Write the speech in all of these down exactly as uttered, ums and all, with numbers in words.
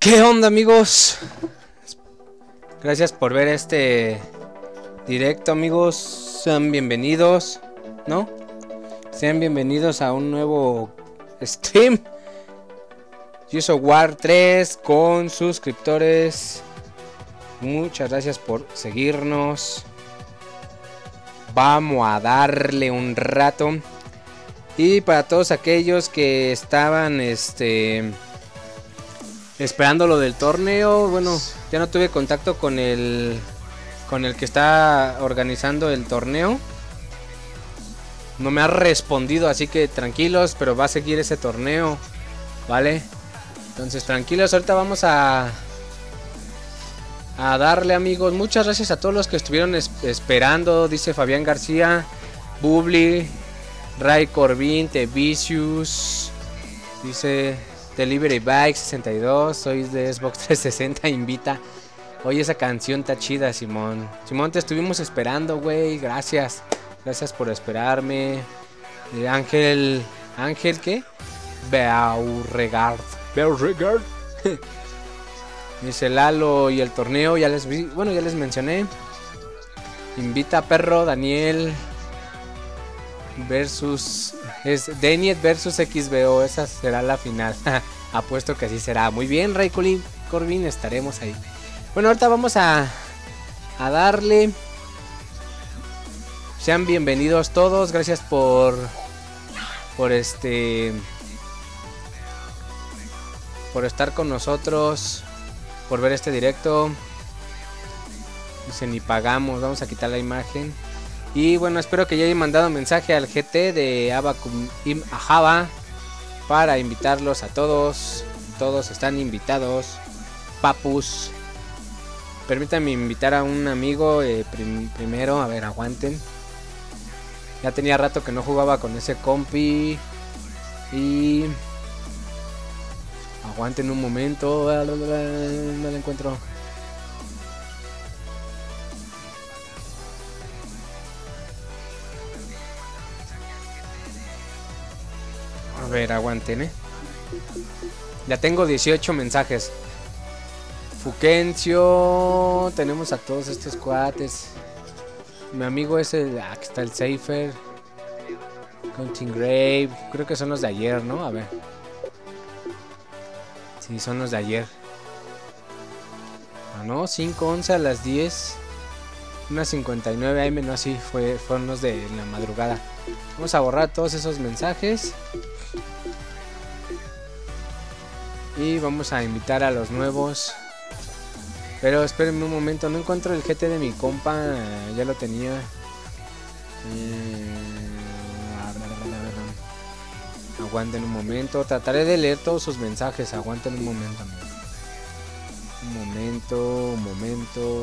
¿Qué onda, amigos? Gracias por ver este directo, amigos. Sean bienvenidos, ¿no? Sean bienvenidos a un nuevo stream Gears of War tres con suscriptores. Muchas gracias por seguirnos. Vamos a darle un rato. Y para todos aquellos que estaban este esperando lo del torneo, bueno, ya no tuve contacto con el con el que está organizando el torneo. No me ha respondido, así que tranquilos, pero va a seguir ese torneo, ¿vale? Entonces tranquilos, ahorita vamos a a darle, amigos. Muchas gracias a todos los que estuvieron es esperando, dice Fabián García, Bubli, Ray Corbin, The Vicious, dice Delivery Bike sesenta y dos, soy de Xbox trescientos sesenta, invita. Oye, esa canción está chida, Simón. Simón, te estuvimos esperando, güey, gracias. Gracias por esperarme. Eh, Ángel, ¿Ángel qué? Beauregard. Beauregard. Dice Lalo y el torneo, ya les vi, bueno, ya les mencioné. Invita a Perro, Daniel versus es Deniet versus X B O, esa será la final. Apuesto que así será. Muy bien, Ray Corbin, estaremos ahí. Bueno, ahorita vamos a a darle. Sean bienvenidos todos, gracias por por este por estar con nosotros, por ver este directo. Dice ni pagamos, vamos a quitar la imagen. Y bueno, espero que ya hayan mandado mensaje al G T de Abacum a Java para invitarlos a todos. Todos están invitados. Papus. Permítanme invitar a un amigo eh, prim primero. A ver, aguanten. Ya tenía rato que no jugaba con ese compi. Y... aguanten un momento. No lo encuentro. A ver, aguanten, eh. Ya tengo dieciocho mensajes. Fuquencio. Tenemos a todos estos cuates. Mi amigo es el... aquí está el Cypher. Counting Grave. Creo que son los de ayer, ¿no? A ver. Sí, son los de ayer. Ah, no, cinco once a las diez. Una cincuenta y nueve A M, no, así fue, fueron los de la madrugada. Vamos a borrar todos esos mensajes. Y vamos a invitar a los nuevos. Pero espérenme un momento, no encuentro el G T de mi compa. Ya lo tenía. eh... Aguanten un momento. Trataré de leer todos sus mensajes. Aguanten un momento, amigo. Un momento, un momento.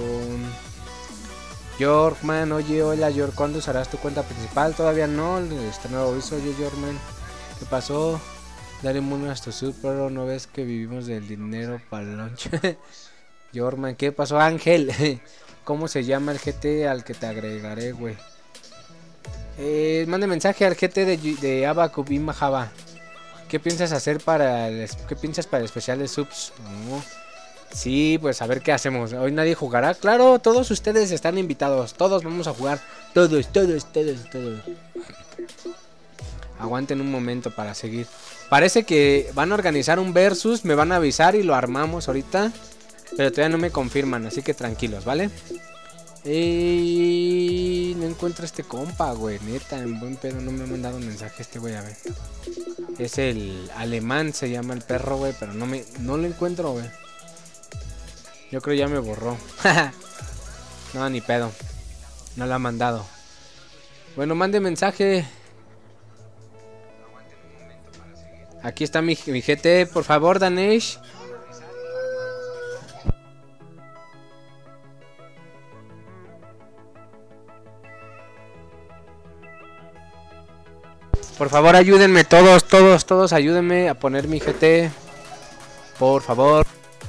Yorkman, oye, hola York, ¿cuándo usarás tu cuenta principal? Todavía no, este nuevo aviso. Oye Yorkman, ¿qué pasó? Dale mono a tu super, ¿no ves que vivimos del dinero para el lunch? Yorkman, ¿qué pasó? Ángel, ¿cómo se llama el G T al que te agregaré, güey? Eh, mande mensaje al G T de, de Abacubima Java. ¿Qué piensas hacer para el, qué piensas para el especial de subs? No. Sí, pues a ver qué hacemos. Hoy nadie jugará. Claro, todos ustedes están invitados. Todos vamos a jugar. Todos, todos, todos, todos. Aguanten un momento para seguir. Parece que van a organizar un versus. Me van a avisar y lo armamos ahorita. Pero todavía no me confirman, así que tranquilos, ¿vale? Y no encuentro este compa, güey. Neta, en buen pedo no me ha mandado un mensaje este güey, a ver. Es el alemán, se llama el perro, güey. Pero no me, no lo encuentro, güey. Yo creo ya me borró. No, ni pedo. No lo ha mandado. Bueno, mande mensaje. Aquí está mi, mi G T, por favor, Danesh. Por favor, ayúdenme todos, todos, todos, ayúdenme a poner mi G T. Por favor.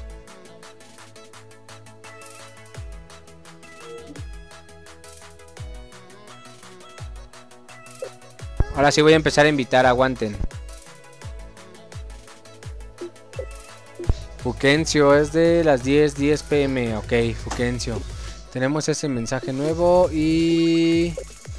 Ahora sí voy a empezar a invitar, aguanten. Fukencio, es de las diez, diez pm. Ok, Fukencio. Tenemos ese mensaje nuevo y...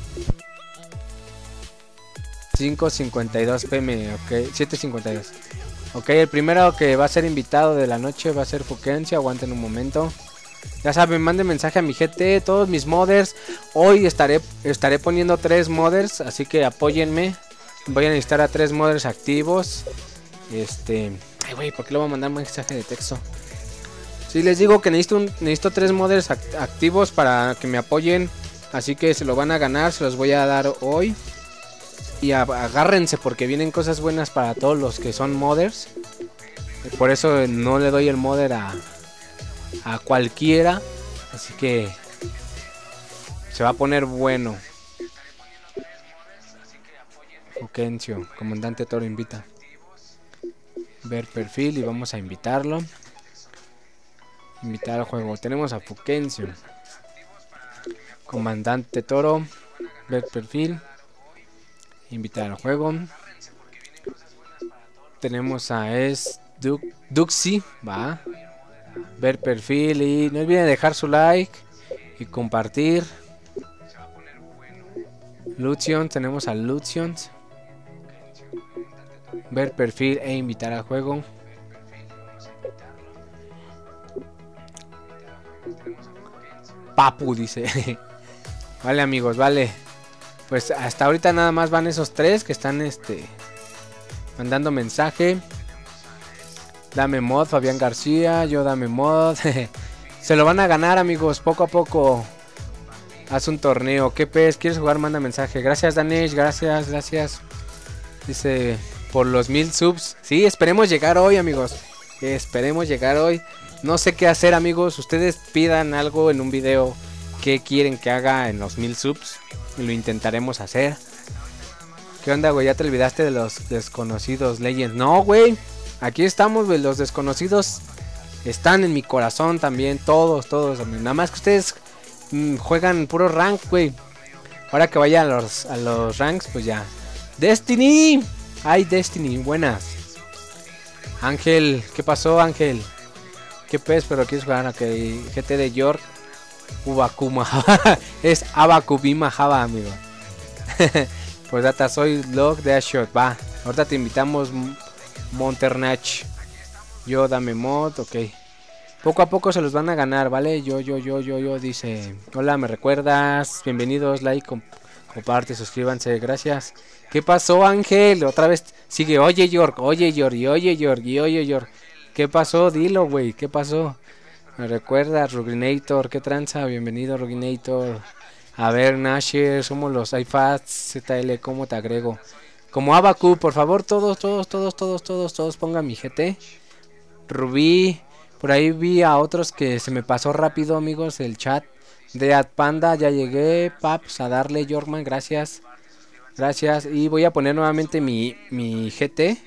cinco cincuenta y dos pm, ok, siete cincuenta y dos. Ok, el primero que va a ser invitado de la noche va a ser Fukencio, aguanten un momento. Ya saben, manden mensaje a mi G T, todos mis modders. Hoy estaré, estaré poniendo tres modders, así que apóyenme. Voy a necesitar a tres modders activos. Este... Ay, güey, ¿por qué le voy a mandar un mensaje de texto? Sí, les digo que necesito, un, necesito tres modders act activos para que me apoyen. Así que se lo van a ganar, se los voy a dar hoy. Y a, agárrense porque vienen cosas buenas para todos los que son modders. Por eso no le doy el modder a, a cualquiera. Así que se va a poner bueno. Fukencio, comandante Toro invita. Ver perfil y vamos a invitarlo. Invitar al juego. Tenemos a Fukencio. Comandante Toro. Ver perfil. Invitar al juego. Tenemos a Es du Duxi. Va. Ver perfil. Y no olviden dejar su like. Y compartir. Lucion. Tenemos a Lucion. Ver perfil e invitar al juego. Papu dice. Vale amigos, vale. Pues hasta ahorita nada más van esos tres que están este mandando mensaje. Dame mod, Fabián García. Yo dame mod. Se lo van a ganar amigos, poco a poco. Haz un torneo. ¿Qué pez? ¿Quieres jugar? Manda mensaje. Gracias Danesh, gracias, gracias. Dice... Por los mil subs. Sí, esperemos llegar hoy amigos. Esperemos llegar hoy. No sé qué hacer amigos. Ustedes pidan algo en un video. ¿Qué quieren que haga en los mil subs? Y lo intentaremos hacer. ¿Qué onda güey? ¿Ya te olvidaste de los desconocidos Legends? No güey. Aquí estamos güey. Los desconocidos están en mi corazón también. Todos, todos. Nada más que ustedes mmm, juegan puro rank güey. Ahora que vaya a los, a los ranks pues ya. Destiny. Ay, Destiny, buenas. Ángel, ¿qué pasó, Ángel? ¿Qué pez? Pero quieres jugar a que G T de York. Ubakuma. Es Abakubima Java, amigo. Pues data, soy Log de Ashot. Va, ahorita te invitamos, Monternach. Yo dame mod, ok. Poco a poco se los van a ganar, ¿vale? Yo, yo, yo, yo, yo, dice. Hola, ¿me recuerdas? Bienvenidos, like, comp comparte, suscríbanse, gracias. ¿Qué pasó, Ángel? Otra vez sigue, oye, York, oye, York, y oye, York, y oye, York. ¿Qué pasó? Dilo, güey, ¿qué pasó? Me recuerda, Ruginator, ¿qué tranza? Bienvenido, Ruginator. A ver, Nasher, somos los iFats, Z L, ¿cómo te agrego? Como Abacu, por favor, todos, todos, todos, todos, todos, todos, pongan mi G T. Rubí, por ahí vi a otros que se me pasó rápido, amigos, el chat. De Adpanda, ya llegué, paps, a darle, Yorkman, gracias. Gracias, y voy a poner nuevamente mi, mi G T.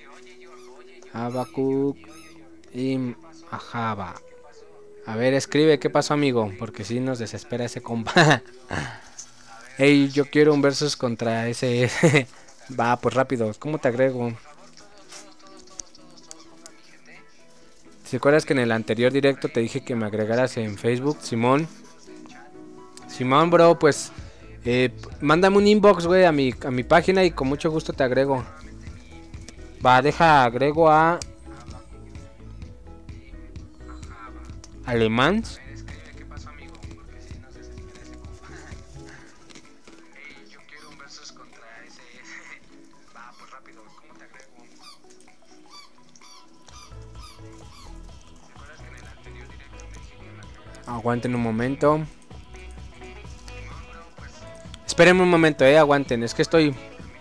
Abacu y Java. A ver, escribe, ¿qué pasó, amigo? Porque si nos desespera ese compa. Ey, yo quiero un versus contra ese. Va, pues rápido, ¿cómo te agrego? ¿Te acuerdas que en el anterior directo te dije que me agregaras en Facebook, Simón? Simón, bro, pues eh, mándame un inbox, güey, a mi, a mi página y con mucho gusto te agrego. Va, deja, agrego a... Alemán. Aguanten un momento. Espérenme un momento, eh, aguanten, es que estoy...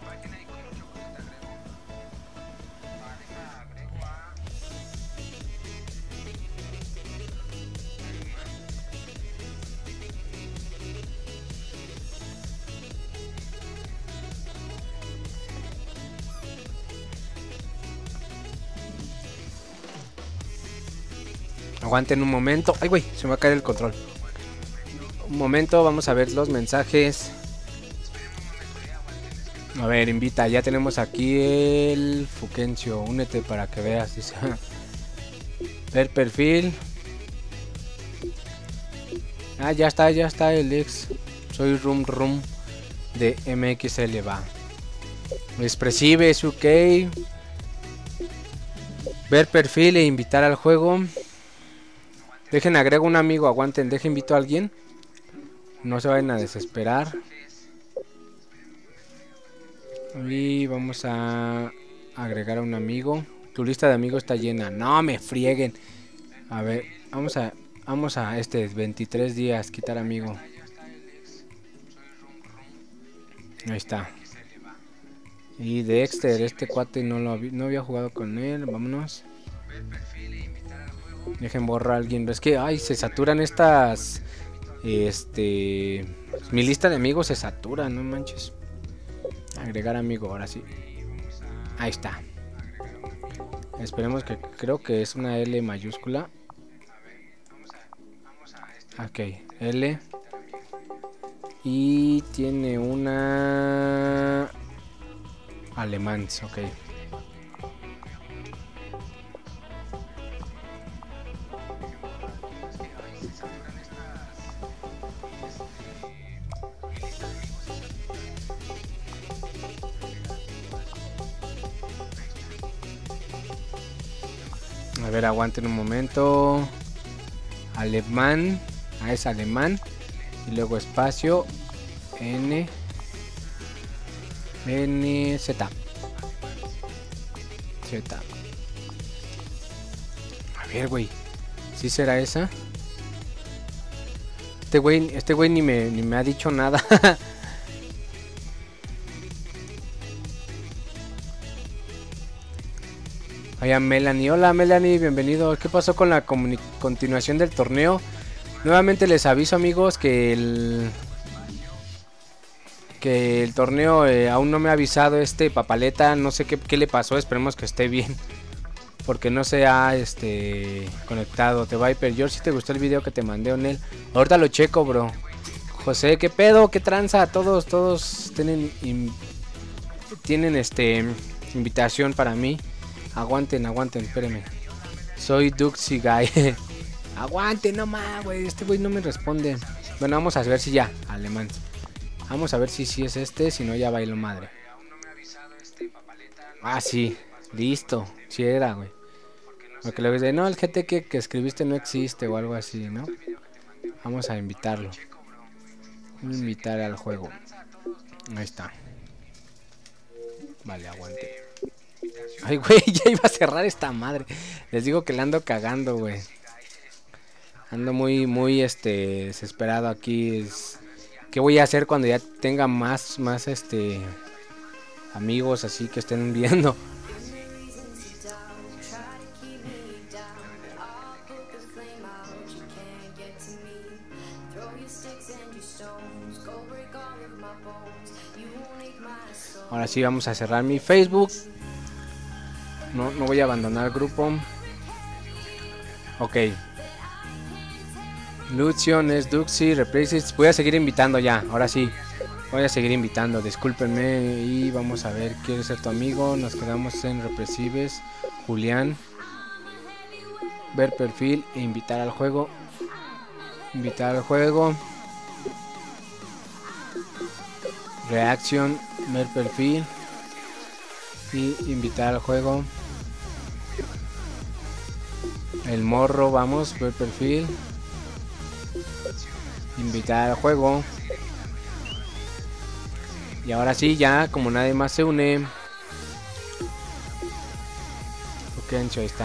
Aguanten un momento. Ay, güey, se me va a caer el control. Un momento, vamos a ver los mensajes. A ver, invita, ya tenemos aquí el Fukencio. Únete para que veas. Dice. Ver perfil. Ah, ya está, ya está el ex. Soy Rum Rum de M X L, va. Expresive es ok. Ver perfil e invitar al juego. Dejen, agrego un amigo, aguanten, dejen, invito a alguien. No se vayan a desesperar. Y vamos a agregar a un amigo. Tu lista de amigos está llena. No me frieguen. A ver, vamos a vamos a este veintitrés días, quitar amigo. Ahí está. Y Dexter, este cuate no lo no había jugado con él. Vámonos. Dejen borrar a alguien. Es que ay, se saturan estas. Este. Mi lista de amigos se satura, no manches. Agregar amigo, ahora sí. Ahí está. Esperemos que creo que es una L mayúscula. Ok, L. Y tiene una alemán, ok. A ver, aguanten un momento. Alemán. Ah, es alemán. Y luego espacio. N. N. Z. Z. A ver, güey. ¿Sí será esa? Este güey, este güey ni me, ni me ha dicho nada. Hola Melanie, hola Melanie, bienvenido. ¿Qué pasó con la continuación del torneo? Nuevamente les aviso, amigos, que el que el torneo eh, aún no me ha avisado este Papaleta, no sé qué, qué le pasó, esperemos que esté bien, porque no se ha este conectado. The Viper, George, si te gustó el video que te mandé en él, ahorita lo checo, bro. José, qué pedo, qué tranza, todos, todos tienen in, tienen este invitación para mí. Aguanten, aguanten, espérenme. Soy Duxy Guy. Aguanten, no más, güey. Este güey no me responde. Bueno, vamos a ver si ya, alemán. Vamos a ver si sí es este, si no ya bailo madre. Ah, sí, listo. Sí era, güey. Porque le dice, no, el G T que, que escribiste no existe o algo así, ¿no? Vamos a invitarlo. Invitar al juego. Ahí está. Vale, aguante. Ay, güey, ya iba a cerrar esta madre. Les digo que la ando cagando, güey. Ando muy, muy, este, desesperado aquí. Es... ¿Qué voy a hacer cuando ya tenga más, más, este, amigos así que estén viendo? Ahora sí vamos a cerrar mi Facebook. No, no voy a abandonar el grupo. Ok. Lucion es Duxy, Replaces. Voy a seguir invitando ya, ahora sí. Voy a seguir invitando, discúlpenme. Y vamos a ver, ¿quiere ser tu amigo? Nos quedamos en Represives. Julián. Ver perfil e invitar al juego. Invitar al juego. Reacción, ver perfil. Y invitar al juego. El morro, vamos, ver perfil. Invitar al juego. Y ahora sí, ya, como nadie más se une. Ok, ahí está.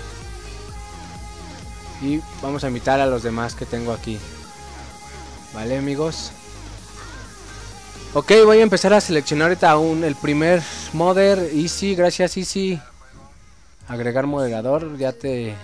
Y vamos a invitar a los demás que tengo aquí. Vale, amigos. Ok, voy a empezar a seleccionar ahorita un, el primer modder. Easy, gracias Easy. Agregar moderador, ya te...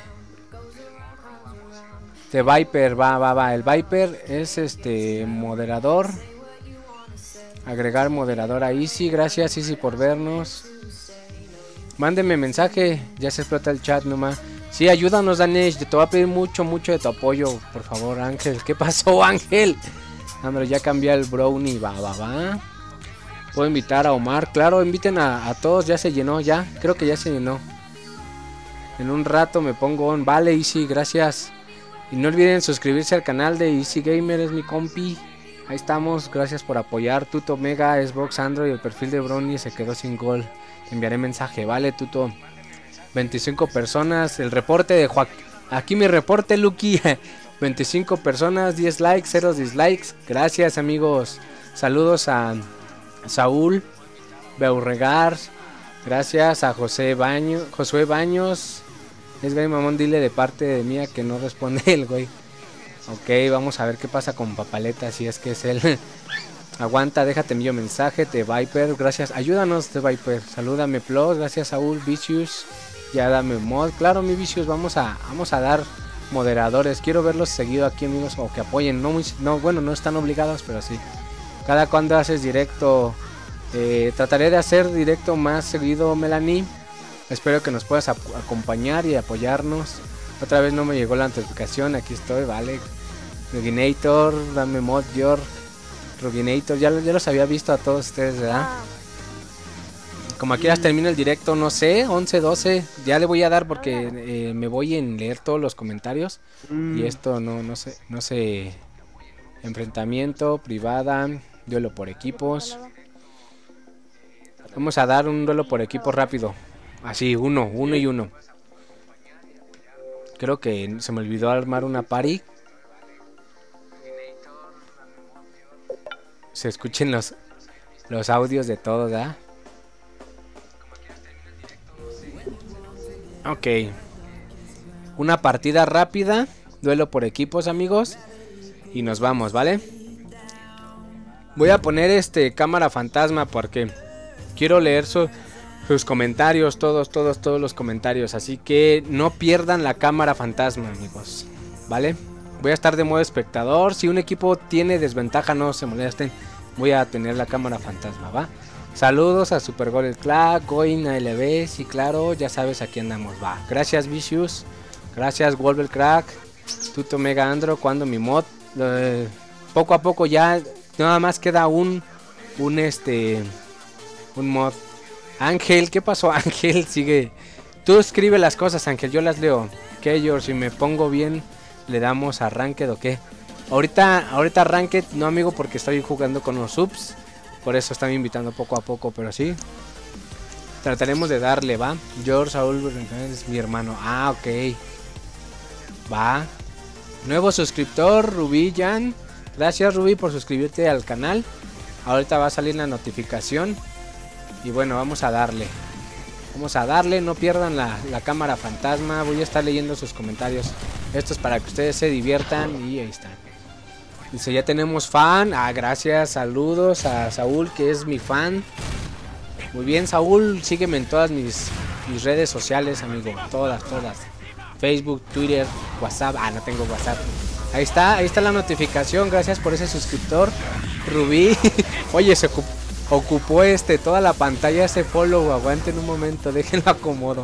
The Viper, va, va, va. El Viper es este moderador. Agregar moderador a Easy. Gracias Easy por vernos. Mándenme mensaje. Ya se explota el chat nomás. Sí, ayúdanos, Danesh. Te voy a pedir mucho, mucho de tu apoyo. Por favor, Ángel. ¿Qué pasó, Ángel? Andro, ya cambié el brownie. Va, va, va. Puedo invitar a Omar. Claro, inviten a, a todos. Ya se llenó, ya. Creo que ya se llenó. En un rato me pongo on. Vale, Easy, gracias. Y no olviden suscribirse al canal de Easy Gamer, es mi compi. Ahí estamos, gracias por apoyar. Tuto Mega, Xbox, Android, el perfil de Brony se quedó sin gol. Te enviaré mensaje, vale, Tuto. veinticinco personas, el reporte de Joaquín. Aquí mi reporte, Lucky. veinticinco personas, diez likes, cero dislikes. Gracias, amigos. Saludos a Saúl Beauregar. Gracias a José Baños, Josué Baños. Es güey mamón, dile de parte de mía que no responde el güey. Ok, vamos a ver qué pasa con Papaleta, si es que es él. Aguanta, déjate envío mensaje, de Viper, gracias. Ayúdanos, de Viper. Salúdame, Plus, gracias, Saúl, Vicious. Ya dame mod. Claro, mi Vicious, vamos a, vamos a dar moderadores. Quiero verlos seguido aquí, amigos, o que apoyen. No, muy, no bueno, no están obligados, pero sí. Cada cuando haces directo, eh, trataré de hacer directo más seguido, Melanie. Espero que nos puedas acompañar y apoyarnos. Otra vez no me llegó la notificación. Aquí estoy, vale. Ruginator, dame mod, Yor. Ruginator, ya, ya los había visto a todos ustedes, ¿verdad? Como quieras termino el directo, no sé, once, doce. Ya le voy a dar porque eh, me voy en leer todos los comentarios. Y esto no, no sé, no sé. Enfrentamiento, privada, duelo por equipos. Vamos a dar un duelo por equipos rápido. Así, uno, uno y uno. Creo que se me olvidó armar una party. Se escuchen los, los audios de todos, ¿verdad? Ok. Una partida rápida. Duelo por equipos, amigos. Y nos vamos, ¿vale? Voy a poner este cámara fantasma porque quiero leer su... sus comentarios, todos, todos, todos los comentarios. Así que no pierdan la cámara fantasma, amigos. ¿Vale? Voy a estar de modo espectador. Si un equipo tiene desventaja, no se molesten. Voy a tener la cámara fantasma, ¿va? Saludos a Super Gol el Clack, Going a L B. Sí, claro, ya sabes aquí andamos, va. Gracias, Vicious. Gracias, Wolver Crack. Tuto Mega Andro, cuando mi mod. Eh, poco a poco ya. Nada más queda un. Un este. Un mod. Ángel, ¿qué pasó, Ángel? Sigue. Tú escribe las cosas, Ángel, yo las leo. ¿Qué, George? Si me pongo bien, ¿le damos a Ranked o qué? Ahorita, ahorita Ranked, no, amigo, porque estoy jugando con los subs. Por eso están invitando poco a poco, pero sí. Trataremos de darle, ¿va? George, Saúl, es mi hermano. Ah, ok. Va. Nuevo suscriptor, Rubí Jan. Gracias, Rubí, por suscribirte al canal. Ahorita va a salir la notificación. Y bueno, vamos a darle. Vamos a darle, no pierdan la, la cámara fantasma. Voy a estar leyendo sus comentarios. Esto es para que ustedes se diviertan. Y ahí están. Dice, ya tenemos fan. Ah, gracias, saludos a Saúl, que es mi fan. Muy bien, Saúl, sígueme en todas mis, mis redes sociales, amigo. Todas, todas. Facebook, Twitter, WhatsApp. Ah, no tengo WhatsApp. Ahí está, ahí está la notificación. Gracias por ese suscriptor, Rubí. Oye, se ocupó. Ocupó este toda la pantalla ese follow. Aguanten un momento, déjenlo acomodo.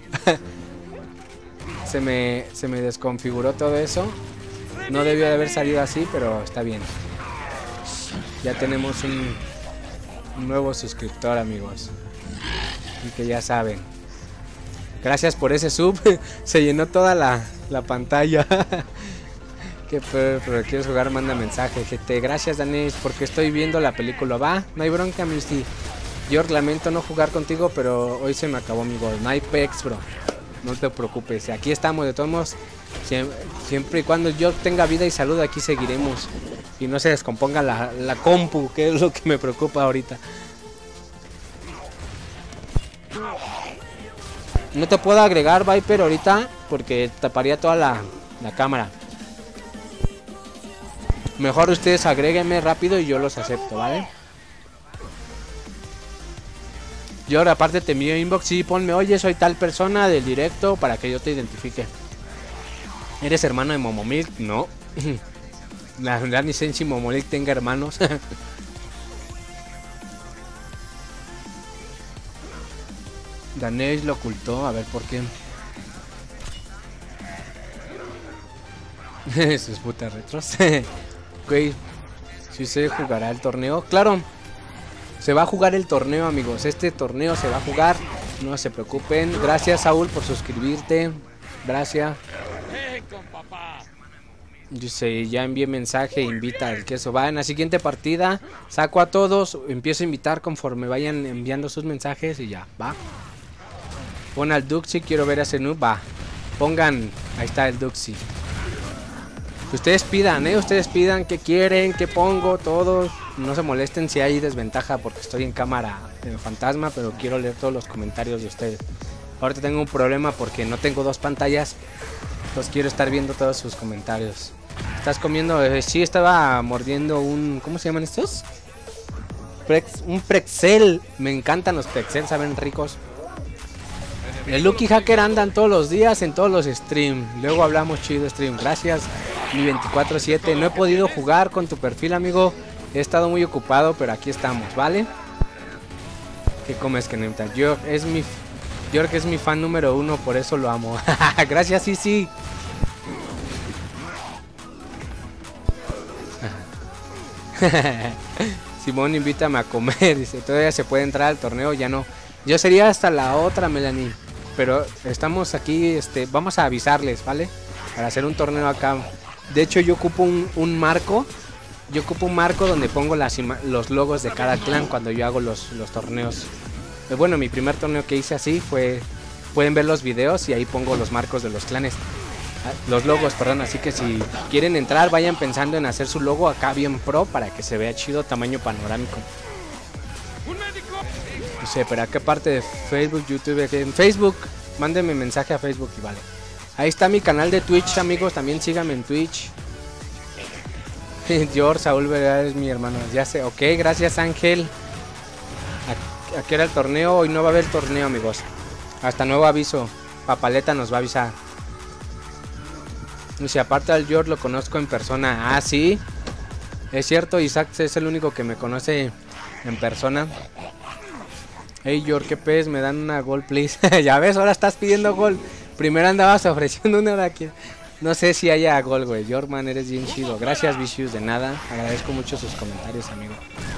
se me se me desconfiguró todo eso. No debió de haber salido así, pero está bien. Ya tenemos un, un nuevo suscriptor, amigos. Y que ya saben. Gracias por ese sub. Se llenó toda la, la pantalla. Que pero, pero quieres jugar, manda mensaje, G T. Gracias, Danés, porque estoy viendo la película. Va, no hay bronca, Misty. Yo lamento no jugar contigo, pero hoy se me acabó mi gol. No hay pex, bro. No te preocupes. Aquí estamos, de todos modos. Siempre, siempre y cuando yo tenga vida y salud, aquí seguiremos. Y no se descomponga la, la compu, que es lo que me preocupa ahorita. No te puedo agregar, Viper, ahorita, porque taparía toda la, la cámara. Mejor ustedes agréguenme rápido y yo los acepto, ¿vale? Yo ahora aparte te envío inbox y ponme, oye, soy tal persona del directo para que yo te identifique. ¿Eres hermano de Momomilk? No. La verdad ni sé si Momomilk tenga hermanos. Danés lo ocultó, a ver por qué. Sus putas retros. Ok, si se jugará el torneo. Claro, se va a jugar el torneo, amigos. Este torneo se va a jugar No se preocupen. Gracias, Saúl, por suscribirte. Gracias. Dice, ya envié mensaje, invita al queso. Va, en la siguiente partida saco a todos, empiezo a invitar conforme vayan enviando sus mensajes y ya, va. Pon al Duxi, quiero ver a ese noob, va. Pongan, ahí está el Duxi. Ustedes pidan, eh, ustedes pidan qué quieren, qué pongo, todos. No se molesten si hay desventaja porque estoy en cámara de fantasma, pero quiero leer todos los comentarios de ustedes. Ahorita tengo un problema porque no tengo dos pantallas, entonces quiero estar viendo todos sus comentarios. ¿Estás comiendo? Eh, sí, estaba mordiendo un... ¿Cómo se llaman estos? Prex, un Prexel. Me encantan los Prexel, saben ricos. El Lucky Hacker andan todos los días en todos los streams. Luego hablamos chido stream. Gracias, mi veinticuatro siete. No he podido jugar con tu perfil, amigo. He estado muy ocupado, pero aquí estamos, ¿vale? ¿Qué comes, Kenenta? York es mi... York es mi fan número uno, por eso lo amo. Gracias, sí, sí. Simón, invítame a comer. Dice, todavía se puede entrar al torneo, ya no. Yo sería hasta la otra, Melanie. Pero estamos aquí, este, vamos a avisarles, ¿vale? Para hacer un torneo acá. De hecho, yo ocupo un, un marco. Yo ocupo un marco donde pongo las los logos de cada clan cuando yo hago los, los torneos. Eh, bueno, mi primer torneo que hice así fue... Pueden ver los videos y ahí pongo los marcos de los clanes. Los logos, perdón. Así que si quieren entrar, vayan pensando en hacer su logo acá bien pro para que se vea chido, tamaño panorámico. No sé, pero ¿a qué parte de Facebook, YouTube? En Facebook, mándenme mensaje a Facebook y vale. Ahí está mi canal de Twitch, amigos, también síganme en Twitch. George, Saúl Vergara es mi hermano, ya sé, ok, gracias Ángel. ¿A, a qué era el torneo? Hoy no va a haber torneo, amigos. Hasta nuevo aviso, Papaleta nos va a avisar. Y si aparte al George lo conozco en persona, ah, sí. Es cierto, Isaac es el único que me conoce en persona. Hey George, qué pez, me dan una gol, please. Ya ves, ahora estás pidiendo gol. Primero andabas ofreciendo una hora aquí. No sé si haya gol, güey. Jorman, eres bien chido. Gracias, Vicious, de nada. Agradezco mucho sus comentarios, amigo.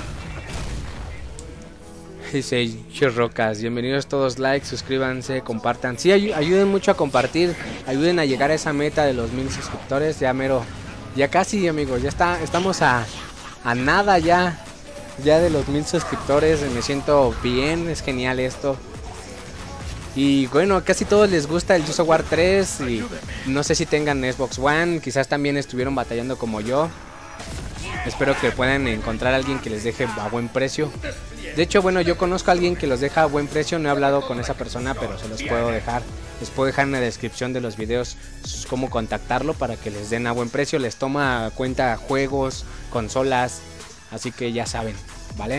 Dice Chirrocas, bienvenidos todos, like, suscríbanse, compartan. Sí, ay ayuden mucho a compartir. Ayuden a llegar a esa meta de los mil suscriptores. Ya mero. Ya casi, amigos. Ya está. Estamos a, a nada ya. Ya de los mil suscriptores. Me siento bien. Es genial esto. Y bueno, casi todos les gusta el Gears of War tres. Y no sé si tengan Xbox One. Quizás también estuvieron batallando como yo. Espero que puedan encontrar a alguien que les deje a buen precio. De hecho, bueno, yo conozco a alguien que los deja a buen precio. No he hablado con esa persona, pero se los puedo dejar. Les puedo dejar en la descripción de los videos cómo contactarlo para que les den a buen precio. Les toma cuenta juegos, consolas. Así que ya saben, ¿vale?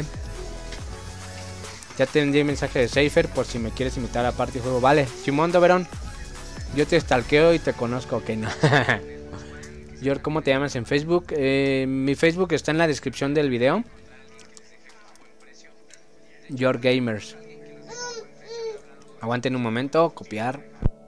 Ya te envié mensaje de Seifer por si me quieres invitar a Party Juego. Vale, Chimondo Verón. Yo te stalkeo y te conozco, ok, no. George, ¿cómo te llamas en Facebook? Eh, mi Facebook está en la descripción del video. George Gamers. Aguanten un momento, copiar.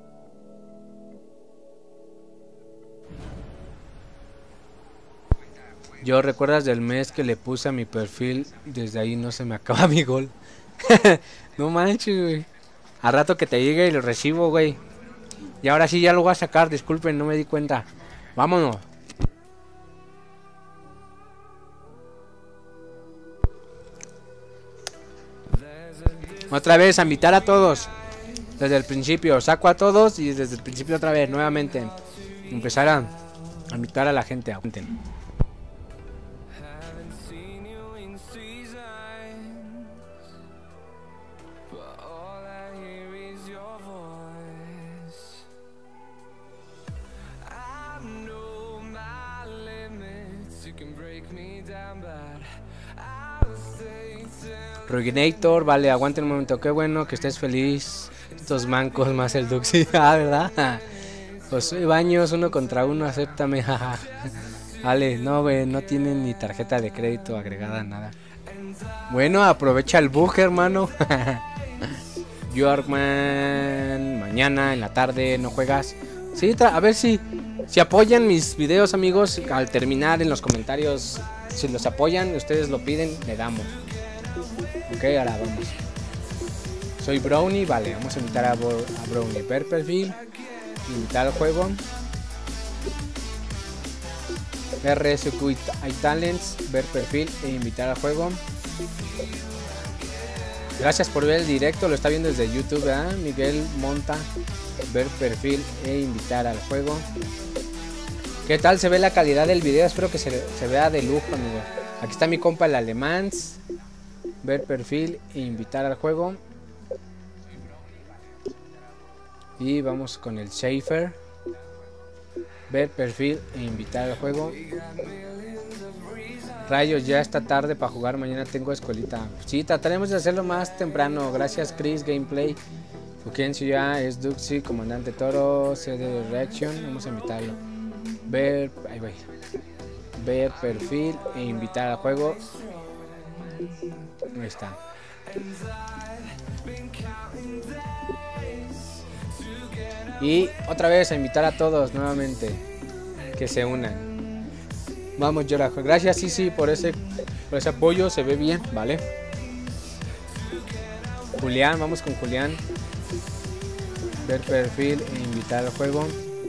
Yo, ¿recuerdas del mes que le puse a mi perfil? Desde ahí no se me acaba mi gol. No manches, güey. A rato que te llegue y lo recibo, güey. Y ahora sí ya lo voy a sacar, disculpen, no me di cuenta. Vámonos. Otra vez, a invitar a todos. Desde el principio, saco a todos y desde el principio otra vez, nuevamente. Empezar a, a invitar a la gente. Aguanten. Ruginator, vale, aguante un momento, qué bueno que estés feliz. Estos mancos más el Duxi, ah, ¿verdad? Josué Baños, uno contra uno, acéptame, jaja. Vale, no, güey, no tienen ni tarjeta de crédito agregada, nada. Bueno, aprovecha el bug, hermano. Yorkman, mañana en la tarde, ¿no juegas? Sí, a ver si, si apoyan mis videos, amigos, al terminar en los comentarios. Si los apoyan, ustedes lo piden, le damos. Ok, ahora vamos. Soy Brownie, vale, vamos a invitar a, Bo a Brownie. Ver perfil, invitar al juego. R S Q iTalents, ver perfil e invitar al juego. Gracias por ver el directo, lo está viendo desde YouTube, ¿eh? Miguel Monta, ver perfil e invitar al juego. ¿Qué tal se ve la calidad del video? Espero que se, se vea de lujo, amigo. Aquí está mi compa el alemán. Ver perfil e invitar al juego. Y vamos con el Schaefer. Ver perfil e invitar al juego. Rayos, ya está tarde para jugar, mañana tengo escuelita. Sí, trataremos de hacerlo más temprano. Gracias Chris, Gameplay. Fukencio ya es Duxi, Comandante Toro, C D Reaction. Vamos a invitarlo. Ver, ahí voy. Ver perfil e invitar al juego. Ahí está. Y otra vez a invitar a todos nuevamente que se unan. Vamos, Yora. Gracias, sí, sí, por ese, por ese apoyo. Se ve bien, ¿vale? Julián, vamos con Julián. Ver perfil e invitar al juego.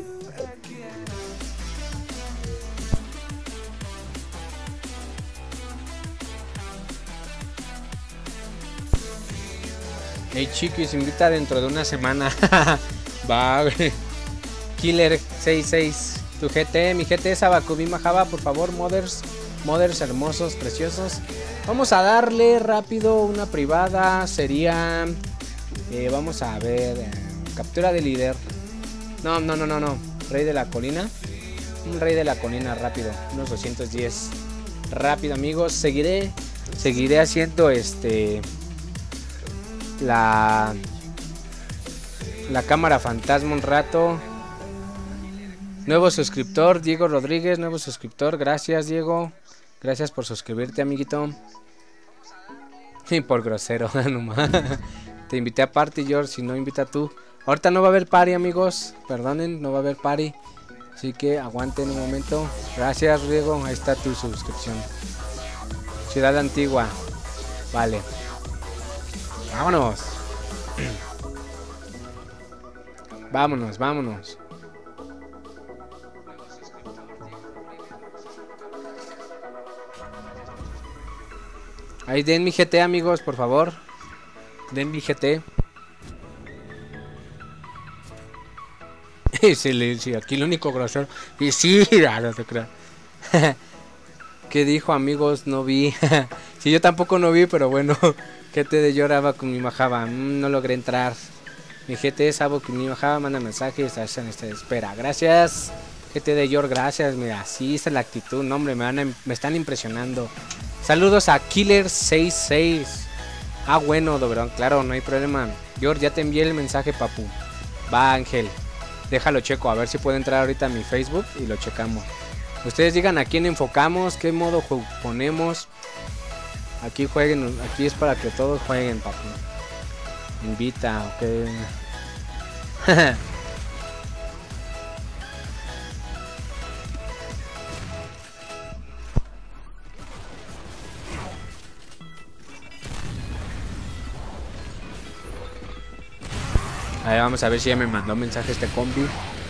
Hey, chiquis, invita dentro de una semana. Va, güey. Killer sesenta y seis. Tu G T, mi G T es Abacubima Java, por favor, mothers, mothers hermosos, preciosos. Vamos a darle rápido una privada, sería, eh, vamos a ver, eh, captura de líder. No, no, no, no, no, rey de la colina. Un rey de la colina rápido, unos doscientos diez. Rápido, amigos, seguiré, seguiré haciendo este, la, la cámara fantasma un rato. Nuevo suscriptor, Diego Rodríguez, nuevo suscriptor, gracias Diego, gracias por suscribirte, amiguito. Y por grosero, nomás. Te invité a party, George, si no invita tú. Ahorita no va a haber party, amigos, perdonen, no va a haber party. Así que aguanten un momento. Gracias, Diego, ahí está tu suscripción. Ciudad Antigua, vale. Vámonos. Vámonos, vámonos. Ahí den mi G T, amigos, por favor. Den mi G T. Sí, sí, aquí el único grosero. Y sí, no te creas. ¿Qué dijo, amigos? No vi. Sí, yo tampoco no vi, pero bueno. G T de lloraba con mi majaba. Mm, no logré entrar. Mi G T es abo con mi majaba. Manda mensajes. En esta espera. Gracias. G T de Yor, gracias. Mira, así está la actitud. No, hombre, me, van a, me están impresionando. Saludos a Killer sesenta y seis. Ah, bueno, Dobrón, claro, no hay problema. George, ya te envié el mensaje, papu. Va, Ángel. Déjalo checo, a ver si puedo entrar ahorita a mi Facebook y lo checamos. Ustedes digan a quién enfocamos, qué modo ponemos. Aquí jueguen, aquí es para que todos jueguen, papu. Invita, ok. A ver, vamos a ver si ya me mandó mensaje este compi.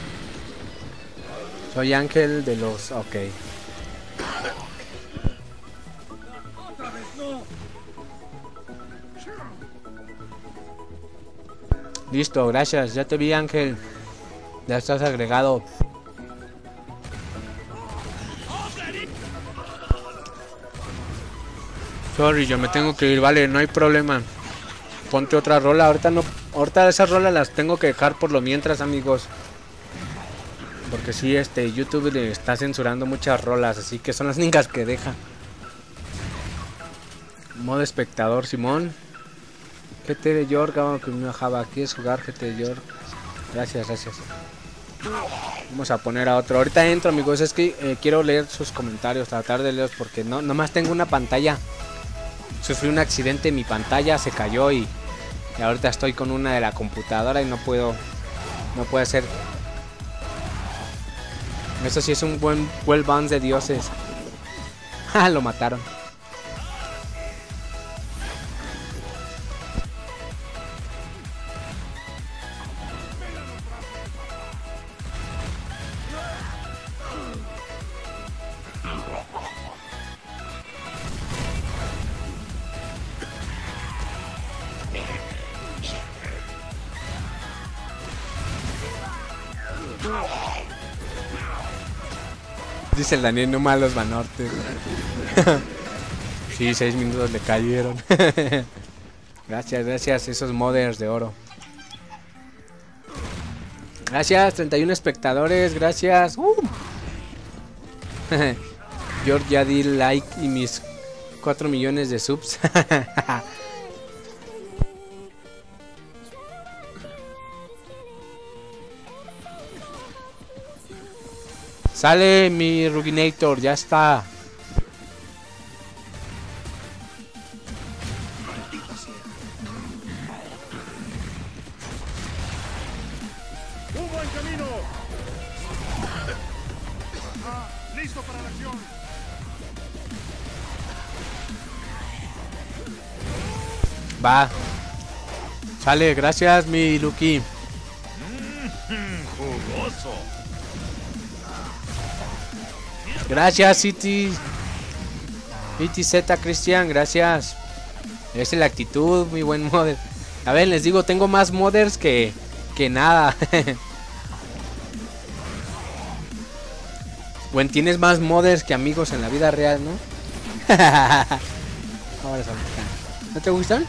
Soy Ángel de los... Ok. Listo, gracias. Ya te vi, Ángel. Ya estás agregado. Sorry, yo me tengo que ir. Vale, no hay problema. Ponte otra rola. Ahorita no... Ahorita esas rolas las tengo que dejar por lo mientras, amigos. Porque sí, este YouTube le está censurando muchas rolas, así que son las únicas que deja. Modo espectador, Simón. G T de York, que me bajaba. ¿Quieres jugar G T de York? Gracias, gracias. Vamos a poner a otro. Ahorita entro, amigos. Es que eh, quiero leer sus comentarios, tratar de leerlos, porque no, nomás tengo una pantalla. Sufrí un accidente, mi pantalla se cayó y... Y ahorita estoy con una de la computadora y no puedo, no puede ser. Eso sí es un buen well bounce de dioses. Ah, lo mataron. Dice el Daniel, no malos Banorte. Sí, seis minutos le cayeron. Gracias, gracias, esos modders de oro. Gracias, treinta y uno espectadores, gracias. Uh. George, ya di like y mis cuatro millones de subs. Sale mi Ruginator, ya está. ¡Un buen camino! Ah, listo para la acción. Va. Sale, gracias mi Lucky. Mm, jugoso. Gracias, City. City Z, Cristian, gracias. Esa es la actitud, muy buen modder. A ver, les digo, tengo más modders que, que nada. Bueno, tienes más modders que amigos en la vida real, ¿no? Ahora se ¿no te gustan?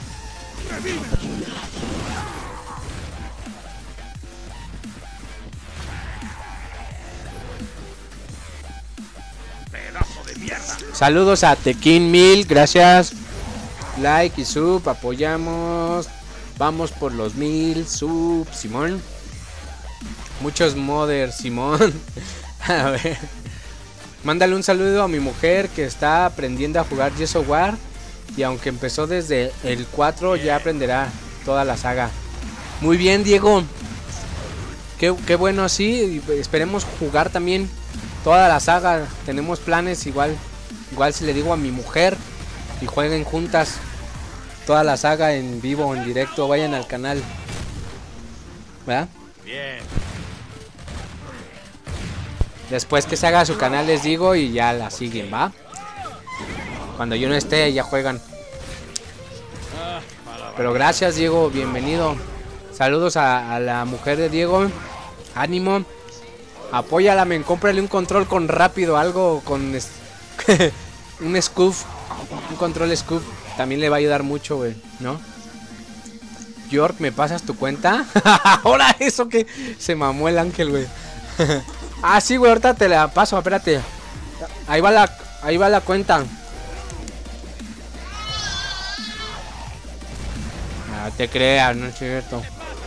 Pedazo de mierda. Saludos a Tekin Mil, gracias. Like y sub, apoyamos. Vamos por los mil sub, Simón. Muchos modders, Simón. A ver. Mándale un saludo a mi mujer que está aprendiendo a jugar Gears of War. Y aunque empezó desde el cuatro, ya aprenderá toda la saga. Muy bien, Diego. Qué, qué bueno, sí. Esperemos jugar también toda la saga. Tenemos planes igual. Igual si le digo a mi mujer y jueguen juntas toda la saga en vivo, en directo. Vayan al canal. ¿Verdad? Bien. Después que se haga su canal les digo y ya la siguen, ¿va? Cuando yo no esté ya juegan. Pero gracias, Diego, bienvenido. Saludos a, a la mujer de Diego. Ánimo. Apóyala, men, cómprale un control con rápido, algo con un scoop, un control scoop. También le va a ayudar mucho, güey, ¿no? York, ¿me pasas tu cuenta? Ahora eso que se mamó el ángel, güey. Ah, sí, güey, ahorita te la paso, espérate. Ahí va la, ahí va la cuenta. No te creas, no es cierto.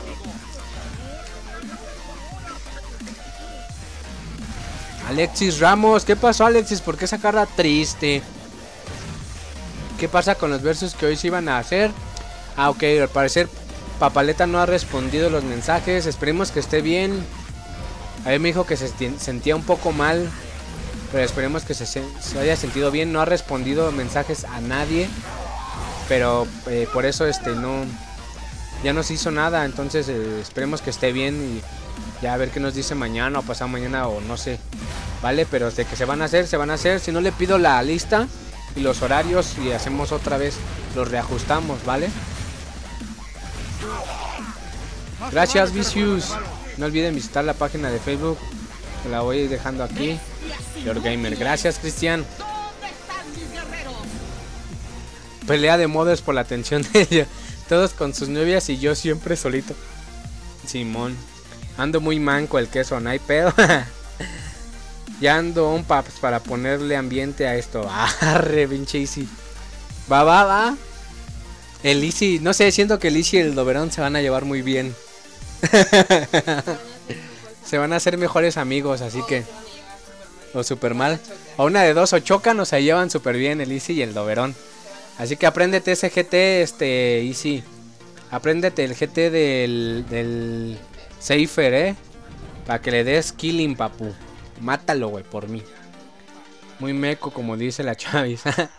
Alexis Ramos, ¿qué pasó, Alexis? ¿Por qué esa cara triste? ¿Qué pasa con los versos que hoy se iban a hacer? Ah, ok, al parecer Papaleta no ha respondido los mensajes. Esperemos que esté bien. A mí me dijo que se sentía un poco mal, pero esperemos que se, se haya sentido bien. No ha respondido mensajes a nadie, pero eh, por eso este no ya no se hizo nada. Entonces eh, esperemos que esté bien y ya a ver qué nos dice mañana o pasado mañana o no sé, vale. Pero de que se van a hacer, se van a hacer. Si no, le pido la lista y los horarios y hacemos otra vez, los reajustamos, vale. Gracias, Vicious. No olviden visitar la página de Facebook, que la voy dejando aquí. Your Gamer. Gracias, Cristian. Pelea de modders por la atención de ella. Todos con sus novias y yo siempre solito. Simón. Ando muy manco el queso, no hay pedo. Ya ando un paps para ponerle ambiente a esto. Arre, pinche Easy. Va, va, va. El Easy, no sé, siento que el Easy y el Doberón se van a llevar muy bien. Se van a hacer mejores amigos, así que o super mal, o una de dos, o chocan o se llevan super bien el Easy y el Doberón. Así que apréndete ese G T, este Easy. Apréndete el G T del, del Safer, eh, para que le des killing, papu. Mátalo, güey, por mí. Muy meco, como dice la Chavis.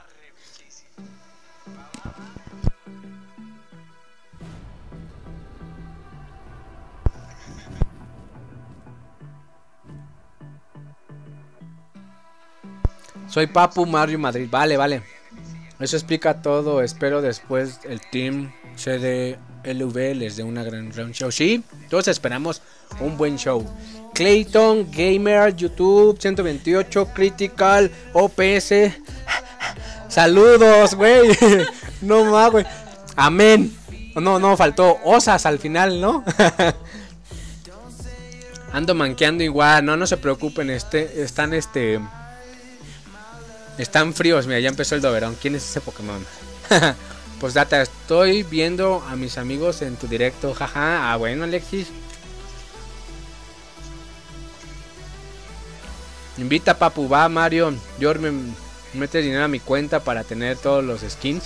Soy Papu Mario Madrid. Vale, vale. Eso explica todo. Espero después el team C D L V les dé una gran, gran show. Sí, todos esperamos un buen show. Clayton Gamer, YouTube ciento veintiocho, Critical, O P S. Saludos, güey. No más, güey. Amén. No, no, faltó Osas al final, ¿no? Ando manqueando igual, no, no se preocupen, este, están este... Están fríos, mira, ya empezó el Doberón. ¿Quién es ese Pokémon? Pues data, estoy viendo a mis amigos en tu directo, jaja. Ah, bueno, Alexis. Invita, papu, va, Mario. Yo me mete dinero a mi cuenta para tener todos los skins.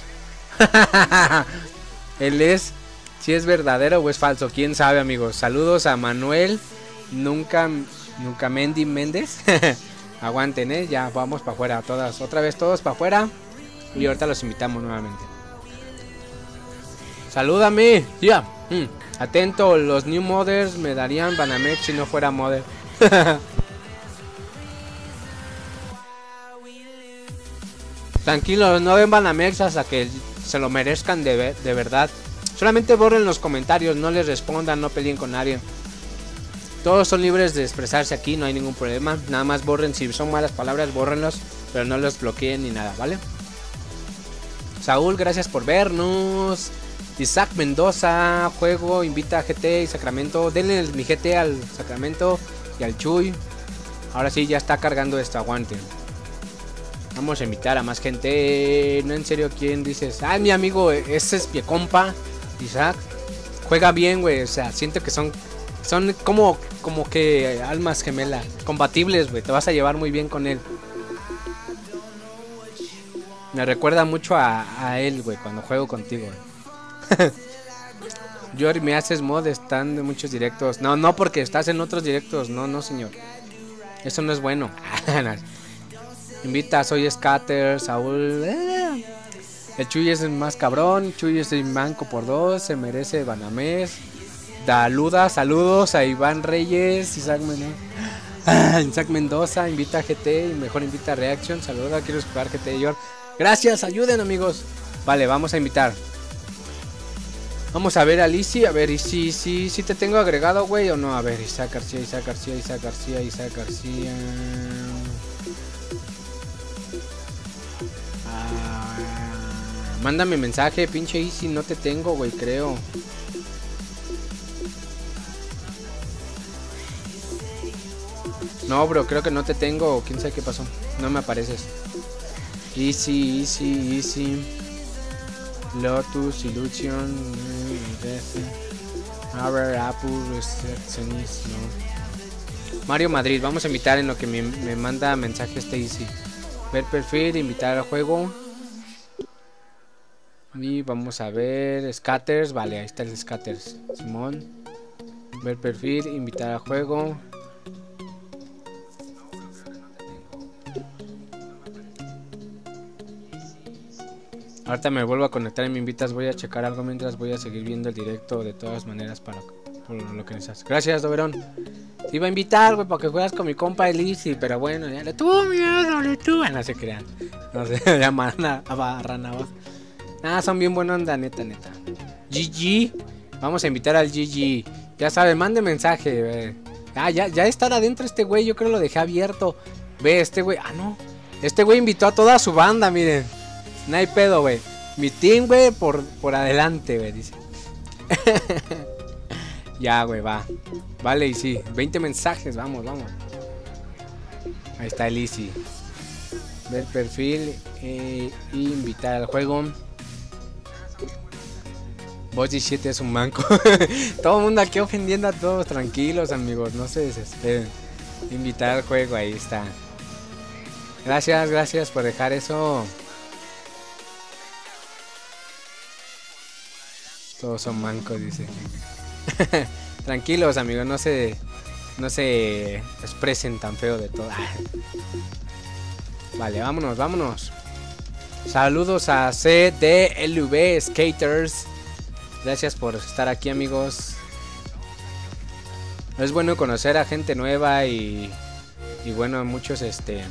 Él es, si es verdadero o es falso, quién sabe, amigos. Saludos a Manuel. Nunca, nunca Mendy Méndez. Aguanten, eh. Ya vamos para afuera. Todas, otra vez todos para afuera. Y ahorita los invitamos nuevamente. Salúdame. Ya. Yeah. Mm. Atento, los New Modders me darían Banamex si no fuera Modder. Tranquilos, no ven Banamex hasta que se lo merezcan de, ver, de verdad. Solamente borren los comentarios, no les respondan, no peleen con nadie. Todos son libres de expresarse aquí, no hay ningún problema. Nada más borren, si son malas palabras, bórrenlos, pero no los bloqueen ni nada, ¿vale? Saúl, gracias por vernos. Isaac Mendoza, juego, invita a G T y Sacramento. Denle mi G T al Sacramento y al Chuy. Ahora sí, ya está cargando esto, aguanten. Vamos a invitar a más gente. No, en serio, ¿quién dices? Ah, mi amigo, ese es mi compa, Isaac. Juega bien, güey, o sea, siento que son... Son como, como que almas gemelas, compatibles, güey. Te vas a llevar muy bien con él. Me recuerda mucho a, a él, güey, cuando juego contigo, güey. Yori, me haces mod, están de muchos directos. No, no, porque estás en otros directos. No, no, señor. Eso no es bueno. Invita, soy Scatter, Saúl. El Chuy es el más cabrón. Chuy es el manco por dos. Se merece Banamex. Daluda, saludos a Iván Reyes, Isaac Mendoza, ah, Isaac Mendoza, invita a G T y mejor invita a Reaction, saluda, quiero jugar G T York. Gracias, ayuden, amigos. Vale, vamos a invitar. Vamos a ver a Lizzy, a ver, y si, si, si te tengo agregado, güey, o no. A ver, Isaac García, Isaac García, Isaac García, Isaac García. Ah, mándame mensaje, pinche Easy, no te tengo, güey, creo. No, bro, creo que no te tengo. ¿Quién sabe qué pasó? No me apareces. Easy, easy, easy. Lotus, Illusion. A ver, Apple, Receptionist, no. Mario Madrid, vamos a invitar en lo que me, me manda mensaje este Easy. Ver perfil, invitar al juego. Y vamos a ver. Scatters, vale, ahí está el Scatters. Simón. Ver perfil, invitar al juego. Ahorita me vuelvo a conectar y me invitas, voy a checar algo mientras voy a seguir viendo el directo de todas maneras para por lo que necesitas. Gracias, Doberón. Te iba a invitar, güey, para que juegas con mi compa Elisi, pero bueno, ya le tuvo miedo, le tuvo. No se crean. No se llaman a, a rana abajo. Nada, son bien buenos, onda, neta, neta. G G. Vamos a invitar al G G. Ya saben, mande mensaje, ve. Ah, ya, ya está adentro este güey, yo creo que lo dejé abierto. Ve, este güey, ah, no. Este güey invitó a toda su banda, miren. No hay pedo, güey. Mi team, güey, por, por adelante, güey, dice. Ya, güey, va. Vale, y sí, veinte mensajes, vamos, vamos. Ahí está el Easy. Ver perfil eh, y invitar al juego. Boss diecisiete es un manco. Todo el mundo aquí ofendiendo a todos. Tranquilos, amigos, no se desesperen. Invitar al juego, ahí está. Gracias, gracias por dejar eso. Todos son mancos, dice. Tranquilos, amigos, no se no se expresen tan feo de todo. Vale, vámonos, vámonos. Saludos a C D L V Skaters. Gracias por estar aquí, amigos. Es bueno conocer a gente nueva y y bueno, muchos este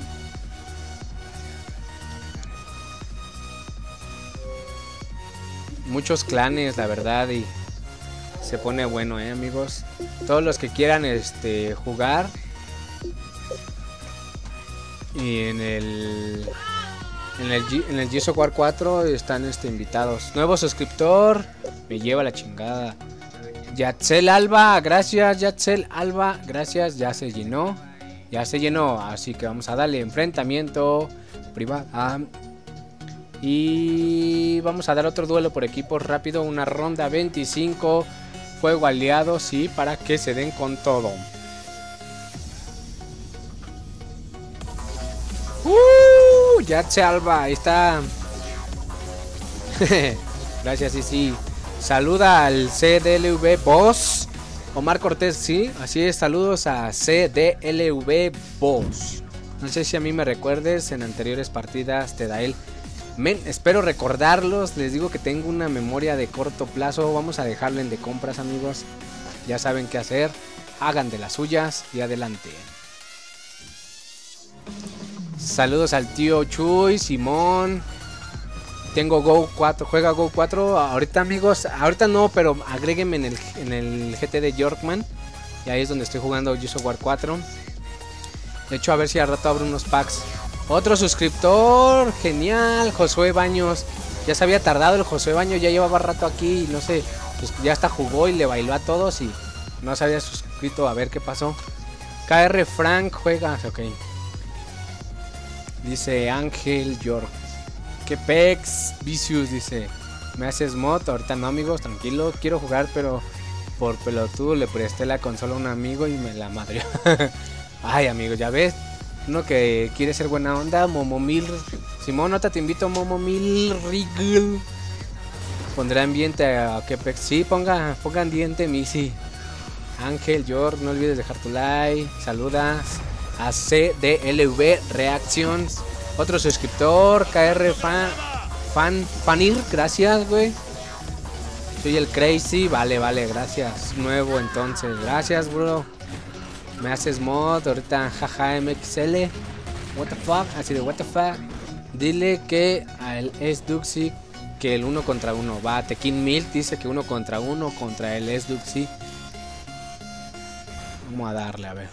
muchos clanes, la verdad, y se pone bueno, eh, amigos. Todos los que quieran este jugar. Y en el en el G, en el Gears of War cuatro están este invitados. Nuevo suscriptor, me lleva la chingada. Yatzel Alba, gracias Yatzel Alba, gracias, ya se llenó. Ya se llenó, así que vamos a darle enfrentamiento privado. Ah, y vamos a dar otro duelo por equipos rápido, una ronda veinticinco. Fuego aliado, sí, para que se den con todo. Uh, Yatzel Alba, ahí está. Gracias, sí, sí. Saluda al C D L V Boss. Omar Cortés, sí, así es, saludos a C D L V Boss. No sé si a mí me recuerdes, en anteriores partidas te da él. Men, espero recordarlos, les digo que tengo una memoria de corto plazo. Vamos a dejarlo en de compras, amigos. Ya saben qué hacer, hagan de las suyas y adelante. Saludos al tío Chuy, Simón. Tengo Go cuatro, juega Go cuatro. Ahorita, amigos, ahorita no, pero agréguenme en el, en el G T de Yorkman. Y ahí es donde estoy jugando Gears of War cuatro. De hecho, a ver si al rato abro unos packs. Otro suscriptor, genial, Josué Baños. Ya se había tardado el Josué Baños, ya llevaba rato aquí y no sé, pues ya hasta jugó y le bailó a todos y no se había suscrito, a ver qué pasó. K R Frank juega, ok. Dice Ángel York. Que Pex Vicious dice, me haces mod, ahorita no, amigos, tranquilo, quiero jugar, pero por pelotudo le presté la consola a un amigo y me la madrió. Ay, amigos, ya ves, uno que quiere ser buena onda, Momomil. Simón, nota, te invito, Momomil Rigl. Pondrá ambiente a Kepex, sí, ponga, pongan diente, Missy. Ángel York, no olvides dejar tu like, saludas a C D L V Reactions. Otro suscriptor, K R Fan, fan Fanir, gracias, güey. Soy el Crazy, vale, vale, gracias. Nuevo entonces, gracias, bro. Me haces mod, ahorita jaja M X L. What the fuck, así de what the fuck. Dile que al S-Duxi que el uno contra uno. Va, Tekin Milk dice que uno contra uno contra el S-Duxi. Vamos a darle, a ver.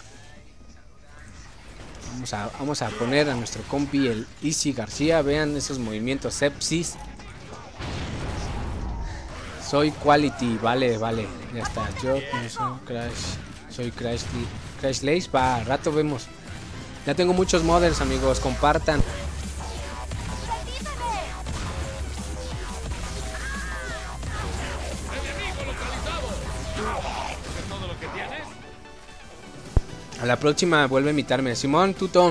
Vamos a, vamos a poner a nuestro compi el Easy García. Vean esos movimientos sepsis. Soy Quality, vale, vale. Ya está. Yo no soy Crash. Soy Crash, Crash Lace. Va, rato vemos. Ya tengo muchos modders, amigos. Compartan. A la próxima vuelve a invitarme. Simón, Tutón.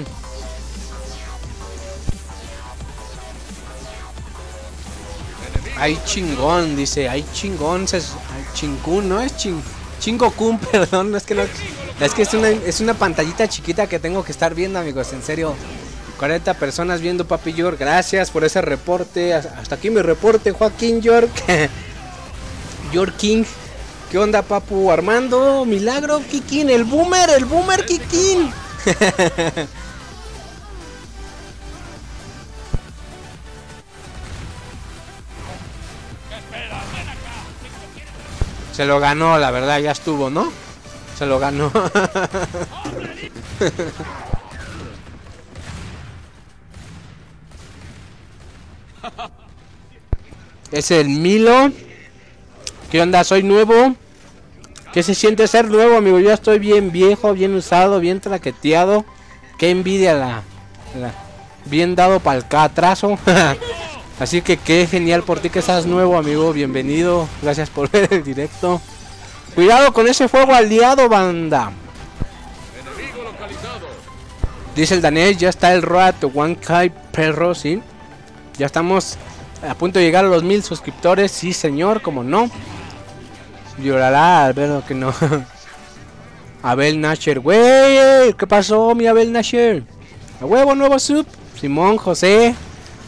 Ay, chingón, dice. Ay, chingón. Es, ay, chingún, ¿no? Es ching, chingokun, perdón. Es que, no, es, que es, una, es una pantallita chiquita que tengo que estar viendo, amigos. En serio. cuarenta personas viendo, Papi York. Gracias por ese reporte. Hasta aquí mi reporte, Joaquín York. York King. ¿Qué onda, papu? Armando, Milagro, Kikín, el boomer, el boomer Kikín. Se lo ganó, la verdad, ya estuvo, ¿no? Se lo ganó. Es el Milo. ¿Qué onda? Soy nuevo. ¿Qué se siente ser nuevo, amigo? Ya estoy bien viejo, bien usado, bien traqueteado. Qué envidia la... la bien dado para el catrazo. Así que qué genial por ti que estás nuevo, amigo. Bienvenido. Gracias por ver el directo. Cuidado con ese fuego aliado, banda. Dice el danés, ya está el Road to one K perro, ¿sí? Ya estamos a punto de llegar a los mil suscriptores. Sí, señor, como no. Llorará al ver lo que no. Abel Nasher, güey. ¿Qué pasó, mi Abel Nasher? A huevo, nuevo sub. Simón, José.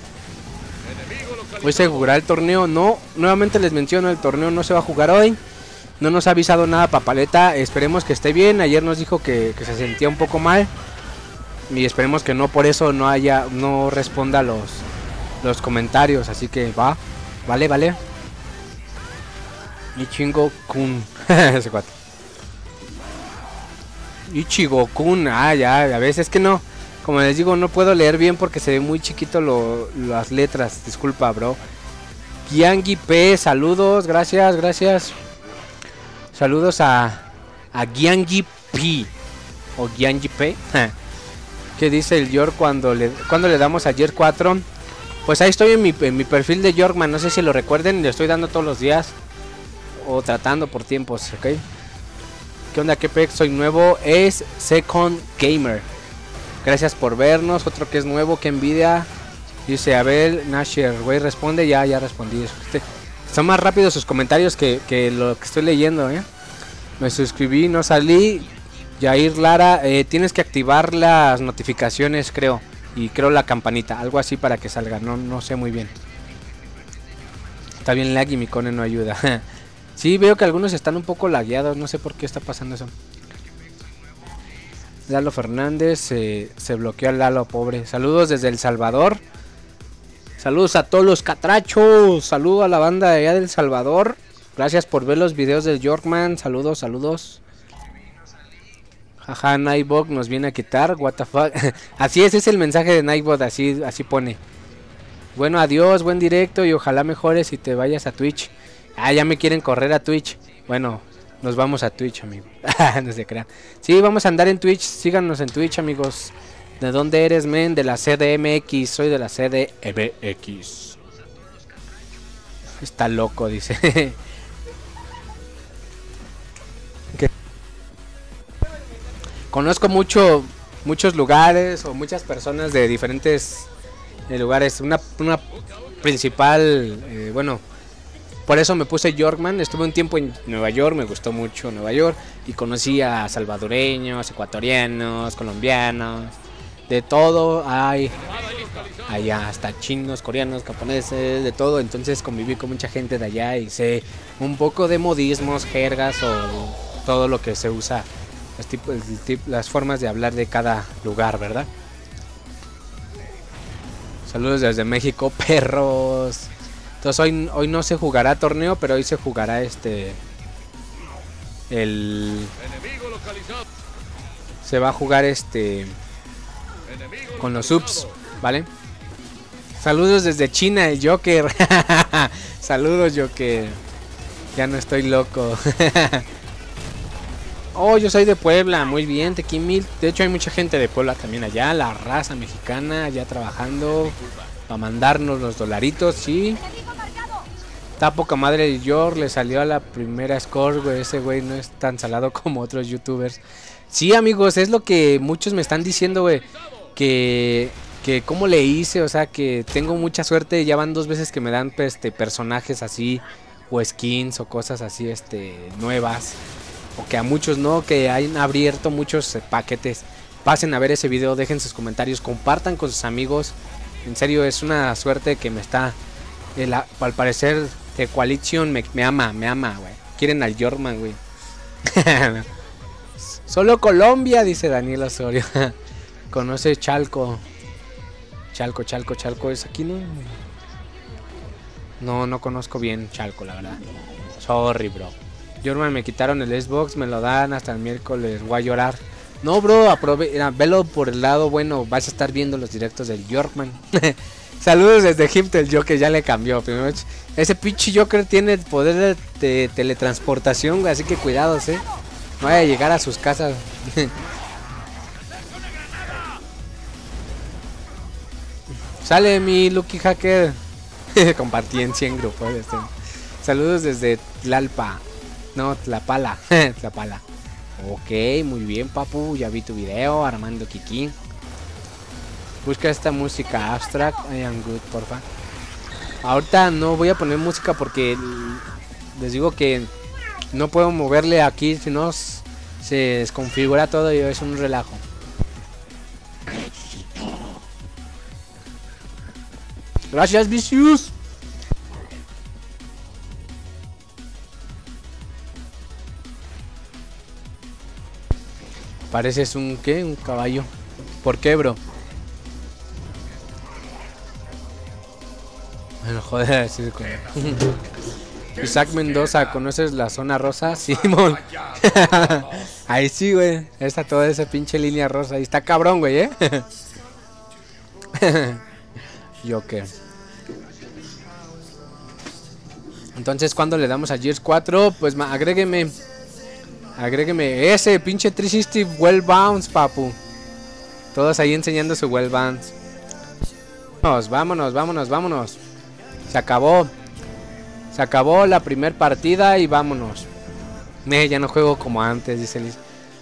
Hoy se jugará el torneo. No, nuevamente les menciono, el torneo no se va a jugar hoy. No nos ha avisado nada Papaleta. Esperemos que esté bien. Ayer nos dijo que, que se sentía un poco mal. Y esperemos que no por eso no haya, no responda los, los comentarios. Así que va. Vale, vale. Ichingo-kun. Ese cuate. Ichigo-kun. Ah, ya, a veces es que no. Como les digo, no puedo leer bien porque se ve muy chiquito lo, las letras. Disculpa, bro. Giangi P, saludos, gracias, gracias. Saludos a, a Giangi P. O Giangi P. ¿Qué dice el York cuando le, cuando le damos a Gear cuatro? Pues ahí estoy en mi, en mi perfil de Yorkman. No sé si lo recuerden, le estoy dando todos los días. O tratando por tiempos, ¿ok? ¿Qué onda, qué pex? Soy nuevo, es Second Gamer. Gracias por vernos. Otro que es nuevo, que envidia. Dice Abel Nasher, güey, responde. Ya, ya respondí. Son más rápidos sus comentarios que, que lo que estoy leyendo, ¿eh? Me suscribí, no salí. Jair Lara, eh, tienes que activar las notificaciones, creo. Y creo la campanita, algo así para que salga. No, no sé muy bien. Está bien lag y mi cone no ayuda. Sí, veo que algunos están un poco lagueados. No sé por qué está pasando eso. Lalo Fernández, eh, se bloqueó al Lalo, pobre. Saludos desde El Salvador. Saludos a todos los catrachos. Saludos a la banda de allá del Salvador. Gracias por ver los videos del Yorkman. Saludos, saludos. Jaja, Nightbot nos viene a quitar. What the fuck. Así es, es el mensaje de Nightbot. Así, así pone. Bueno, adiós, buen directo. Y ojalá mejores y te vayas a Twitch. Ah, ya me quieren correr a Twitch. Bueno, nos vamos a Twitch, amigo. No se crean. Sí, vamos a andar en Twitch. Síganos en Twitch, amigos. ¿De dónde eres, men? De la C D M X. Soy de la C D M X. Está loco, dice. ¿Qué? Conozco mucho, muchos lugares o muchas personas de diferentes eh, lugares. Una, una principal, eh, bueno, por eso me puse Yorkman. Estuve un tiempo en Nueva York, me gustó mucho Nueva York. Y conocí a salvadoreños, ecuatorianos, colombianos. De todo hay allá, hasta chinos, coreanos, japoneses, de todo. Entonces conviví con mucha gente de allá y sé un poco de modismos, jergas o todo lo que se usa, los tipos, el tip, las formas de hablar de cada lugar, ¿verdad? Saludos desde México, perros. Entonces hoy, hoy no se jugará torneo, pero hoy se jugará este el se va a jugar este con los subs, ¿vale? Saludos desde China, el Joker. Saludos, Joker. Ya no estoy loco. Oh, yo soy de Puebla, muy bien, Tequimil. De hecho hay mucha gente de Puebla también allá, la raza mexicana allá trabajando para mandarnos los dolaritos, sí. Está poca madre el York, le salió a la primera score, güey. Ese güey no es tan salado como otros youtubers. Sí, amigos, es lo que muchos me están diciendo, güey. Que, que cómo le hice, o sea, que tengo mucha suerte. Ya van dos veces que me dan este, personajes así, o skins, o cosas así, este, nuevas. O que a muchos no, que hayan abierto muchos eh, paquetes. Pasen a ver ese video, dejen sus comentarios, compartan con sus amigos. En serio, es una suerte que me está... El, al parecer, The Coalition me, me ama, me ama, güey. Quieren al Yorkman, güey. Solo Colombia, dice Daniel Osorio. Conoce Chalco. Chalco, Chalco, Chalco. ¿Es aquí, no? No, no conozco bien Chalco, la verdad. Sorry, bro. Yorkman, me quitaron el Xbox, me lo dan hasta el miércoles. Voy a llorar. No, bro, aprove velo por el lado bueno. Vas a estar viendo los directos del Yorkman. Saludos desde Egipto, el Joker ya le cambió. Ese pinche Joker tiene el poder de, de teletransportación, güey. Así que cuidados, eh. No vaya a llegar a sus casas. Sale mi Lucky Hacker. Compartí en cien grupos. Este. Saludos desde Tlalpa. No, Tlapala. Tlapala. Ok, muy bien, papu. Ya vi tu video, Armando Kiki. Busca esta música abstract. I am good, porfa. Ahorita no voy a poner música porque les digo que no puedo moverle aquí, si no se desconfigura todo y es un relajo. Gracias, Vicious. Pareces un ¿qué? Un caballo. ¿Por qué, bro? Bueno, joder, sí, Isaac Mendoza, ¿conoces la zona rosa? Simón. Ahí sí, güey. Está toda esa pinche línea rosa. Ahí está cabrón, güey, ¿eh? Joker. Entonces, ¿cuándo le damos a Gears cuatro? Pues ma, agrégueme. Agrégueme ese pinche trescientos sesenta Well Bounce, papu. Todos ahí enseñando su Well Bounce. Vámonos, vámonos, vámonos, vámonos. Se acabó. Se acabó la primer partida y vámonos. Eh, ya no juego como antes, dice Liz.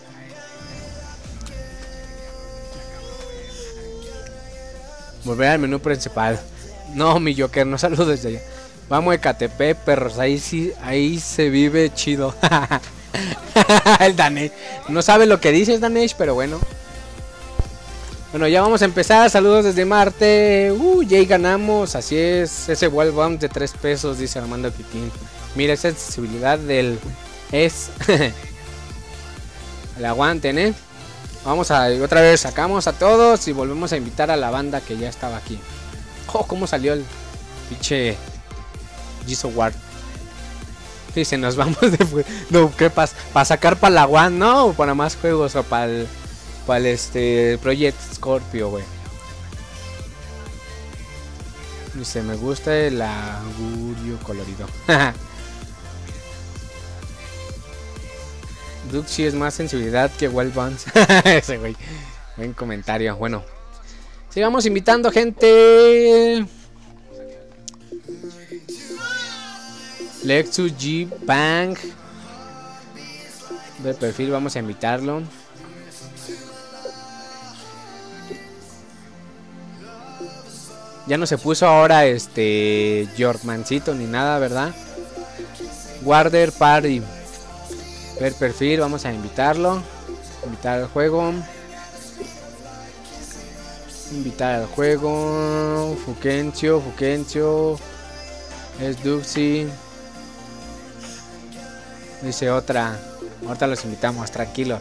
Volver al menú principal. No, mi Joker, no saludo desde allá. Vamos a Ecatepec, perros. Ahí sí, ahí se vive chido. El Danesh. No sabe lo que dices, Danesh, pero bueno. Bueno, ya vamos a empezar. Saludos desde Marte. Uh, ya ganamos. Así es. Ese Wild Bomb de tres pesos, dice Armando Quitín. Mira, esa sensibilidad del es. Le aguanten, eh. Vamos a otra vez. Sacamos a todos y volvemos a invitar a la banda que ya estaba aquí. Oh, cómo salió el pinche G-Soward. Dice, nos vamos de. No, ¿qué pasa? ¿Para sacar para la One? No, para más juegos o para el. Para el este. Project Scorpio, güey. Dice, me gusta el augurio colorido. Duxi es más sensibilidad que Wild Bounce. Ese güey. Buen comentario. Bueno. Sigamos invitando gente. Lexus G Bang. De perfil, vamos a invitarlo. Ya no se puso ahora este Yorkmancito ni nada, ¿verdad? Warder Party. Ver perfil, vamos a invitarlo. Invitar al juego. Invitar al juego. Fukencio, Fukencio. Es Duxi. Dice otra. Ahorita los invitamos, tranquilos.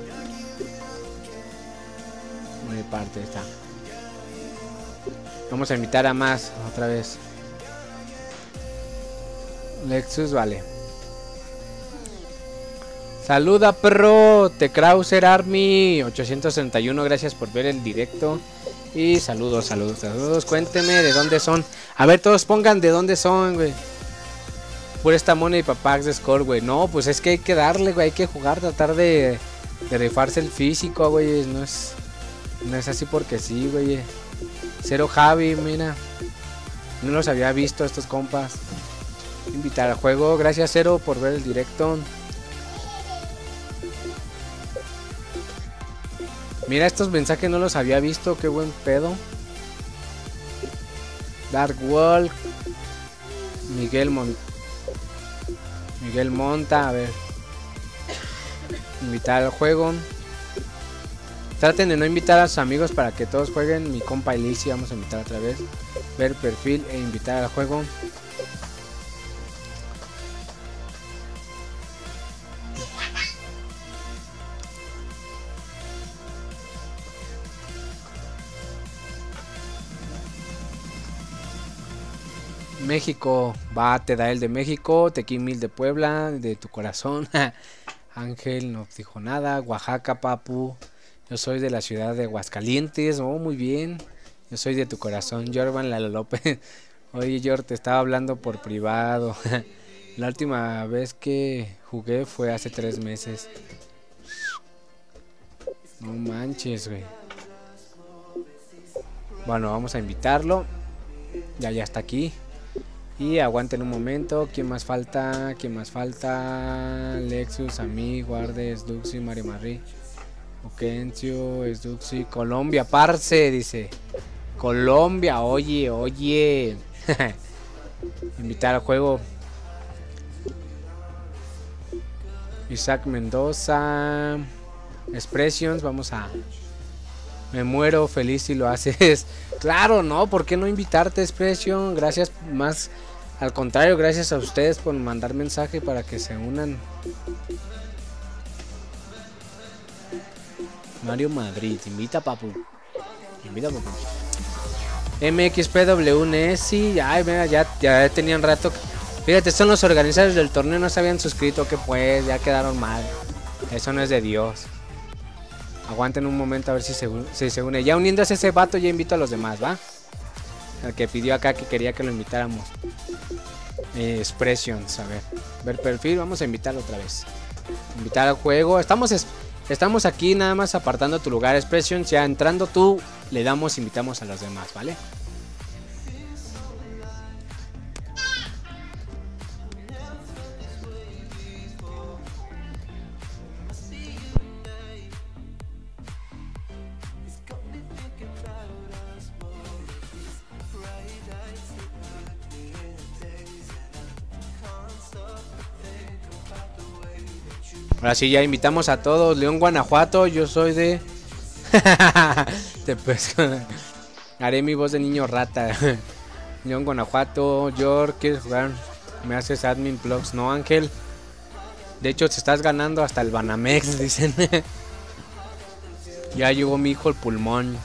Muy parte está. Vamos a invitar a más otra vez. Lexus, vale. Saluda, perro. The Krauser Army ochocientos treinta y uno. Gracias por ver el directo. Y saludos, saludos, saludos. Cuénteme de dónde son. A ver, todos pongan de dónde son, güey. Pura esta money para packs de score, güey. No, pues es que hay que darle, güey. Hay que jugar, tratar de, de rifarse el físico, güey. No es, no es así porque sí, güey. Cero Javi, mira. No los había visto estos compas. Invitar al juego. Gracias, Cero, por ver el directo. Mira, estos mensajes no los había visto. Qué buen pedo. Dark Wall. Miguel Mon Miguel Monta. A ver. Invitar al juego. Traten de no invitar a sus amigos para que todos jueguen. Mi compa Elisi vamos a invitar otra vez. Ver perfil e invitar al juego. México, va, te da el de México. Tequimil de Puebla, de tu corazón. Ángel no dijo nada. Oaxaca, papu. Yo soy de la ciudad de Aguascalientes. Oh, muy bien. Yo soy de tu corazón, Jorvan Lalo López. Oye, Jor, te estaba hablando por privado. La última vez que jugué fue hace tres meses. No manches, güey. Bueno, vamos a invitarlo. Ya, ya está aquí. Y aguanten un momento. ¿Quién más falta? ¿Quién más falta? Lexus, Ami, Guardes, Duxi, Mario Marri. Okencio, es Duxi. Colombia, parce, dice. Colombia, oye, oye. Invitar al juego. Isaac Mendoza. Expressions, vamos a. Me muero feliz si lo haces. Claro, no, ¿por qué no invitarte, Expression? Gracias, más al contrario, gracias a ustedes por mandar mensaje para que se unan. Mario Madrid, invita, papu. Invita, papu. M X P W N S, ay, mira, ya, ya tenían rato Fíjate, son los organizadores del torneo, no se habían suscrito, que pues, ya quedaron mal. Eso no es de Dios. Aguanten un momento a ver si se, si se une. Ya uniéndose ese vato, ya invito a los demás, ¿va? El que pidió acá que quería que lo invitáramos. Eh, Expressions, a ver. Ver perfil, vamos a invitarlo otra vez. Invitar al juego. Estamos, estamos aquí nada más apartando tu lugar, Expressions. Ya entrando tú, le damos, invitamos a los demás, ¿vale? Ahora sí, ya invitamos a todos. León, Guanajuato, yo soy de... de pues... Haré mi voz de niño rata. León, Guanajuato, York, ¿quieres jugar? Me haces admin blogs, no, Ángel. De hecho, te estás ganando hasta el Banamex, dicen. Ya llegó mi hijo el pulmón.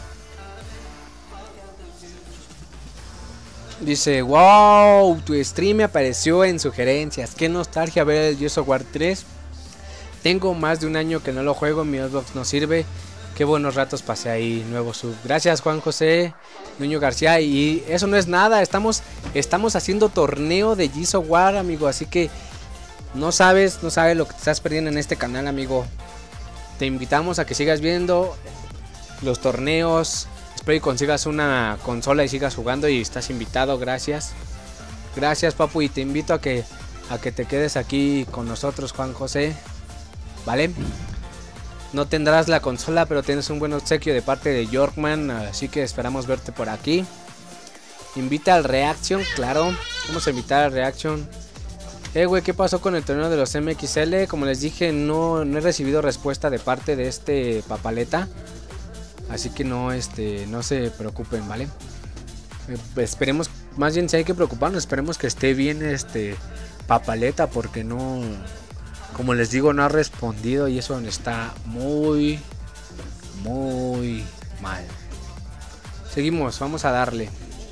Dice, wow, tu stream me apareció en sugerencias. Qué nostalgia ver el Gears of War tres. Tengo más de un año que no lo juego, mi Xbox no sirve. Qué buenos ratos pasé ahí, nuevo sub. Gracias, Juan José Nuño García. Y eso no es nada, estamos, estamos haciendo torneo de Gears of War, amigo. Así que no sabes, no sabes lo que te estás perdiendo en este canal, amigo. Te invitamos a que sigas viendo los torneos. Espero que consigas una consola y sigas jugando. Y estás invitado, gracias. Gracias, papu, y te invito a que, a que te quedes aquí con nosotros, Juan José. ¿Vale? No tendrás la consola, pero tienes un buen obsequio de parte de Yorkman, así que esperamos verte por aquí. Invita al Reaction, claro. Vamos a invitar al Reaction. Eh, güey, ¿qué pasó con el torneo de los M X L? Como les dije, no, no he recibido respuesta de parte de este papaleta. Así que no, este, no se preocupen, ¿vale? Eh, esperemos, más bien si hay que preocuparnos, esperemos que esté bien este papaleta, porque no... Como les digo, no ha respondido y eso está muy, muy mal. Seguimos, vamos a darle.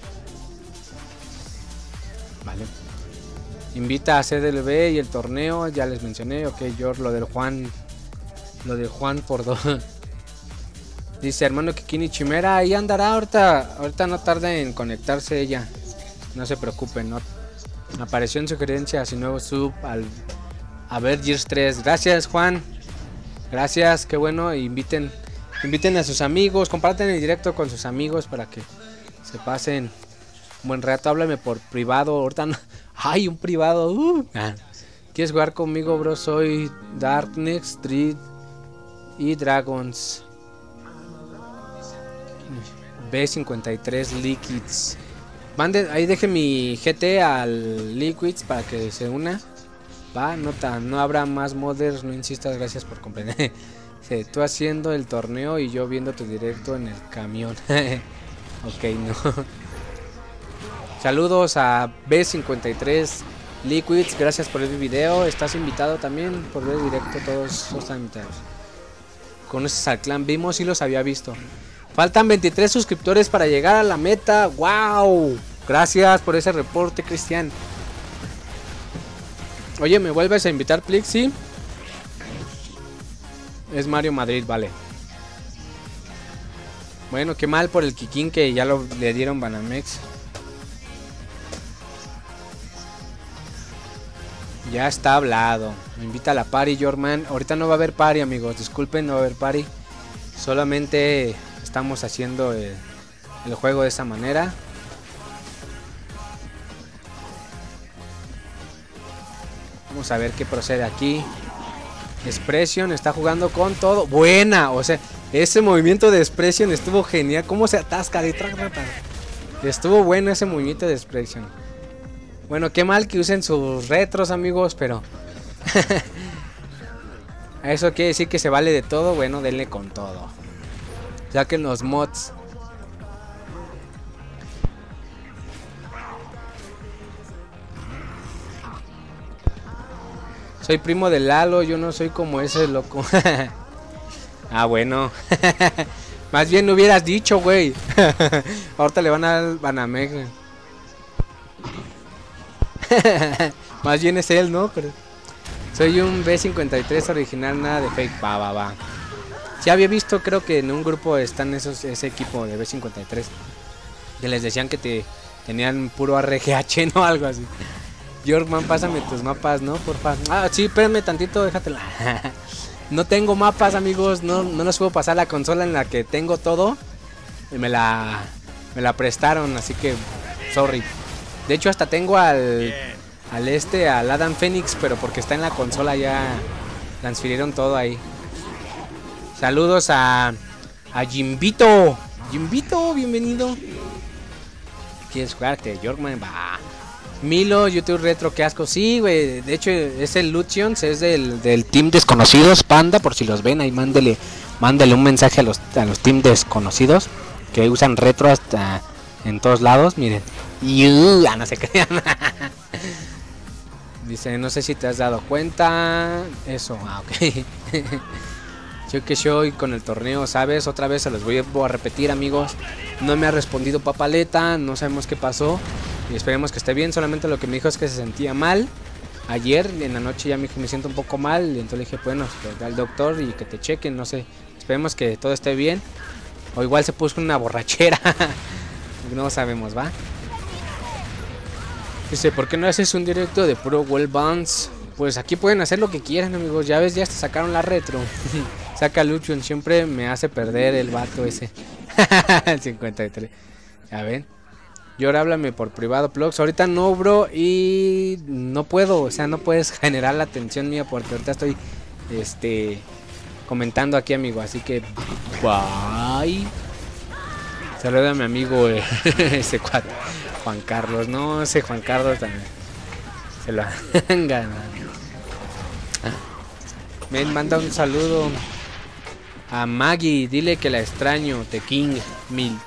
Vale. Invita a C D L B y el torneo, ya les mencioné. Ok, George, lo del Juan. Lo del Juan por dos. Dice hermano Kikini Chimera, ahí andará ahorita. Ahorita no tarda en conectarse ella. No se preocupen, no. Apareció en sugerencias y nuevo sub al... A ver, Gears tres. Gracias, Juan. Gracias, qué bueno. Inviten, inviten a sus amigos. Compartan el directo con sus amigos para que se pasen un buen rato. Háblame por privado. Ahorita no. Ay, un privado. Uh. Ah. ¿Quieres jugar conmigo, bro? Soy Darkness, Street y Dragons. B cincuenta y tres Liquids. Manden, ahí deje mi G T al Liquids para que se una. Va, nota, no habrá más modders, no insistas, gracias por comprender. Sí, tú haciendo el torneo y yo viendo tu directo en el camión. Ok, no. Saludos a B cincuenta y tres Liquids, gracias por el video. Estás invitado también por ver el directo, todos, todos están invitados. ¿Conoces al clan? Vimos y los había visto. Faltan veintitrés suscriptores para llegar a la meta. ¡Wow! Gracias por ese reporte, Cristian. Oye, ¿me vuelves a invitar, please? Sí. Es Mario Madrid, vale. Bueno, qué mal por el Kikín que ya lo le dieron Banamex. Ya está hablado. Me invita a la party, Jorman. Ahorita no va a haber party, amigos. Disculpen, no va a haber party. Solamente estamos haciendo el, el juego de esa manera. Vamos a ver qué procede aquí. Expression está jugando con todo. Buena, o sea, ese movimiento de Expression estuvo genial. Cómo se atasca de tra, tra, tra. Estuvo bueno ese movimiento de Expression. Bueno, qué mal que usen sus retros, amigos, pero eso quiere decir que se vale de todo. Bueno, denle con todo. Saquen los mods. Soy primo de Lalo, yo no soy como ese loco. Ah, bueno. Más bien no hubieras dicho, güey. Ahorita le van a dar Banamex. Más bien es él, ¿no? Pero soy un B cincuenta y tres original, nada de fake. Va, va, va. Sí había visto, creo que en un grupo están esos, ese equipo de B cincuenta y tres. Que les decían que te tenían puro R G H, ¿no? Algo así. Yorkman, pásame tus mapas, ¿no? Porfa. Ah, sí, espérame tantito, déjatela. No tengo mapas, amigos. No, no los puedo pasar a la consola en la que tengo todo. Y me la, me la prestaron, así que sorry. De hecho, hasta tengo al, al este, al Adam Phoenix, pero porque está en la consola ya transfirieron todo ahí. Saludos a, a Jimbito. Jimbito, bienvenido. ¿Quieres jugarte? Yorkman, va. Milo, YouTube Retro, qué asco. Sí, güey. De hecho, es el Lutions, es del, del Team Desconocidos, Panda, por si los ven. Ahí mándele, mándele un mensaje a los, a los Team Desconocidos que usan retro hasta en todos lados. Miren. Y uh, ah, no se crean. Dice, no sé si te has dado cuenta. Eso, ah, ok. Yo que soy con el torneo, ¿sabes? Otra vez se los voy a repetir, amigos. No me ha respondido Papaleta, no sabemos qué pasó. Y esperemos que esté bien. Solamente lo que me dijo es que se sentía mal. Ayer en la noche ya me dijo, me siento un poco mal. Y entonces le dije, bueno, ve al doctor y que te chequen, no sé. Esperemos que todo esté bien. O igual se puso una borrachera. No sabemos, ¿va? Dice, ¿por qué no haces un directo de puro World Bounce? Pues aquí pueden hacer lo que quieran, amigos. Ya ves, ya hasta sacaron la retro. Saca Lucian, siempre me hace perder el vato ese. El cincuenta y tres. Ya ven. Y ahora háblame por privado, Plugs. Ahorita no, bro. Y no puedo. O sea, no puedes generar la atención mía porque ahorita estoy este comentando aquí, amigo. Así que bye. Saluda a mi amigo eh, ese cuatro. Juan Carlos. No, ese Juan Carlos también. Se lo han ganado. Me manda un saludo a Maggie. Dile que la extraño. The King Mil.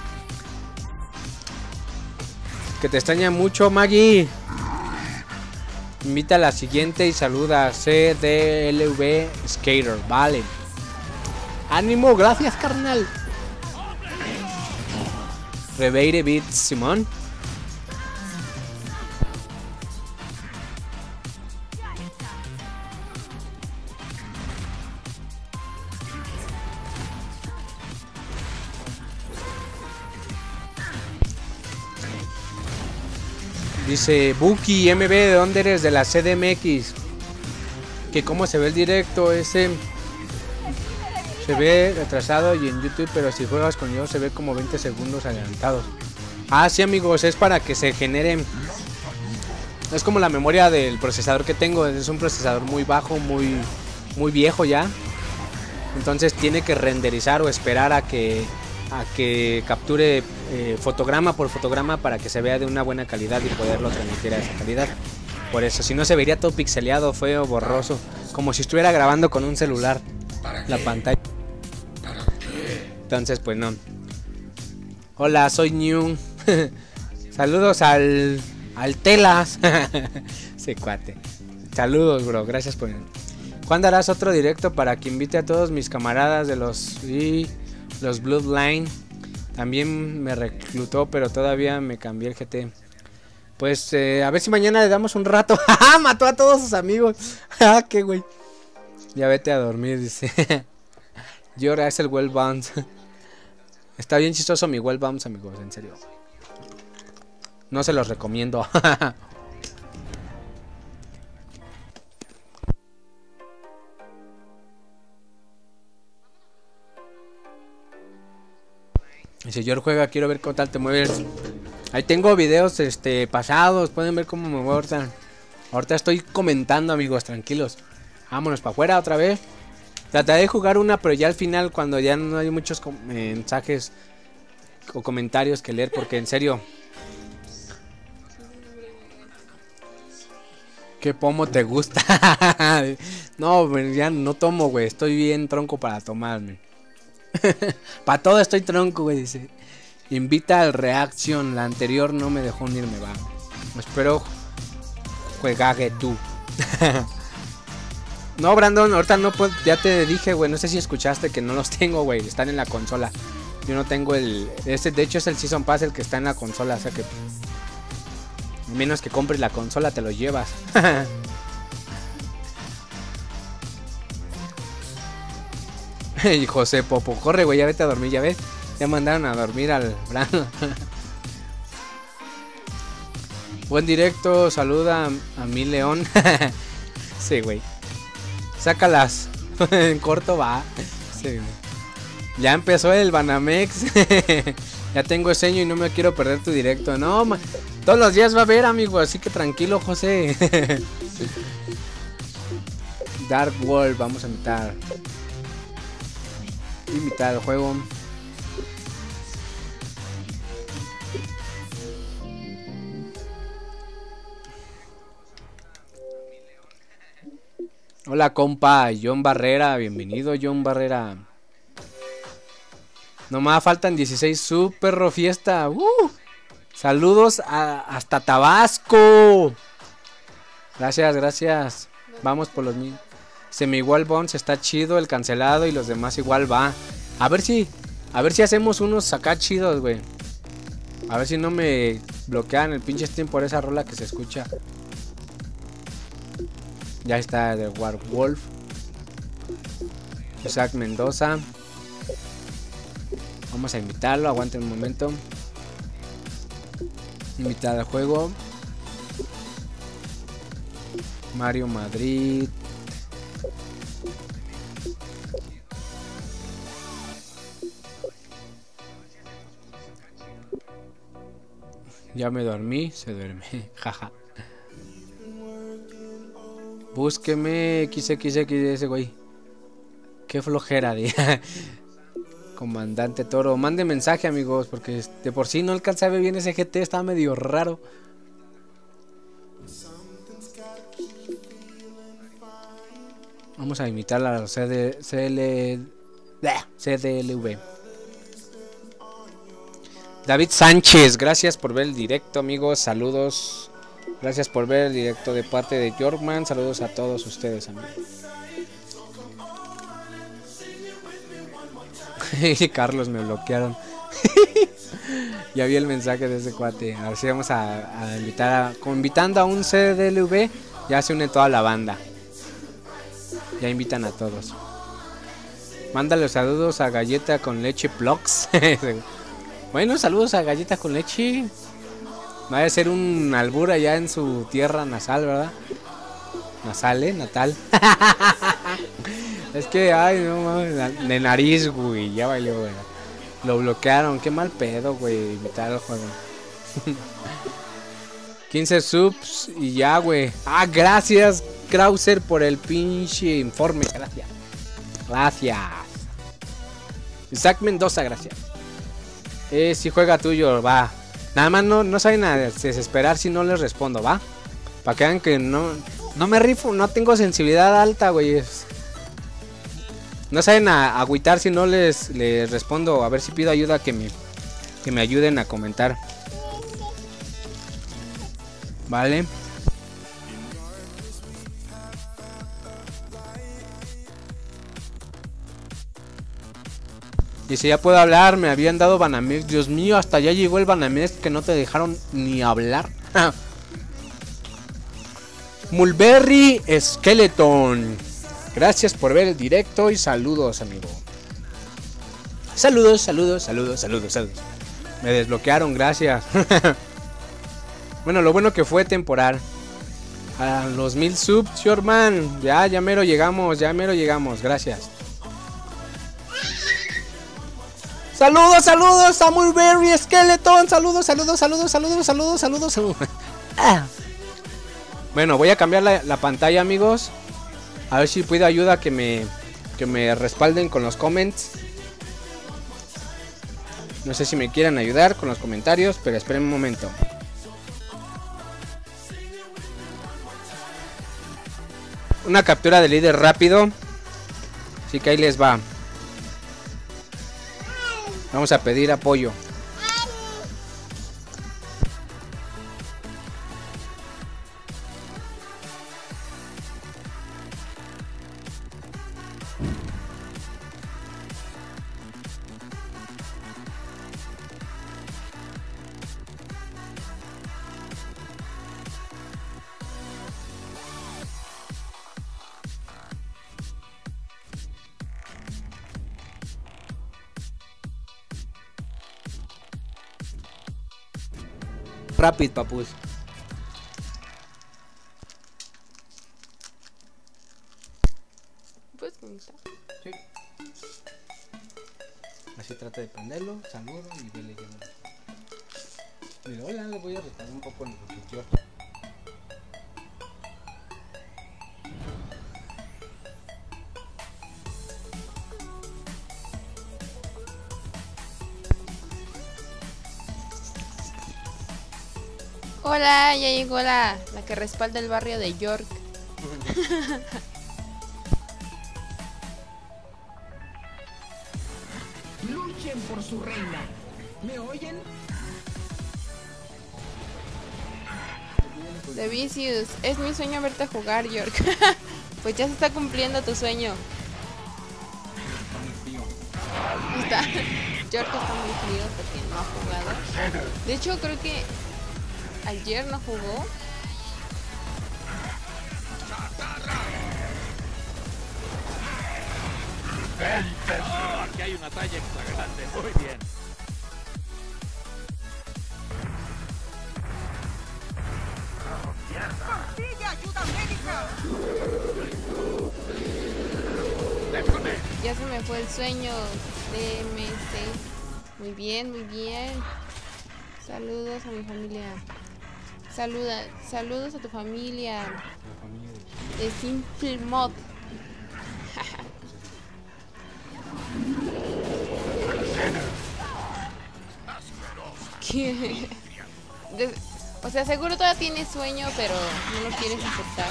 Que te extraña mucho, Maggie. Invita a la siguiente y saluda a C D L V Skater. Vale. Ánimo, gracias, carnal. Reveire Beat Simón. Dice Buki M B, ¿de dónde eres? De la C D M X. Que cómo se ve el directo ese. Se ve retrasado y en YouTube, pero si juegas con yo se ve como veinte segundos adelantados. Ah, sí, amigos, es para que se genere. Es como la memoria del procesador que tengo. Es un procesador muy bajo, muy, muy viejo ya. Entonces tiene que renderizar o esperar a que a que capture eh, fotograma por fotograma para que se vea de una buena calidad y poderlo transmitir a esa calidad. Por eso, si no se vería todo pixeleado, feo, borroso, como si estuviera grabando con un celular la pantalla. Entonces, pues no. Hola, soy New. Saludos al al Telas. Ese cuate. Saludos, bro. Gracias por. ¿Cuándo harás otro directo para que invite a todos mis camaradas de los y los Bloodline? También me reclutó, pero todavía me cambié el G T. Pues eh, a ver si mañana le damos un rato. Mató a todos sus amigos. Ah, qué güey. Ya vete a dormir, dice. Y ahora es el Well Bounce. Está bien chistoso mi Well Bounce, amigos, en serio. No se los recomiendo. El señor juega, quiero ver cómo tal te mueves. Ahí tengo videos este pasados, pueden ver cómo me muevo ahorita. Ahorita estoy comentando, amigos, tranquilos. Vámonos para afuera otra vez. Trataré de jugar una, pero ya al final, cuando ya no hay muchos mensajes o comentarios que leer, porque en serio. ¿Qué pomo te gusta? No, ya no tomo, güey. Estoy bien tronco para tomarme. Para todo estoy tronco, güey, dice. Invita al Reaction. La anterior no me dejó unirme, va. Espero juegague tú. No, Brandon, ahorita no puedo. Ya te dije, güey. No sé si escuchaste que no los tengo, güey. Están en la consola. Yo no tengo el. Este, de hecho, es el Season Pass el que está en la consola. O sea que. A menos que compres la consola, te lo llevas. Y José Popo, corre, güey, ya vete a dormir, ya ves. Ya mandaron a dormir al Brando. Buen directo, saluda a, a mi León. Sí, güey. Sácalas. En corto va. Sí, güey. Ya empezó el Banamex. Ya tengo sueño y no me quiero perder tu directo. No, ma todos los días va a haber, amigo. Así que tranquilo, José. Dark World, vamos a imitar. Imitar el juego. Hola, compa. John Barrera. Bienvenido, John Barrera. Nomás faltan dieciséis sub, perro fiesta. Uh, saludos a, hasta Tabasco. Gracias, gracias. Vamos por los mil. Semi igual Bones está chido, el cancelado y los demás igual va. A ver si, a ver si hacemos unos acá chidos, güey. A ver si no me bloquean el pinche Steam por esa rola que se escucha. Ya está de Warwolf. Isaac Mendoza. Vamos a invitarlo, aguanten un momento. Invitar al juego. Mario Madrid. Ya me dormí, se duerme. Jaja. Búsqueme X X X ese güey. Qué flojera, de Comandante Toro. Mande mensaje, amigos, porque de por sí no alcanza a ver bien ese G T, está medio raro. Vamos a imitar a la C D, C L, C D L V. David Sánchez, gracias por ver el directo, amigos. Saludos. Gracias por ver el directo de parte de Yorkman. Saludos a todos ustedes, amigos. Carlos, me bloquearon. Ya vi el mensaje de ese cuate. A ver si vamos a, a invitar a, con, invitando a un C D L V, ya se une toda la banda. Ya invitan a todos. Mándale saludos a Galleta con Leche Plugs. Bueno, saludos a Galleta con Leche. Va a ser un albur allá en su tierra nasal, ¿verdad? Nasal, ¿eh? Natal. Es que, ay, no mames, de nariz, güey. Ya valió, güey. Lo bloquearon, qué mal pedo, güey. Invitar al juego. quince subs y ya, güey. Ah, gracias, Krauser, por el pinche informe. Gracias. Gracias. Isaac Mendoza, gracias. Eh, si juega tuyo, va. Nada más no, no saben a desesperar si no les respondo, va. Para que vean que no, no me rifo, no tengo sensibilidad alta, güey. No saben a agüitar si no les, les respondo. A ver si pido ayuda, que me, que me ayuden a comentar. Vale. Y si ya puedo hablar, me habían dado Banamex. Dios mío, hasta ya llegó el Banamex que no te dejaron ni hablar. Mulberry Skeleton. Gracias por ver el directo y saludos, amigo. Saludos, saludos, saludos, saludos, saludos. Me desbloquearon, gracias. Bueno, lo bueno que fue temporal. A los mil subs, Shortman. Ya, ya mero llegamos, ya mero llegamos, gracias. Saludos, saludos a Mulberry Skeleton. Saludos, saludos, saludos, saludos, saludos, saludos, saludos. Ah. Bueno, voy a cambiar la, la pantalla, amigos. A ver si pido ayuda, que me, que me respalden con los comments. No sé si me quieran ayudar con los comentarios, pero esperen un momento. Una captura de líder rápido. Así que ahí les va. Vamos a pedir apoyo. Rapid, papus. ¿Puedes comentar? Sí. Así trata de prenderlo, saludo y ve leyendo. Mira, hola, le voy a retar un poco en el sitio. Hola, ya llegó la, la que respalda el barrio de York. Luchen por su reina. ¿Me oyen? The Vicious, es mi sueño verte jugar, York. Pues ya se está cumpliendo tu sueño. Está, York está muy frío porque no ha jugado. De hecho, creo que ayer no jugó. Oh, aquí hay una talla extra grande. Muy bien. ¡Consigue ayuda médica! Ya se me fue el sueño. D M C. Muy bien, muy bien. Saludos a mi familia. Saluda, saludos a tu familia. De Simple Mod. ¿Qué? De- o sea, seguro todavía tienes sueño, pero no lo quieres aceptar.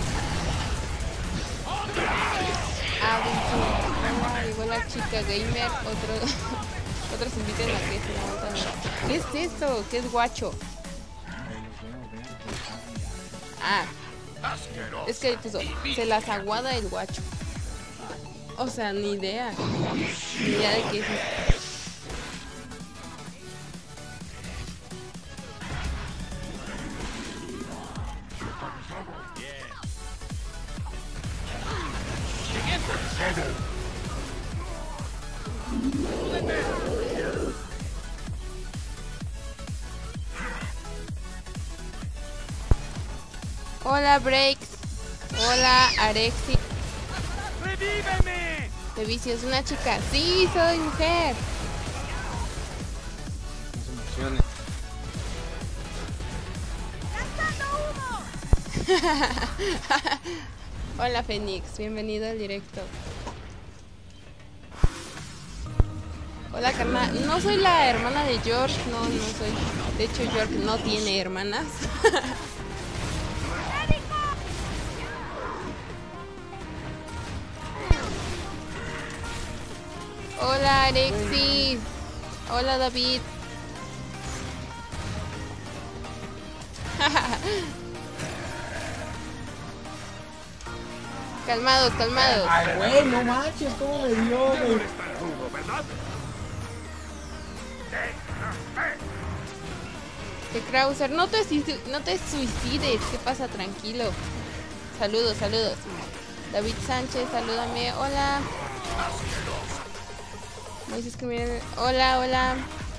Ah, bueno, llegó la chica gamer. Otro, otros inviten a que se levantan. ¿Qué es esto? ¿Qué es guacho? Ah, es que puso, se las aguada el guacho. O sea, ni idea. Ni idea de qué es esto. Hola Breaks. Hola Arexi. ¡Revíveme! De Vicio es una chica. Sí, soy mujer. No se emocione. Hola Fénix, bienvenido al directo. Hola carnal, no soy la hermana de George, no, no soy. De hecho George no tiene hermanas. Hola Alexis. Hola David. Calmados, calmados. Ay, güey, no manches, cómo me dio, güey. Que Krauser, no te, suici- no te suicides. ¿Qué pasa? Tranquilo. Saludos, saludos. David Sánchez, salúdame. Hola. Moisés que miren. Hola, hola.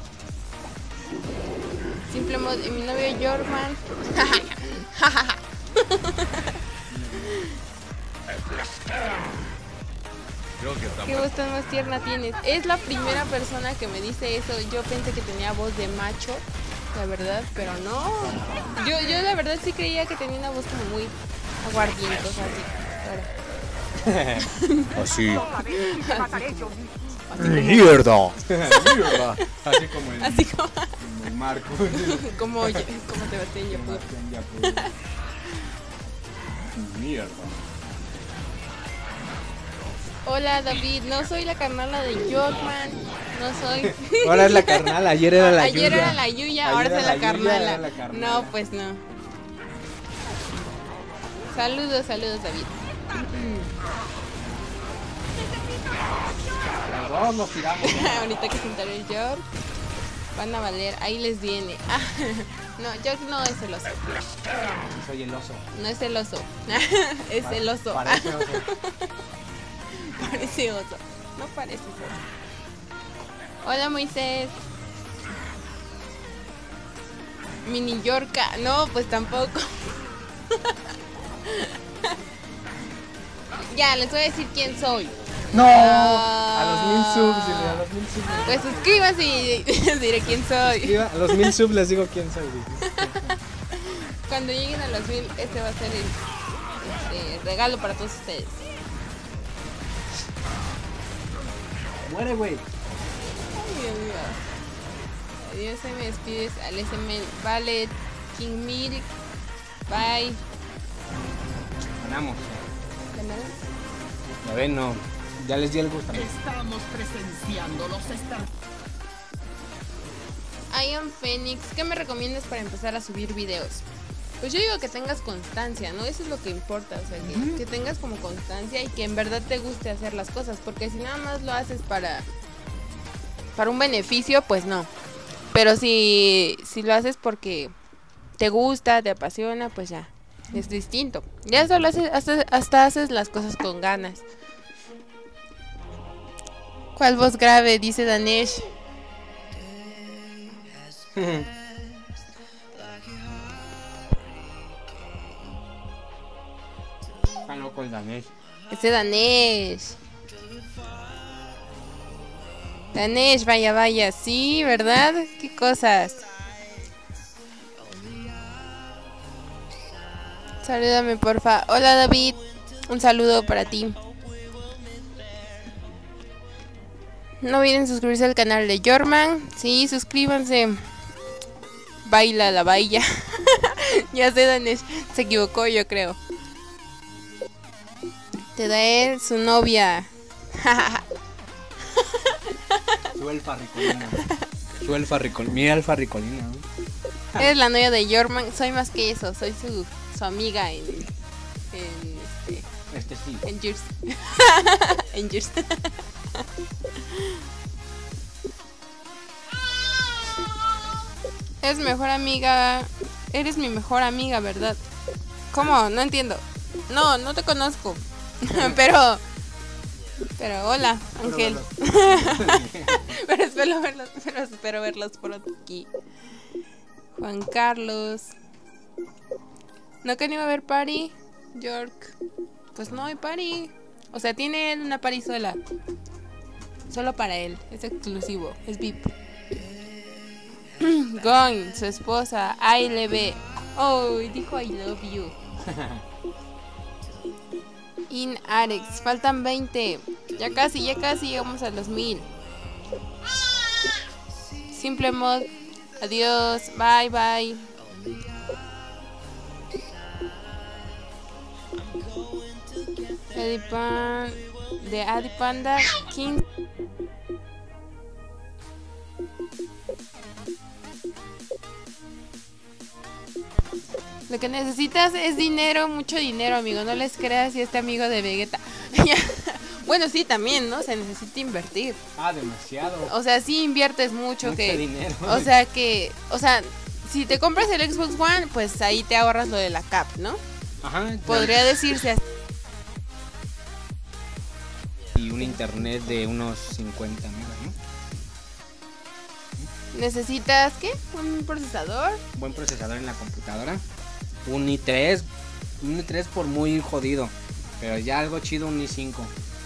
Simple mod. Y mi novio Jorman. Creo que está Qué voz tan más tierna tienes. Es la primera persona que me dice eso. Yo pensé que tenía voz de macho, la verdad, pero no. Yo, yo la verdad sí creía que tenía una voz como muy aguardientosa, así. Así. Así, Mierda. Mierda. Así como el, así como, como el Marco. como, como Sebastián Yapur. Mierda. Hola David, no soy la carnala de Yorkman. No soy. Ahora es la carnal, ayer era la Ayer Yuya. era la Yuya, Ayer ahora era es la, la Yuya, carnala. era la carnala. No, pues no. Saludos, saludos David. Los dos nos tiramos. Ahorita que se enteró el York, van a valer, ahí les viene. Ah, no, York no es el oso. Soy el oso. No es el oso. Es el oso. Parece oso. Parece oso. No parece oso. Hola Moisés. Mini Yorka. No, pues tampoco. Ya, les voy a decir quién soy. No, Ah. a los mil subs, dile, a los mil subs. Pues suscríbanse y les diré quién soy. Escriba, a los mil subs les digo quién soy. Dile. Cuando lleguen a los mil, este va a ser el este, regalo para todos ustedes. Muere, güey. Ay, Dios mío. Adiós, se me despides al S M Ballet, King Milk. Bye. Ganamos. ¿Ganaron? Ya ven, no. Ya les di el gusto. Estamos presenciando los estar... Ian Phoenix, ¿qué me recomiendas para empezar a subir videos? Pues yo digo que tengas constancia, ¿no? Eso es lo que importa, o sea, que, uh-huh. que tengas como constancia y que en verdad te guste hacer las cosas, porque si nada más lo haces para para un beneficio, pues no. Pero si, si lo haces porque te gusta, te apasiona, pues ya, es distinto. Ya solo haces, hasta, hasta haces las cosas con ganas. ¿Cuál voz grave? Dice Danesh. Está loco el Danesh. Ese Danesh. Danesh, vaya, vaya, sí, ¿verdad? ¿Qué cosas? Salúdame, porfa. Hola, David. Un saludo para ti. No olviden suscribirse al canal de Jorman. Sí, suscríbanse. Baila la baila. Ya sé, Danesh. Se equivocó, yo creo. Te da él su novia. Su elfa ricolina. Su elfa ricolina. Mira elfa ricolina, ¿no? Eres la novia de Jorman. Soy más que eso. Soy su, su amiga en... En este... Este sí. En Jersey. En Jersey. Eres mejor amiga. Eres mi mejor amiga, ¿verdad? ¿Cómo? No entiendo. No, no te conozco. Pero... Pero hola, Ángel. Pero espero verlos, pero espero verlos por aquí. Juan Carlos. ¿No que no iba a haber party? York. Pues no hay party. O sea, tiene él una party sola. Solo para él. Es exclusivo. Es V I P. Gon, su esposa. I L B. Oh, dijo I love you. In Arex, faltan veinte. Ya casi, ya casi llegamos a los mil. Simple Mod. Adiós, bye bye. Adipan, de Adipanda King. Lo que necesitas es dinero, mucho dinero, amigo. No les creas si este amigo de Vegeta. Bueno, sí, también, ¿no? Se necesita invertir. Ah, demasiado. O sea, sí inviertes mucho, mucho que dinero. O sea que, o sea, si te compras el Xbox One, pues ahí te ahorras lo de la cap, ¿no? Ajá. Podría decirse así. Y un internet de unos cincuenta megas, ¿no? ¿Necesitas qué? ¿Un procesador? Buen procesador en la computadora. Un i tres. Un i tres por muy jodido. Pero ya algo chido, un i cinco.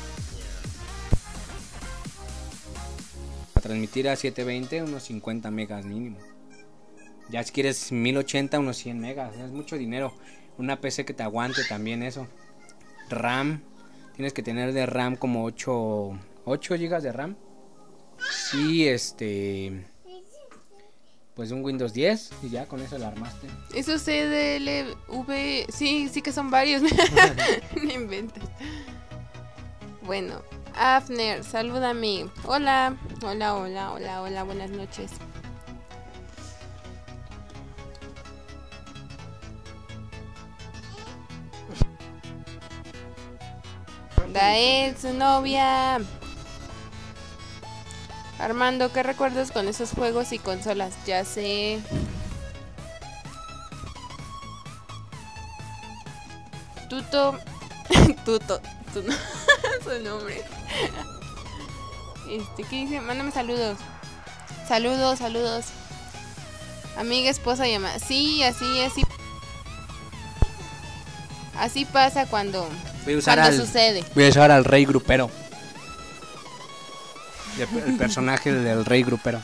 Para transmitir a setecientos veinte, unos cincuenta megas mínimo. Ya si quieres mil ochenta, unos cien megas. Es mucho dinero. Una P C que te aguante también eso. RAM. Tienes que tener de RAM como ocho, ocho gigas de RAM. Y este... Pues un Windows diez y ya con eso la armaste. Esos C D L V, sí, sí que son varios. No inventes. Bueno, Afner, salúdame. Hola, hola, hola, hola, hola, buenas noches. Dael, su novia. Armando, ¿qué recuerdas con esos juegos y consolas? Ya sé. Tuto. Tuto. Tu no... Su nombre. Este, ¿qué dice? Mándame saludos. Saludos, saludos. Amiga, esposa y ama. Sí, así, así. Así pasa cuando, Voy a usar cuando al, sucede. Voy a usar al rey grupero. El, el personaje del rey grupero.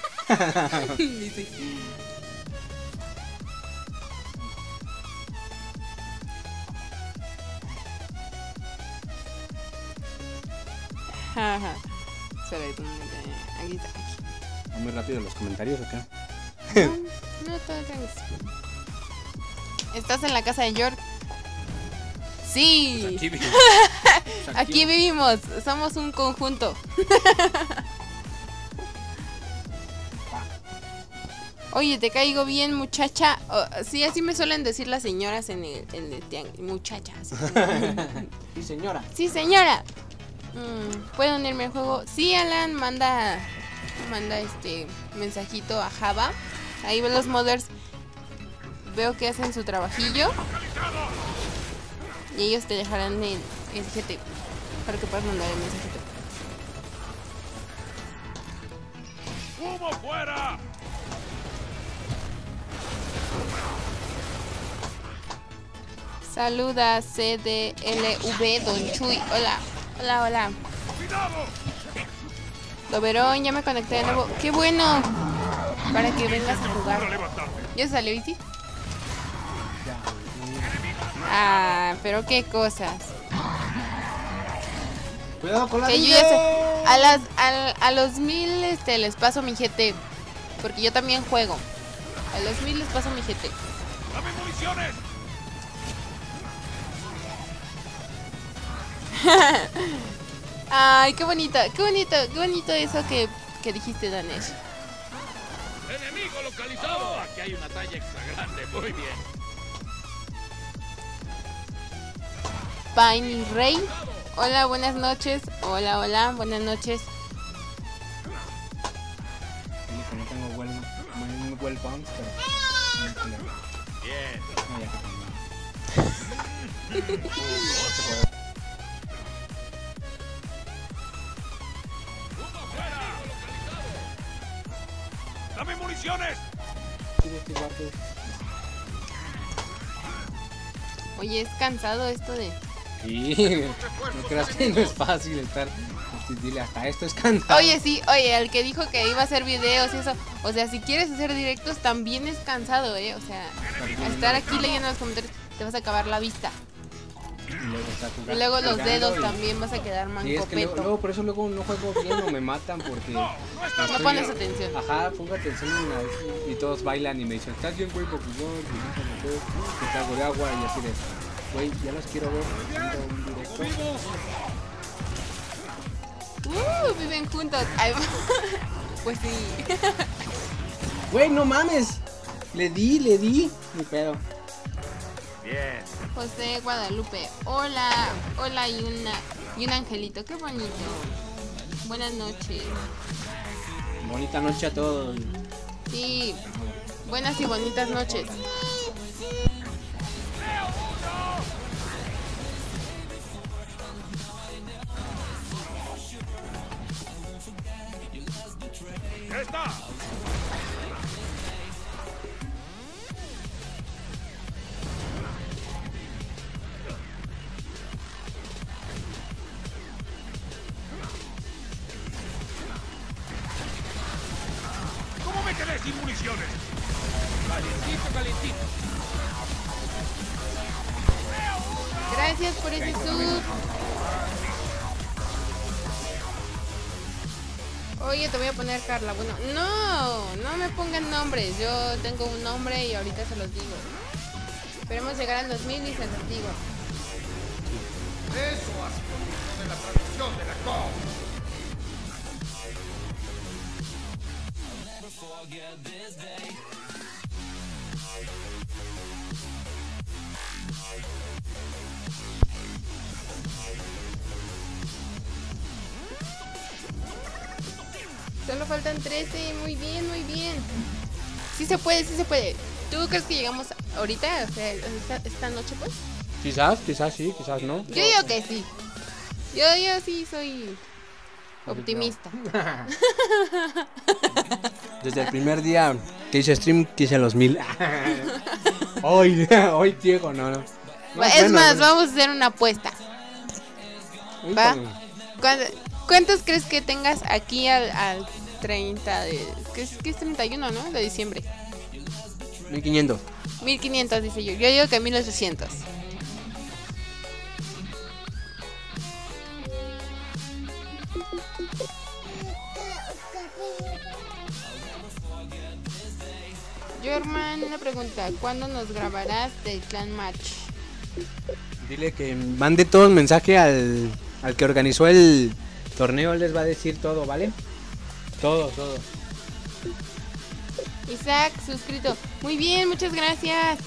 Ajá. Espera, aquí está. ¿Va muy rápido los comentarios o qué? No, no, todo tranquilo. ¿Estás en la casa de York? Sí. Pues aquí, vivimos. Pues Aquí vivimos, somos un conjunto. Oye, ¿te caigo bien, muchacha? Oh, sí, así me suelen decir las señoras en el, en el tianguis. Muchacha. así. Sí, señora. Sí, señora. Mm, ¿Puedo unirme al juego? Sí, Alan, manda manda este mensajito a Java. Ahí ven los modders. Veo que hacen su trabajillo. Y ellos te dejarán el, el G T para que puedas mandar el mensajito. ¡Humo fuera! Saluda C D L V Don Chuy. Hola, hola, hola. Doberón, ya me conecté de nuevo. ¡Qué bueno! Para que vengas a jugar. ¿Ya salió Easy? Ah, pero qué cosas. Cuidado con la Que yo ya sé. A, las, a, a los mil este, les paso mi G T. Porque yo también juego. A los mil les paso mi G T. ¡Dame municiones! Ay, qué bonito, qué bonito, qué bonito eso que, que dijiste, Danesh. ¡Enemigo localizado! Aquí hay una talla extra grande. Muy bien. Piney Rey. Hola, buenas noches. Hola, hola, buenas noches. No tengo well, muy well bounce, pero... Bien. No, ya que tengo. ¡Dame municiones! Oye, es cansado esto de... Sí, no creas que no es fácil estar... Dile, hasta esto es cansado. Oye, sí, oye, el que dijo que iba a hacer videos y eso. O sea, si quieres hacer directos también es cansado, ¿eh? O sea, estar aquí leyendo los comentarios te vas a acabar la vista. Y luego, está jugando, Y luego los jugando dedos y... también vas a quedar Sí, es que luego, mancopeto. luego por eso luego no juego bien o me matan porque... No, no está No pones atención. Ajá, pongo atención una vez y todos bailan y me dicen, ¿estás bien, güey, por favor? Que te hago de agua y así de... Güey, ya los quiero ver haciendo un directo. Uh, viven juntos. Ay, pues sí. Güey, no mames. Le di, le di. Mi pedo. Bien. José Guadalupe. Hola. Hola y una y un angelito. Qué bonito. Buenas noches. Bonita noche a todos. Sí. Buenas y bonitas noches. ¡Está! ¿Cómo me quedé sin municiones? Calientito, calientito. Gracias por ese sub. Oye, te voy a poner Carla. Bueno, no, no me pongan nombres. Yo tengo un nombre y ahorita se los digo. Esperemos llegar a los mil y se los digo. Eso ha sido uno de la tradición de la C O M. Solo faltan trece. Muy bien, muy bien. Sí se puede, sí se puede. ¿Tú crees que llegamos ahorita? O sea, esta, esta noche, pues. Quizás, quizás sí, quizás no. Yo digo que sí. Yo, yo sí soy optimista. Desde el primer día Que dice stream, quise los mil. Hoy, hoy Diego, no, no. Va, es más, vamos a hacer una apuesta. ¿Va? ¿Cuántos, ¿Cuántos crees que tengas aquí al, al treinta de... ¿Qué es, qué es treinta y uno, no? De diciembre. mil quinientos. mil quinientos, dice yo. Yo digo que mil ochocientos. Jorman, una pregunta. ¿Cuándo nos grabarás del Clan Match? Dile que mande todo un mensaje al, al que organizó el torneo. Él les va a decir todo, ¿vale? Todo, todo. Isaac, suscrito. Muy bien, muchas gracias.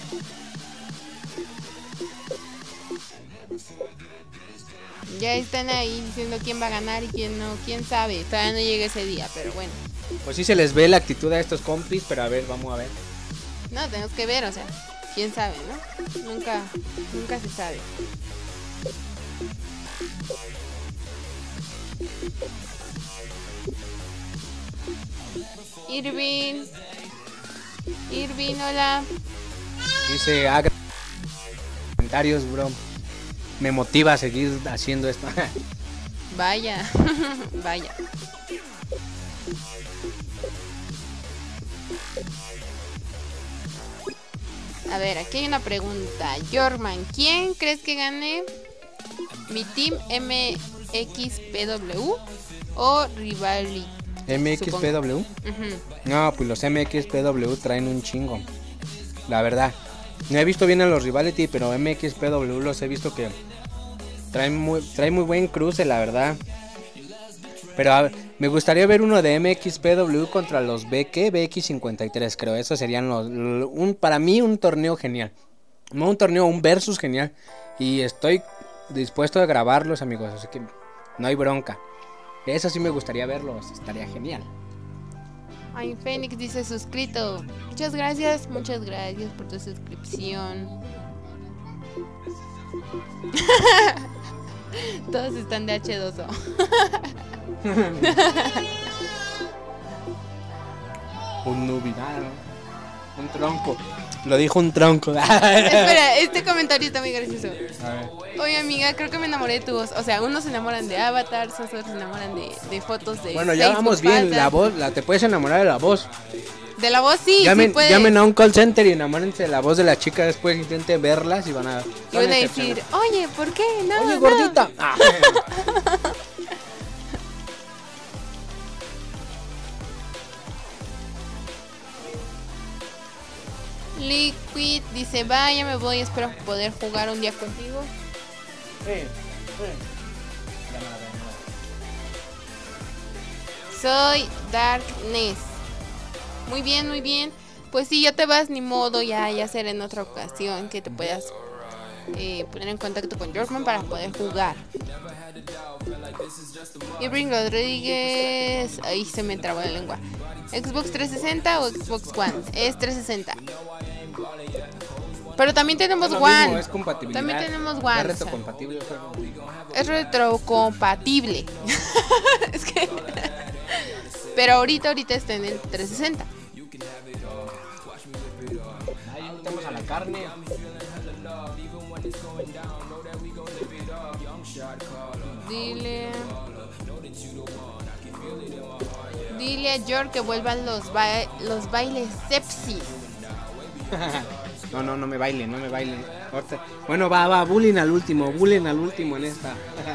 Ya están ahí diciendo quién va a ganar y quién no. Quién sabe, todavía no llega ese día, pero bueno. Pues sí se les ve la actitud a estos compis, pero a ver, vamos a ver. No, tenemos que ver, o sea, quién sabe, ¿no? Nunca, nunca se sabe. Irving. Irving, hola. Dice, haga comentarios, bro. Me motiva a seguir haciendo esto. Vaya, vaya. A ver, aquí hay una pregunta. Jorman, ¿quién crees que gane? ¿Mi team M X P W o Rivali? ¿M X P W? Uh-huh. No, pues los M X P W traen un chingo. La verdad. No he visto bien a los Rivality, pero M X P W los he visto que traen muy, traen muy buen cruce, la verdad. Pero a ver, me gustaría ver uno de M X P W contra los B K, B X cincuenta y tres, creo. Eso serían los, un, para mí un torneo genial. No un torneo, un versus genial. Y estoy dispuesto a grabarlos, amigos. Así que no hay bronca. Eso sí me gustaría verlos. Estaría genial. Ay, Fénix dice suscrito. Muchas gracias, muchas gracias por tu suscripción. Todos están de H dos O. Un nubi, un tronco. Lo dijo un tronco. Espera, este comentario está muy gracioso. A ver. Oye, amiga, creo que me enamoré de tu voz. O sea, unos se enamoran de avatars, otros se enamoran de, de fotos de Bueno, ya Facebook vamos bien. falsas. La voz, la, te puedes enamorar de la voz. De la voz sí, Llamen, sí puedes. llamen a un call center y enamórense de la voz de la chica. Después intenten verlas y van a... Y van a decir, oye, ¿por qué? No, oye, no. gordita. Ah. Liquid dice, vaya, me voy, espero poder jugar un día contigo. Sí, sí. Soy Darkness. Muy bien, muy bien. Pues sí, ya te vas, ni modo, ya, ya será en otra ocasión que te puedas eh, poner en contacto con Jorman para poder jugar. Irving Rodríguez, ahí se me trabó la lengua. ¿Xbox trescientos sesenta o Xbox One? Es trescientos sesenta. Pero también tenemos Es One. mismo, es compatibilidad. También tenemos Es One. retrocompatible. Es retrocompatible. Es que... Pero ahorita, ahorita está en el trescientos sesenta. Ahí metemos a la carne. Dile... Dile a George que vuelvan los, ba los bailes sepsis. No, no, no me bailen, no me bailen. Ahorita- Bueno, va, va, bullying al último, bullying al último en esta.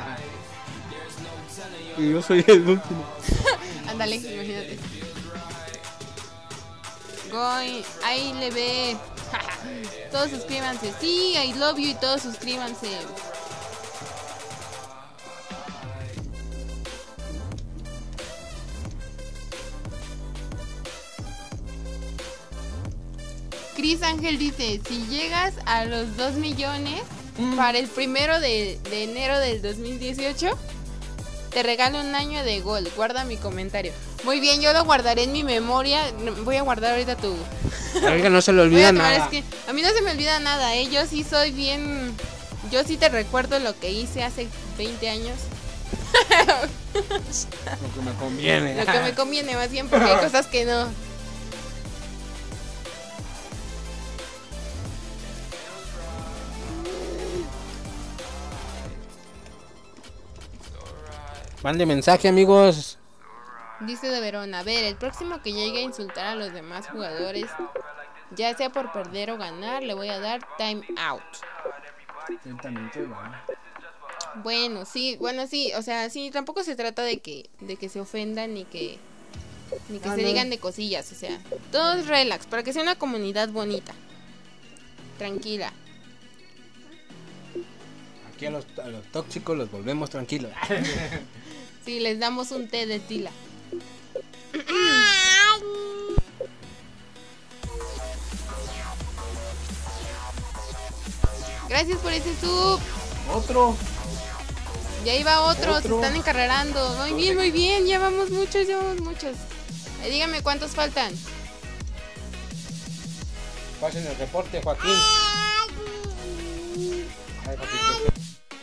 Y yo soy el último. Ándale, imagínate. Goy, ahí le ve. Todos suscríbanse. Sí, I love you y todos suscríbanse. Chris Ángel dice, si llegas a los dos millones mm. para el primero de, de enero del dos mil dieciocho, te regalo un año de gol. Guarda mi comentario. Muy bien, yo lo guardaré en mi memoria. Voy a guardar ahorita tu... Oiga, no se le olvida Voy a tomar, nada. es que a mí no se me olvida nada, ¿eh? Yo sí soy bien... Yo sí te recuerdo lo que hice hace veinte años. Lo que me conviene. Lo que me conviene más bien, porque hay cosas que no. Mande mensaje, amigos. Dice de Verona, a ver, el próximo que llegue a insultar a los demás jugadores, ya sea por perder o ganar, le voy a dar time out. Lentamente va. Bueno, sí, bueno, sí, o sea, sí, tampoco se trata de que de que se ofendan ni que ni que Ah, se no. digan de cosillas, o sea, todo es relax, para que sea una comunidad bonita. Tranquila. Aquí a los, a los tóxicos los volvemos tranquilos. Sí, les damos un té de tila. Gracias por ese sub. Otro. Ya iba otro, se Otro. están encarrerando. Muy bien, muy bien, ya vamos muchos, ya vamos muchos. Eh, dígame cuántos faltan. Pasen el reporte, Joaquín. Ay, Joaquín.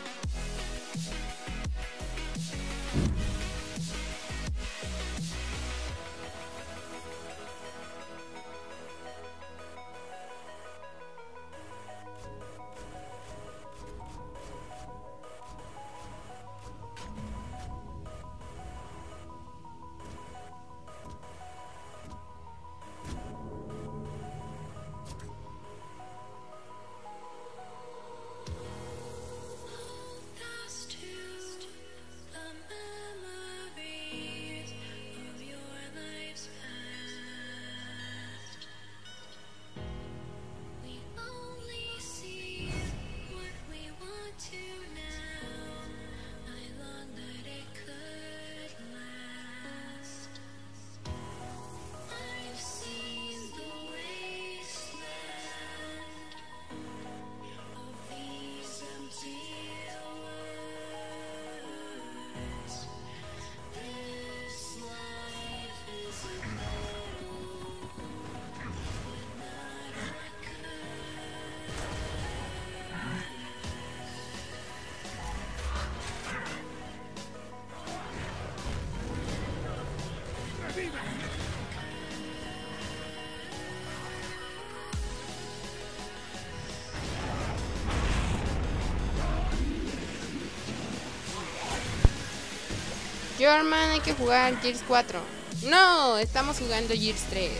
German, hay que jugar Gears cuatro. No, estamos jugando Gears tres.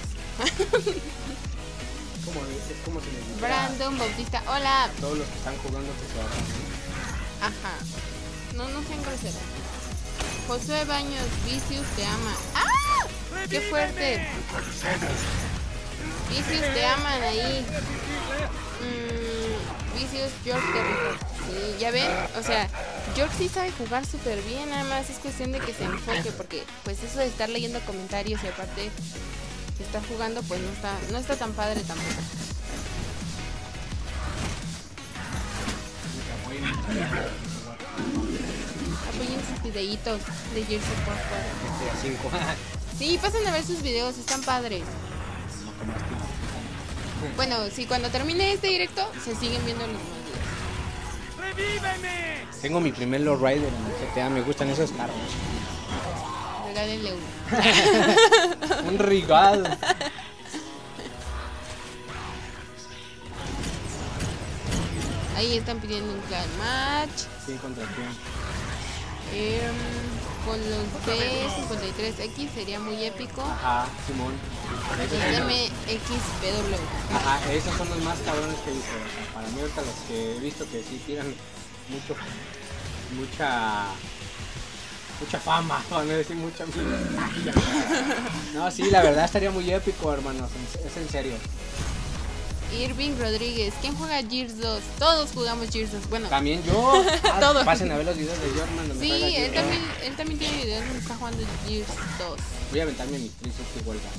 ¿Cómo, es como se les dice Brandon Bautista, hola. a todos los que están jugando que se hagan, Ajá. No, no sean groseros. Josué Baños, Vicious te ama. ¡Ah! ¡Qué fuerte! Vicious te aman ahí. Mm, Vicious, George Terrible. Sí, ya ven, o sea, George sí sabe jugar súper bien, nada más es cuestión de que se enfoque, porque pues eso de estar leyendo comentarios y aparte que estar jugando, pues no está, no está tan padre tampoco. Apoyen sus videitos de Gears of War cuatro. G T A cinco. Sí, pasen a ver sus videos, están padres. Bueno, si cuando termine este directo se siguen viendo los demás videos. ¡Revíveme! Tengo mi primer lowrider en el G T A, me gustan esos carros. Regálenle uno. Un regalo. Ahí están pidiendo un clan match. Sí, contra quién. Em, con los B cincuenta y tres X sería muy épico. Ajá, Simón. Esos El son los- M X P W. Ajá, esos son los más cabrones que he visto. O sea, para mí ahorita los que he visto que sí tiran mucho, mucha, mucha fama, para no decir mucha mierda. No, sí, la verdad estaría muy épico, hermanos, en- es en serio. Irving Rodríguez, ¿quién juega Gears dos? Todos jugamos Gears dos. Bueno, También yo. Ah, Todos. Pasen a ver los videos de Jorman donde juega sí, Gears. él también, él también tiene videos donde está jugando Gears dos. Voy a aventarme mi trescientos sesenta huelga.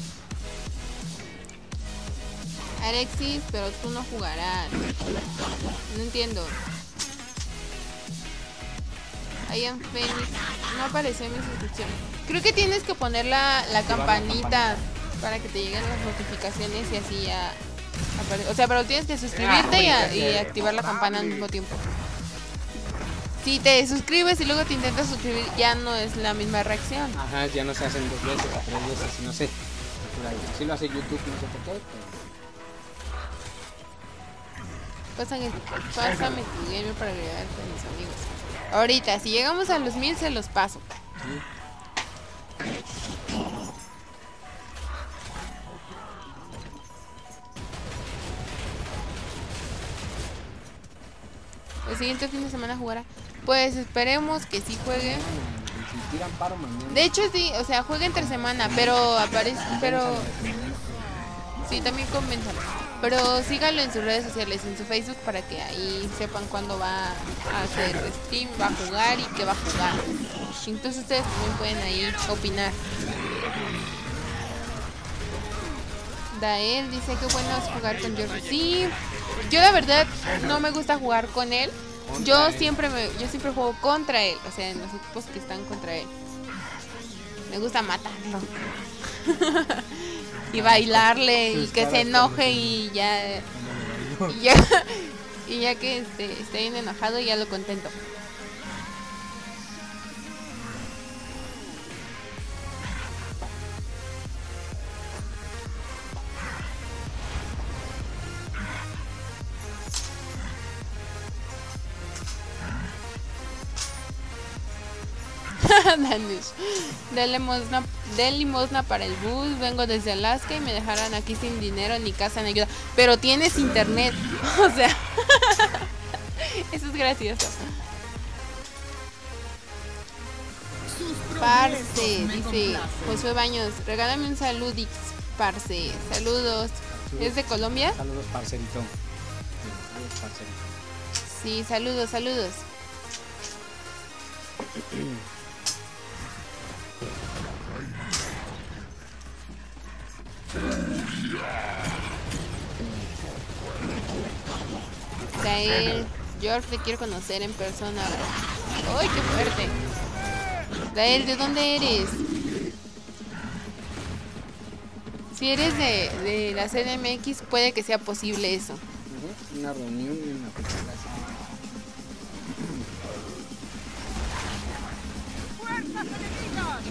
Alexis, pero tú no jugarás. No entiendo. Ian Phoenix, no apareció en mi suscripción. Creo que tienes que poner la, la Activar la campanita campanita. para que te lleguen las notificaciones y así ya apare- O sea, pero tienes que suscribirte y, a- y activar la campana al mismo tiempo. Si te suscribes y luego te intentas suscribir, ya no es la misma reacción. Ajá, ya no se hacen dos veces o tres veces, no sé. Si lo hace YouTube, no sé por qué. Pero... Pásame, pásame tu gamer para agregarte a mis amigos. Ahorita, si llegamos a los mil, se los paso. Sí. El siguiente fin de semana jugará. Pues esperemos que sí juegue. Si tiran paro mañana. De hecho sí, o sea, juega entre semana, pero aparece, pero sí, también convénzalo. Pero síganlo en sus redes sociales, en su Facebook, para que ahí sepan cuándo va a hacer stream, va a jugar y qué va a jugar. Entonces ustedes también pueden ahí opinar. Dael dice que bueno es jugar con Jordi. Sí, yo la verdad no me gusta jugar con él. Yo siempre me, yo siempre juego contra él, o sea, en los equipos que están contra él. Me gusta matarlo. Y bailarle y que se enoje y ya, y ya, y ya que este, esté bien enojado, ya lo contento. Danish, de limosna, de limosna para el bus. Vengo desde Alaska y me dejarán aquí sin dinero ni casa ni ayuda. Pero tienes internet. O sea, eso es gracioso. Parce, dice Josué Baños, regálame un saludix, parce. Saludos. ¿Es de Colombia? Saludos, parcerito. Saludos, parcerito. Sí, saludos, saludos. Gael, George, te quiero conocer en persona. ¡Ay, qué fuerte! Gael, ¿de dónde eres? Si eres de, de la C D M X, puede que sea posible eso. Uh-huh. Una reunión y una presentación. ¡Fuerzas enemigas!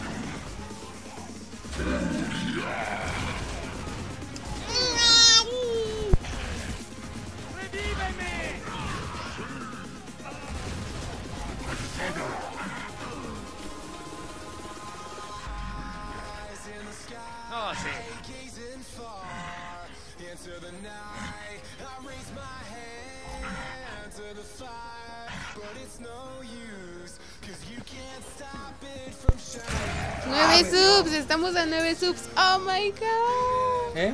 ¡Revíveme! No sé. Nueve subs, estamos a nueve subs. Oh my god. ¿Eh?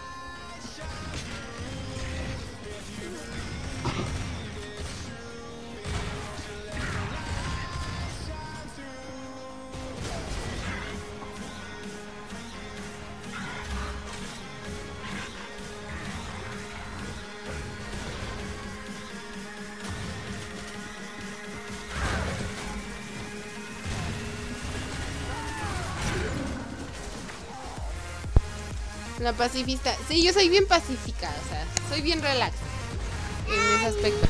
La pacifista. Sí, yo soy bien pacífica, o sea, soy bien relax en ese aspecto.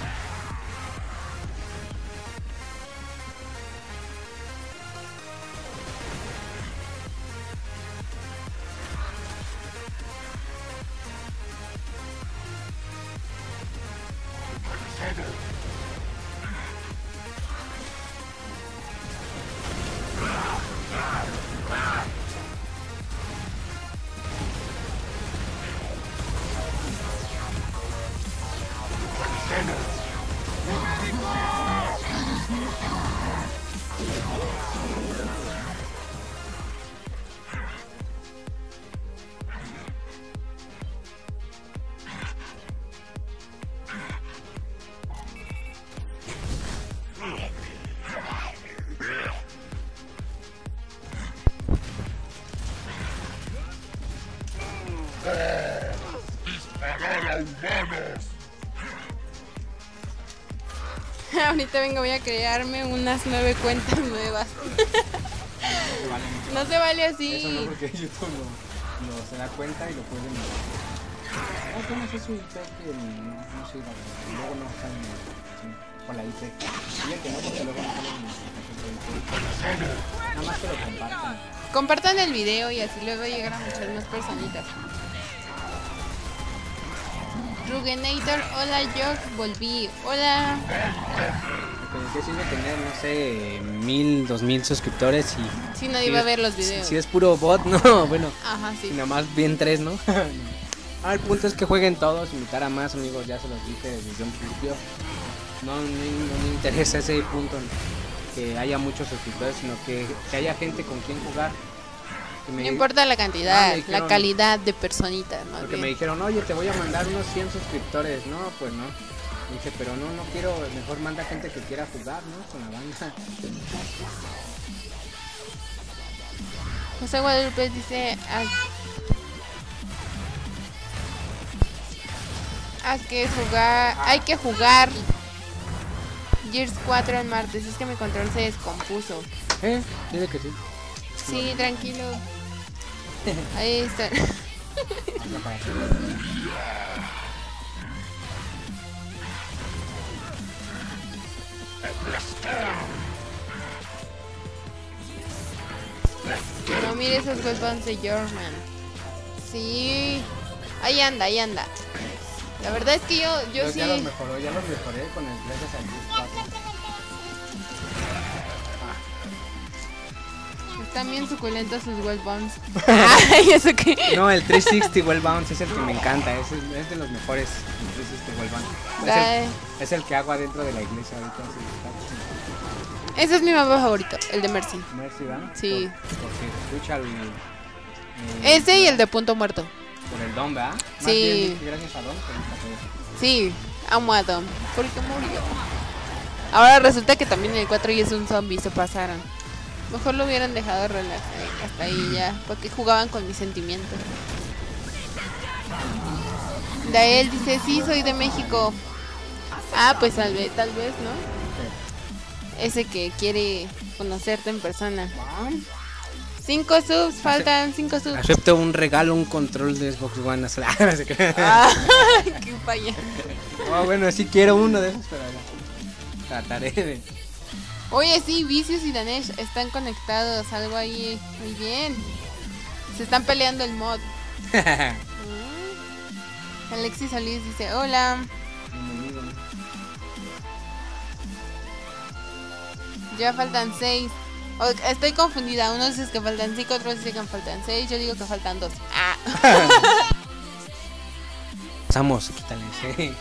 Ahorita vengo, voy a crearme unas nueve cuentas nuevas. No se vale así. Eso no, porque YouTube no, no se da cuenta y lo pueden ver. Ah, ¿cómo es su I P que no, no sirva? Y luego no sale en la notificación con la I P. Y el que no, porque luego no sale en la notificación. Nada más que lo compartan. Compartan el video y así luego llegan a muchas más personitas. Rugenator, hola, yo volví. Hola. Lo que qué sirve tener, no sé, mil, dos mil suscriptores y... Sí, nadie si va a es- ver los videos. Si es puro bot, no, bueno, Ajá, si sí. nada más bien tres, ¿no? Ah, el punto es que jueguen todos, invitar a más amigos, ya se los dije desde un principio. No, no, no me interesa ese punto, que haya muchos suscriptores, sino que, que haya gente con quien jugar. Que me- No importa la Ah, cantidad, me dijeron- la calidad de personitas, más Porque me bien. dijeron, oye, te voy a mandar unos cien suscriptores. No, pues no. Dije, pero no, no quiero, mejor manda gente que quiera jugar, ¿no? Con la banda. José Guadalupe dice... "Ah, hay que jugar, hay que jugar Gears cuatro el martes, es que mi control se descompuso. ¿Eh? Dile que sí. Sí, tranquilo. Ahí está. No mire esos weapons de Jorman. Sí. Ahí anda, ahí anda. La verdad es que yo, yo Pero sí. ya los mejoró, ya los mejoré con el gracias al Gears cuatro. Están bien suculentos sus weapons. Ay, eso que. No, el trescientos sesenta Well Bounce es el que me encanta, es, el- es de los mejores. El trescientos sesenta Well Bounce. Es Ay. el, es el que hago adentro de la iglesia ahorita. Sí, Ese es mi mapa favorito, el de Mercy. está- Mercy, ¿verdad? Sí. Por- porque escucha el, el- Ese y el de Punto Muerto. Por el Don, ¿verdad? Más Sí. bien, que gracias a Don, te gusta todo eso. Sí, amo a Dom. Porque murió. Ahora resulta que también el cuatro y es un zombie, se pasaron. Mejor lo hubieran dejado relax eh, hasta ahí ya. Porque jugaban con mis sentimientos. Dael dice, sí, soy de México. Ah, pues tal vez, tal vez, ¿no? Ese que quiere conocerte en persona. Cinco subs, faltan cinco subs. Acepto un regalo, un control de Xbox One. Ah, no sé qué. Ah, qué falla. Oh, bueno, sí quiero uno de esos, pero ya. Trataré de. Oye, sí, Vicious y Danesh están conectados, algo ahí, muy bien. Se están peleando el mod. Mm. Alexis Solís dice, hola, ya faltan seis. O- estoy confundida, unos dicen que faltan cinco, otros dicen que faltan seis, yo digo que faltan dos. Ah. Pasamos, quítale. Sí.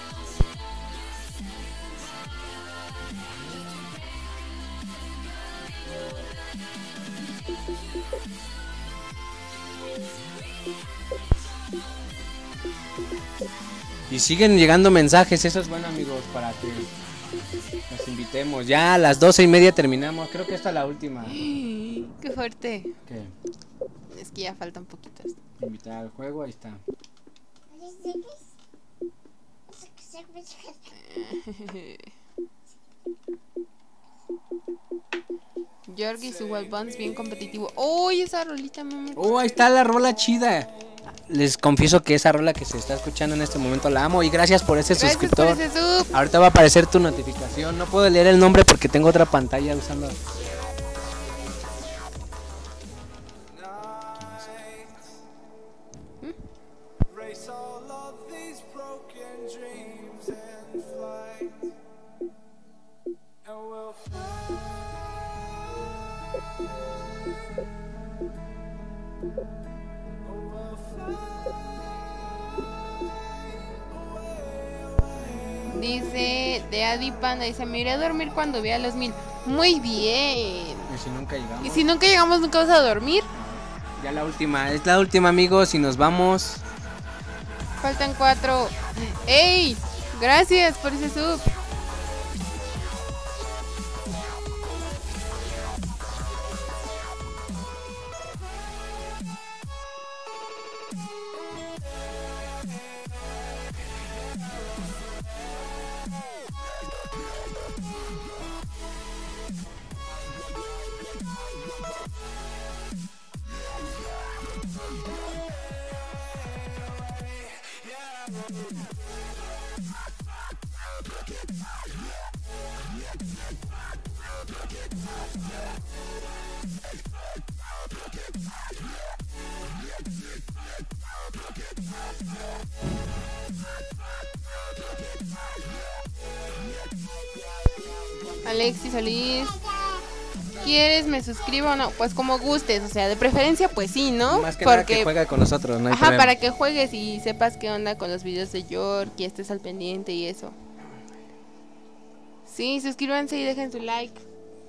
Y siguen llegando mensajes, eso es bueno, amigos, para que nos invitemos. Ya a las doce y media terminamos, creo que esta es la última. Qué fuerte. ¿Qué? Es que ya faltan poquitos. Invitar al juego, ahí está. Yorgi y su Wild Buns bien competitivo. ¡Uy, esa rolita me Oh, ahí está la rola chida. Les confieso que esa rola que se está escuchando en este momento la amo y gracias por ese Gracias suscriptor. por ese sub. Ahorita va a aparecer tu notificación. No puedo leer el nombre porque tengo otra pantalla usando. Erase all of these broken dreams and flight, and we'll fly. Oh, we'll fly away, away. Dice de Adi Panda, dice, me iré a dormir cuando vea los mil. Muy bien. Y si nunca llegamos. Y si nunca llegamos, nunca vas a dormir. Ya la última, es la última, amigos, y nos vamos. Faltan cuatro. ¡Ey! Gracias por ese sub. Alexis Solís. ¿Quieres me suscribo o no? Pues como gustes, o sea, de preferencia pues sí, ¿no? Más que nada que juega con nosotros, no hay Ajá, problema. para que juegues y sepas qué onda con los videos de York y estés al pendiente y eso. Sí, suscríbanse y dejen su like.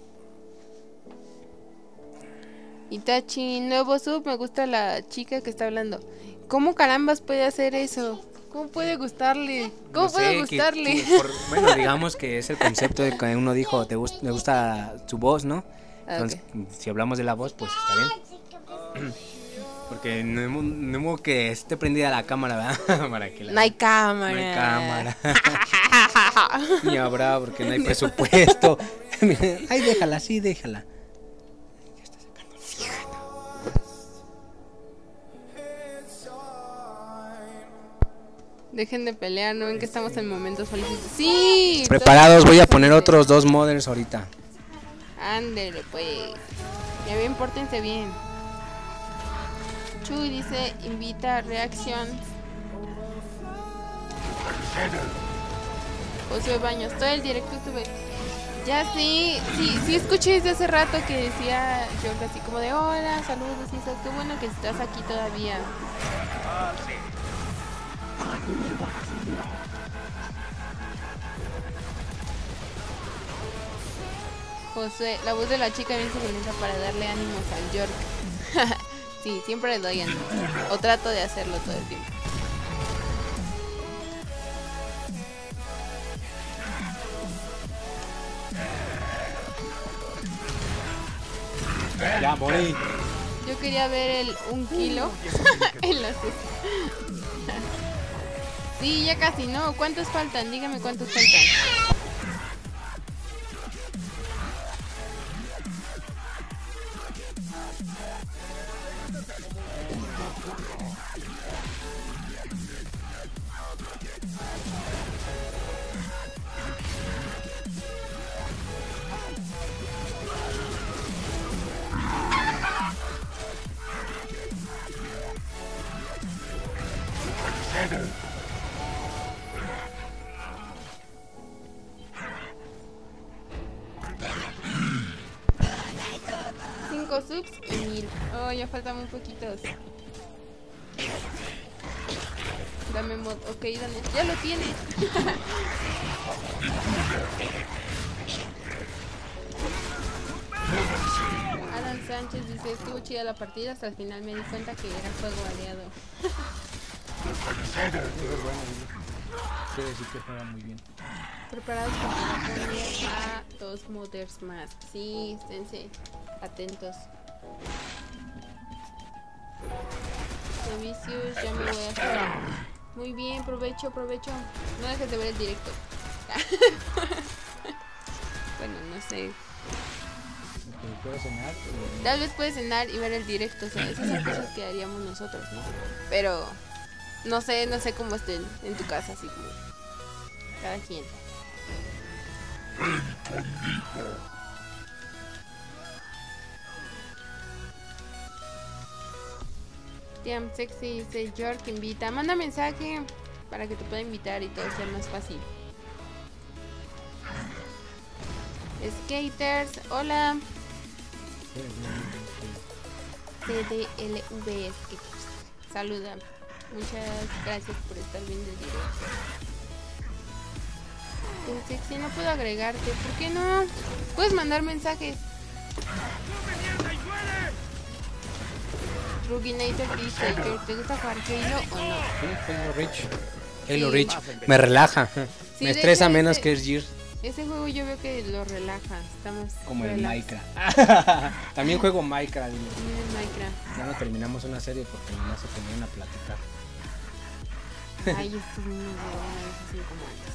Itachi, nuevo sub, me gusta la chica que está hablando. ¿Cómo carambas puede hacer eso? ¿Cómo puede gustarle? ¿Cómo No sé, puede que- gustarle? que por- bueno, digamos que es el concepto de que uno dijo, te gust- me gusta su voz, ¿no? Ah, Entonces, si hablamos de la voz, pues está bien. Porque no hemos, no hemos que esté prendida la cámara, ¿verdad? Para que la... No hay cámara. No hay cámara. Ni habrá porque no hay presupuesto. Ay, déjala, sí, déjala. Dejen de pelear, ¿no ven que estamos en momentos felices? Sí. Preparados, todos voy a poner felices. otros dos modders ahorita. Ándele, pues. Ya bien, pórtense bien. Chuy dice, invita a reacción. Josué Baños, todo el directo estuve. Ya sí, sí, sí escuché desde hace rato que decía yo así como de hola, saludos y eso. Qué bueno que estás aquí todavía. José, la voz de la chica bien suculenta para darle ánimos al York. Sí, siempre le doy ánimos. O trato de hacerlo todo el tiempo. Ya, morí. Yo quería ver el un kilo en la cesta. Sí, ya casi, ¿no? ¿Cuántos faltan? Dígame cuántos faltan. Cinco subs y mil. Oh, ya faltan muy poquitos. Dame mod. Ok, dame. Ya lo tienes. Alan Sánchez dice, estuvo chida la partida, hasta el final me di cuenta que era juego aliado. Quiere decir que juega muy bien. Preparados para poner a dos modders más. Sí, esténse atentos. Servicios, ya me voy a hacer. Muy bien, provecho, provecho. No dejes de ver el directo. Bueno, no sé. ¿Puedo cenar? Tal vez puedes cenar y ver el directo. O sea, esas son cosas que haríamos nosotros, ¿no? Pero no sé, no sé cómo estén en tu casa, así como cada quien. Tiam Sexy dice York invita. Manda mensaje para que te pueda invitar y todo sea más fácil. Skaters, hola. C D L V Skaters. Saluda. Muchas gracias por estar viendo el directo. Tiam Sexy, no puedo agregarte. ¿Por qué no? Puedes mandar mensajes. Ruginator dice, ¿te gusta jugar Halo o no? Sí, Halo Reach. Halo Sí. Reach. Me relaja. Sí, Me de estresa hecho, menos ese- que es Gears. Ese juego yo veo que lo relaja, está más Como el relax. Minecraft. También juego Minecraft. y También el Minecraft. Ya no terminamos una serie porque nomás se ponían a platicar. Ay, estos niños de una vez así como antes.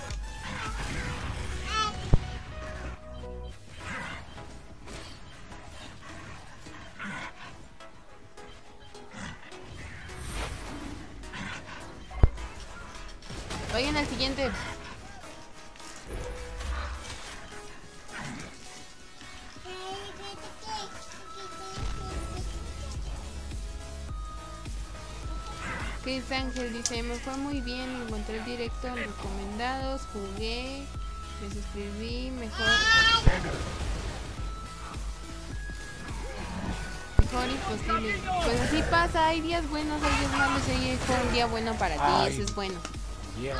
Vayan al siguiente. Chris Ángel dice, me fue muy bien, encontré el directo en recomendados, jugué Me suscribí, mejor. Mejor imposible. Pues así pasa, hay días buenos, hay días malos, y hoy fue un día bueno para ti, Ay. eso es bueno. Yeah.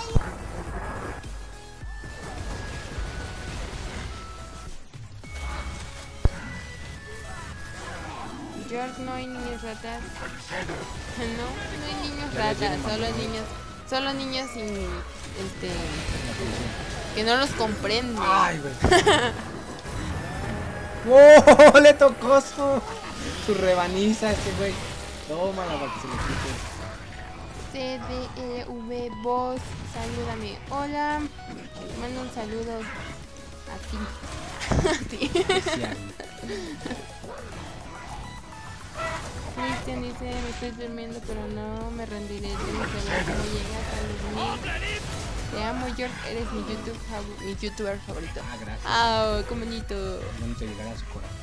George, no hay niños ratas. No, no hay niños Ya les ratas, viene solo mamá. niños, solo niños sin, este, que no los comprenden. Ay, güey. ¡Oh! Le tocó su, su rebaniza a este güey. Tómala para que se le quite. C D E V Voz, salúdame. Hola, te mando un saludo a ti. A ti. Especial. Cristian dice, me estoy durmiendo, pero no me rendiré. Tienes que ver cómo llegas a dormir. Te amo, George, eres mi, YouTube fav- mi youtuber favorito. Ah, gracias. Ah, qué bonito. Bonito llegar a su corazón.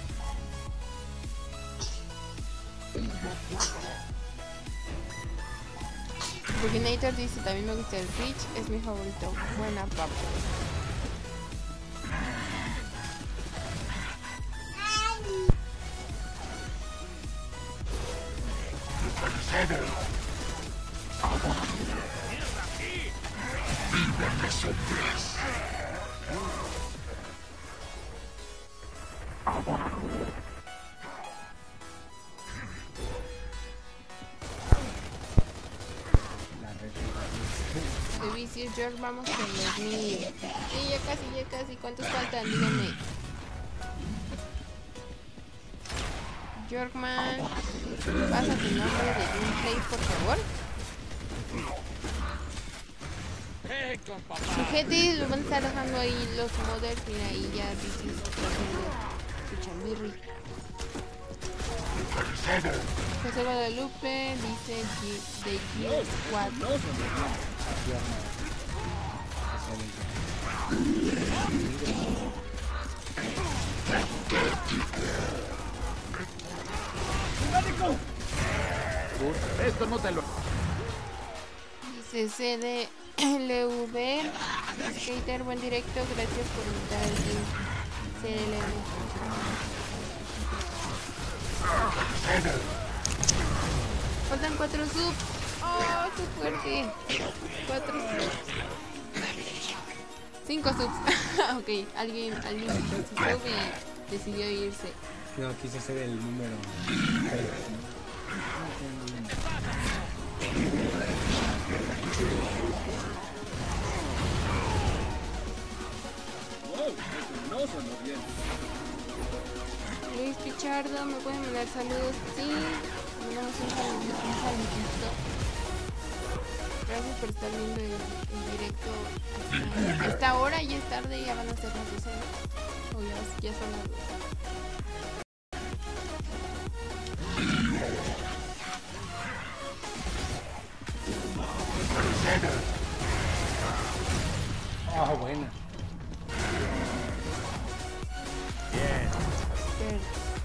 Burginator dice, también me gusta el Rich, es mi favorito. Buena papa. La red. De vicios, George, vamos con los mil. Sí, ya casi, ya casi. ¿Cuántos faltan? Díganme. Yorkman, pasa tu nombre de gameplay, por favor. ¡Eh, con papá! Sujete, lo van a estar dejando ahí los modders. Mira, ahí ya dices su chambirri. José Guadalupe dice G- de Gear Squad. Esto no te lo... Dice C D L V Skater, buen directo, gracias por invitar al team C D L V. Faltan cuatro subs. Oh, qué fuerte. Cuatro subs. Cinco subs. Ok, alguien, alguien hizo su sub y decidió irse. No, quise ser el número. Luis Pichardo, ¿me pueden mandar saludos? Sí, mandamos un saludito, un saludito. Gracias por estar viendo el, el directo hasta, a esta hora. Ya es tarde, ya van a ser las doce, ¿no? O ya, ya son las doce. Ah, buena. Pero-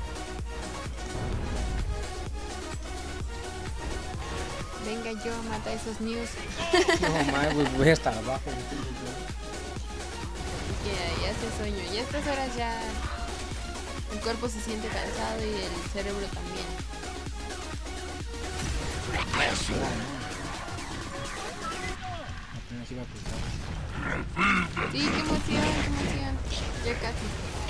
Venga yo, mata esos news. No, madre, pues voy hasta abajo. Ya, ya hace sueño. Y a estas horas ya el cuerpo se siente cansado y el cerebro también. Apenas iba a cruzar. Sí, qué emoción, qué emoción. Ya casi.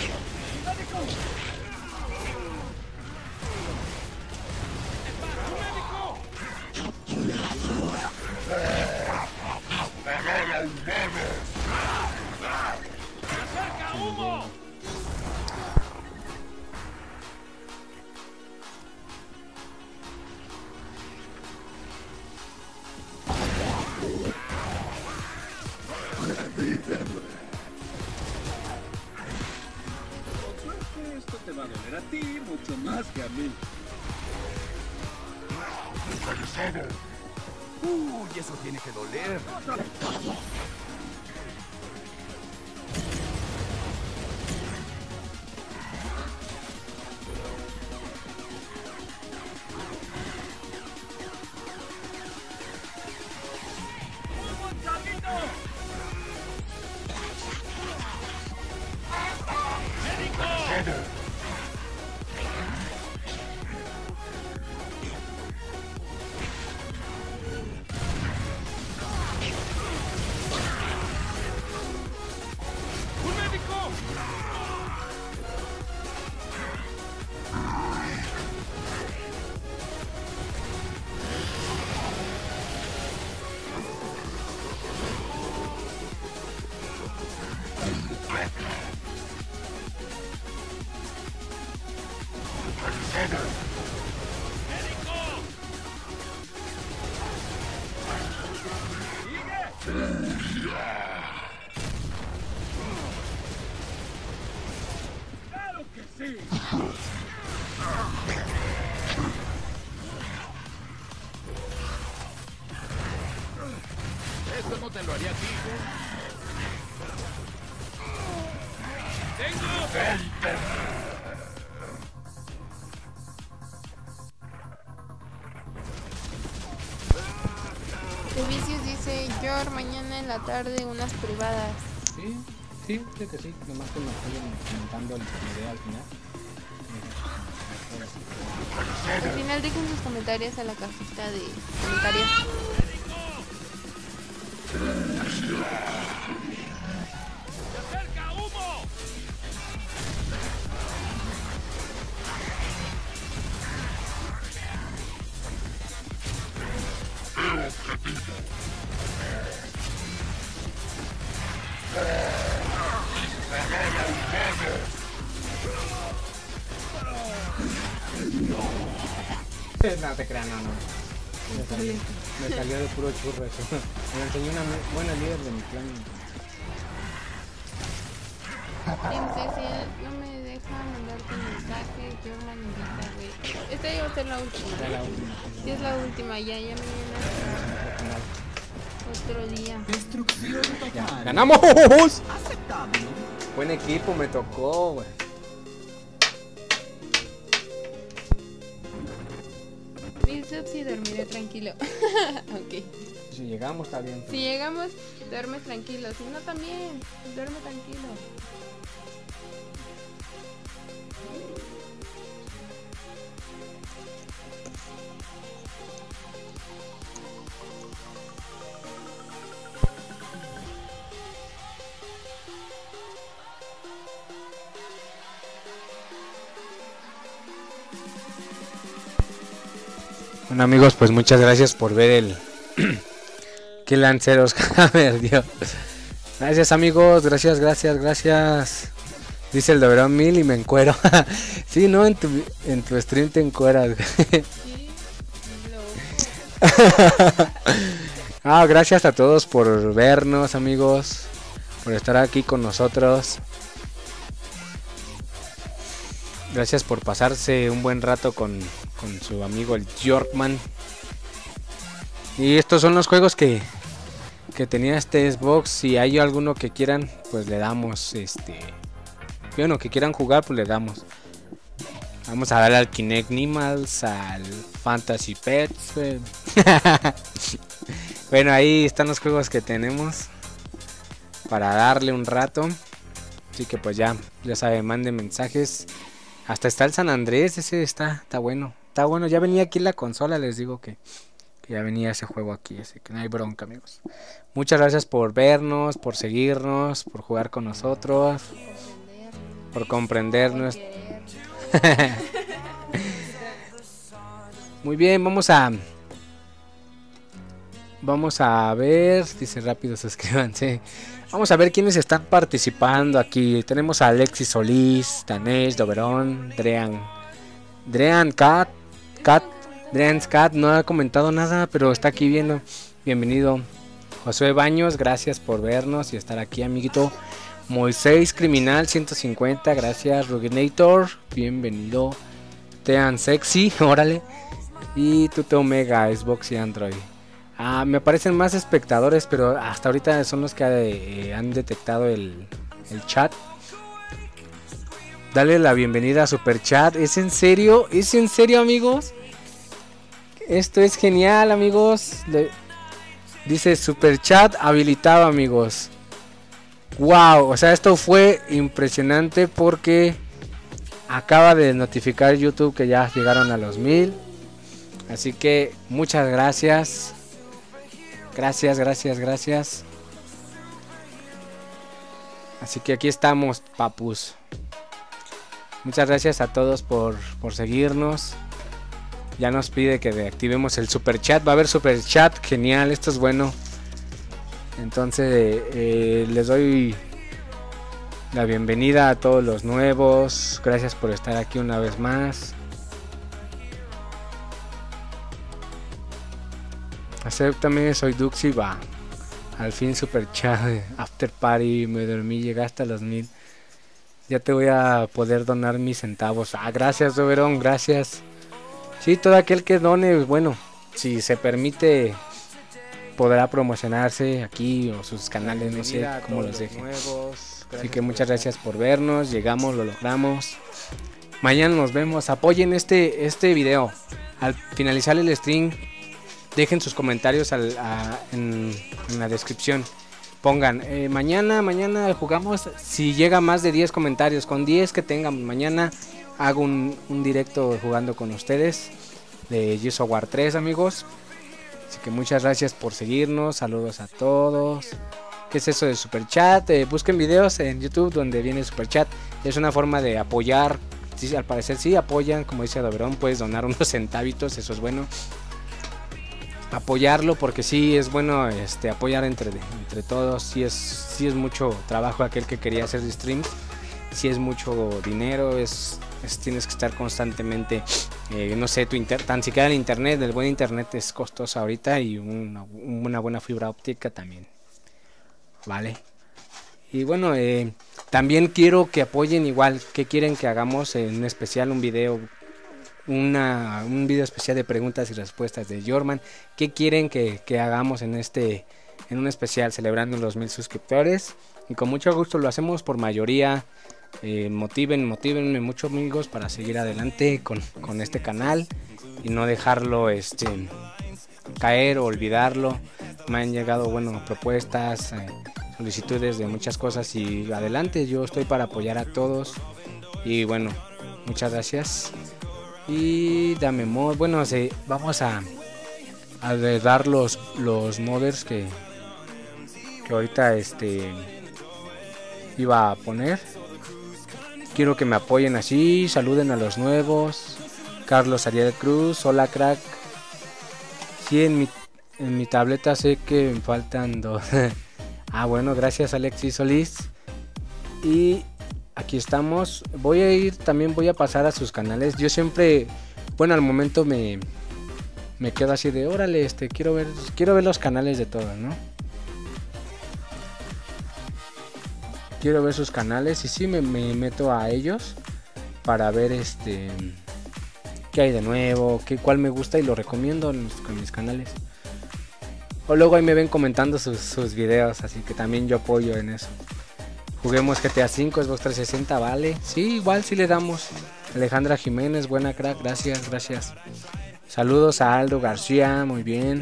Esto te va a doler a ti mucho más que a mí. Uy, eso tiene que doler. ¡Claro que sí! Esto no te lo haría a ti. ¡Tengo! Ubicius dice, Yor, mañana en la tarde unas privadas. Sí, sí, creo que sí. Nomás que me estoy comentando el video al final. Al final dejen sus comentarios a la cajita de comentarios. ¡Se acerca humo! No te crean, no, no. Me salió, me salió de puro churro eso. Me lo enseñó una mu- buena líder de mi clan. Dice, si no me deja mandarte un mensaje, yo me invita, güey. Esta iba a ser la última. Era la última. Sí, es la última, ya, ya mañana otro día. Destrucción Ya, total. ¡ganamos! Aceptable. Buen equipo me tocó, güey. Mil subs y dormiré tranquilo. Ok. Si llegamos está bien. Si llegamos, duermes tranquilo. Si no, también, duerme tranquilo. Bueno amigos, pues muchas gracias por ver el que lanceros perdió. Gracias amigos, gracias, gracias, gracias. Dice el Doberón mil y me encuero. Sí, no, en tu, en tu stream te encueras. Sí, lo... Ah, gracias a todos por vernos amigos, por estar aquí con nosotros. Gracias por pasarse un buen rato con, con su amigo el Yorkman. Y estos son los juegos que, que tenía este Xbox. Si hay alguno que quieran, pues le damos este. Bueno, que quieran jugar, pues le damos. Vamos a darle al Kinect Animals, al Fantasy Pets. Pues. Bueno, ahí están los juegos que tenemos para darle un rato. Así que pues ya, ya saben, manden mensajes. Hasta está el San Andrés, ese está, está bueno. Está bueno, ya venía aquí la consola, les digo que, que ya venía ese juego aquí, así que no hay bronca, amigos. Muchas gracias por vernos, por seguirnos, por jugar con nosotros, por comprendernos. Muy bien, vamos a... Vamos a ver, dice rápido, suscríbanse. Vamos a ver quiénes están participando aquí. Tenemos a Alexis Solís, Tanesh, Doberón, Drean. Drean Cat, Cat, Drean's Cat no ha comentado nada, pero está aquí viendo. Bienvenido. Josué Baños, gracias por vernos y estar aquí, amiguito. Moisés Criminal ciento cincuenta, gracias. Ruginator, bienvenido. Tean Sexy, órale. Y Tute Omega, Xbox y Android. Ah, me aparecen más espectadores, pero hasta ahorita son los que eh, han detectado el, el chat. Dale la bienvenida a Super Chat. ¿Es en serio? ¿Es en serio, amigos? Esto es genial, amigos. Le... Dice Super Chat habilitado, amigos. Wow, o sea, esto fue impresionante porque acaba de notificar YouTube que ya llegaron a los mil. Así que muchas gracias. Gracias, gracias, gracias. Así que aquí estamos, papus. Muchas gracias a todos por, por seguirnos. Ya nos pide que reactivemos el super chat. Va a haber super chat, genial, esto es bueno. Entonces eh, les doy la bienvenida a todos los nuevos. Gracias por estar aquí una vez más. Acéptame, soy Duxi, va. Al fin super chat, after party, me dormí, llegaste a los mil. Ya te voy a poder donar mis centavos. Ah, gracias, Soberón, gracias. Sí, todo aquel que done, bueno, si se permite, podrá promocionarse aquí o sus canales, no sé cómo los dejen. Así que muchas gracias por vernos, llegamos, lo logramos. Mañana nos vemos, apoyen este, este video. Al finalizar el stream, dejen sus comentarios al, a, en, en la descripción. Pongan, eh, mañana, mañana jugamos. Si llega más de diez comentarios, con diez que tengan, mañana hago un, un directo jugando con ustedes de Gears of War tres, amigos. Así que muchas gracias por seguirnos, saludos a todos. ¿Qué es eso de super chat? Eh, busquen videos en YouTube donde viene super chat. Es una forma de apoyar. Sí, al parecer sí apoyan, como dice Doberón, puedes donar unos centavitos, eso es bueno. Apoyarlo porque sí es bueno, este, apoyar entre, entre todos. Sí es, sí es mucho trabajo aquel que quería hacer streams. Sí es mucho dinero, es, es tienes que estar constantemente, eh, no sé, tu inter, tan siquiera el internet, el buen internet es costoso ahorita y una, una buena fibra óptica también. Vale. Y bueno, eh, también quiero que apoyen igual, que quieren que hagamos en especial un video, una, un video especial de preguntas y respuestas de Jorman. ¿Qué quieren que, que hagamos en este, en un especial celebrando los mil suscriptores? Y con mucho gusto lo hacemos por mayoría. Eh, motiven, motívenme mucho, amigos, para seguir adelante con, con este canal y no dejarlo este caer o olvidarlo. Me han llegado, bueno, propuestas, eh, solicitudes de muchas cosas y adelante, yo estoy para apoyar a todos. Y bueno, muchas gracias. Y dame mod, bueno, sí, vamos a, a dar los, los modders que, que ahorita este iba a poner. Quiero que me apoyen así, saluden a los nuevos. Carlos Ariel Cruz, hola crack. Sí, en mi, en mi tableta sé que me faltan dos. Ah, bueno, gracias Alexis Solís. Y aquí estamos. Voy a ir, también voy a pasar a sus canales. Yo siempre, bueno, al momento me, me quedo así de, órale, este, quiero ver, quiero ver los canales de todos, ¿no? Quiero ver sus canales y sí me, me meto a ellos para ver este qué hay de nuevo, qué, cuál me gusta y lo recomiendo en, en mis canales. O luego ahí me ven comentando sus, sus videos, así que también yo apoyo en eso. Juguemos G T A cinco, Xbox trescientos sesenta, vale. Sí, igual sí le damos. Alejandra Jiménez, buena crack, gracias, gracias. Saludos a Aldo García, muy bien.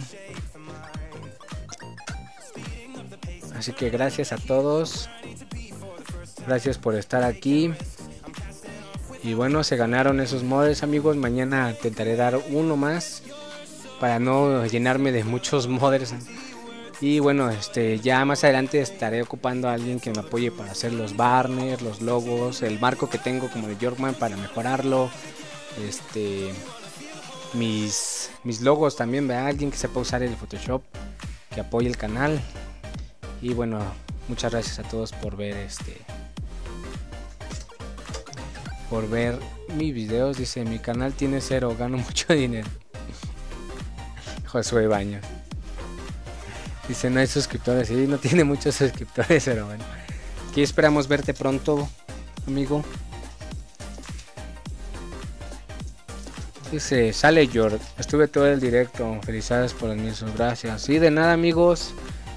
Así que gracias a todos. Gracias por estar aquí. Y bueno, se ganaron esos modders, amigos. Mañana intentaré dar uno más para no llenarme de muchos modders. Y bueno, este ya más adelante estaré ocupando a alguien que me apoye para hacer los banners, los logos, el marco que tengo como de Yorkman para mejorarlo. Este mis mis logos también, ¿verdad? Alguien que sepa usar el Photoshop, que apoye el canal. Y bueno, muchas gracias a todos por ver este por ver mis videos. Dice, mi canal tiene cero, gano mucho dinero. Josué Baños dice, no hay suscriptores. Sí, no tiene muchos suscriptores, pero bueno, aquí esperamos verte pronto, amigo. Dice, sale George, estuve todo el directo, felicidades por los mil, gracias. Sí, de nada, amigos.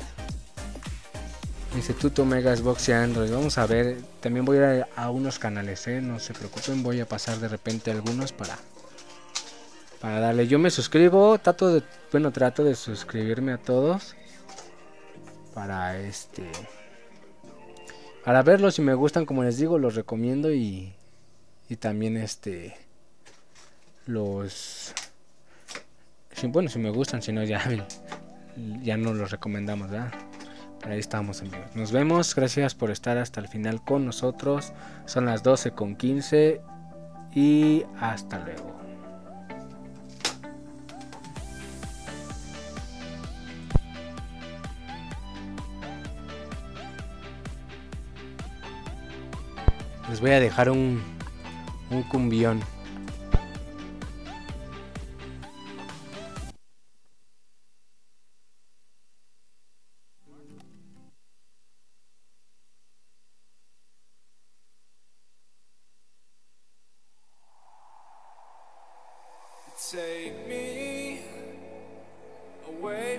Instituto Mega Xbox y Android. Vamos a ver. También voy a ir a, a unos canales, ¿eh? No se preocupen. Voy a pasar de repente algunos para para darle. Yo me suscribo. Trato de, bueno, trato de suscribirme a todos para este para verlos. Si me gustan, como les digo, los recomiendo y y también este los si, bueno, si me gustan, si no ya ya no los recomendamos, ¿verdad? Ahí estamos, amigos. Nos vemos. Gracias por estar hasta el final con nosotros. Son las doce con quince. Y hasta luego. Les voy a dejar un, un cumbión.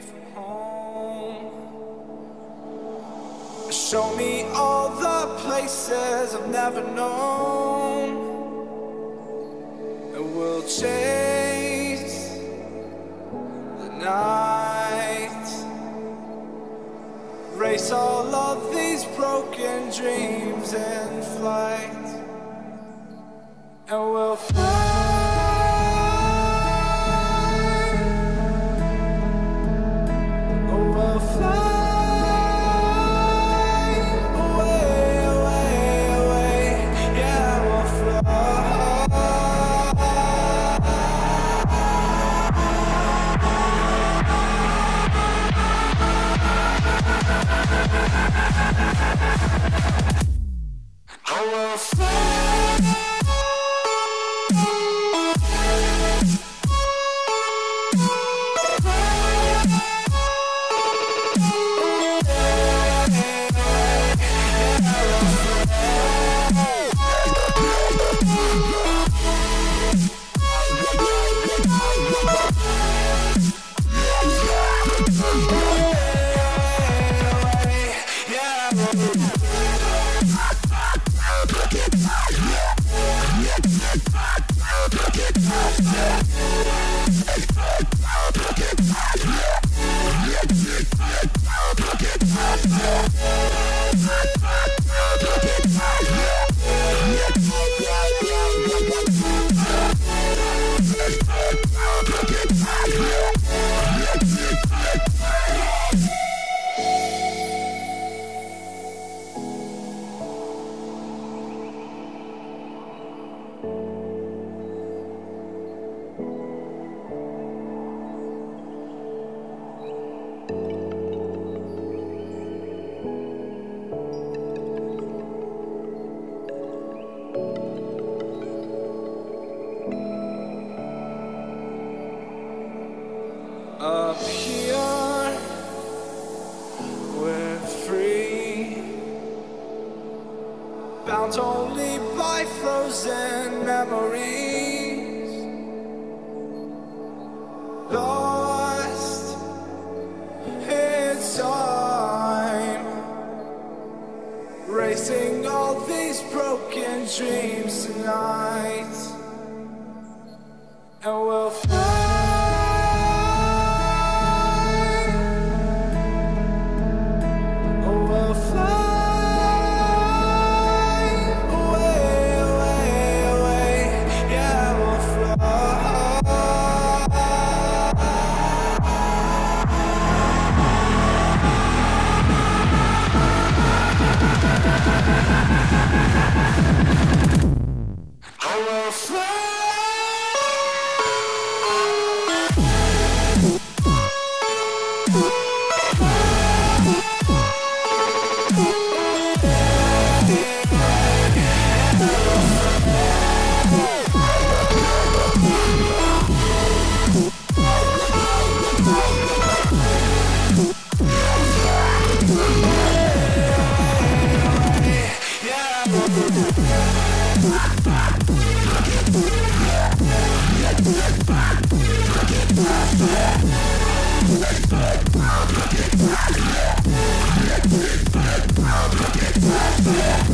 from home. Show me all the places I've never known, and we'll chase the night, race all of these broken dreams in flight, and we'll fly. Up here, we're free, bound only by frozen memories, lost in time, racing all these broken dreams tonight, and we'll fly. Yeah.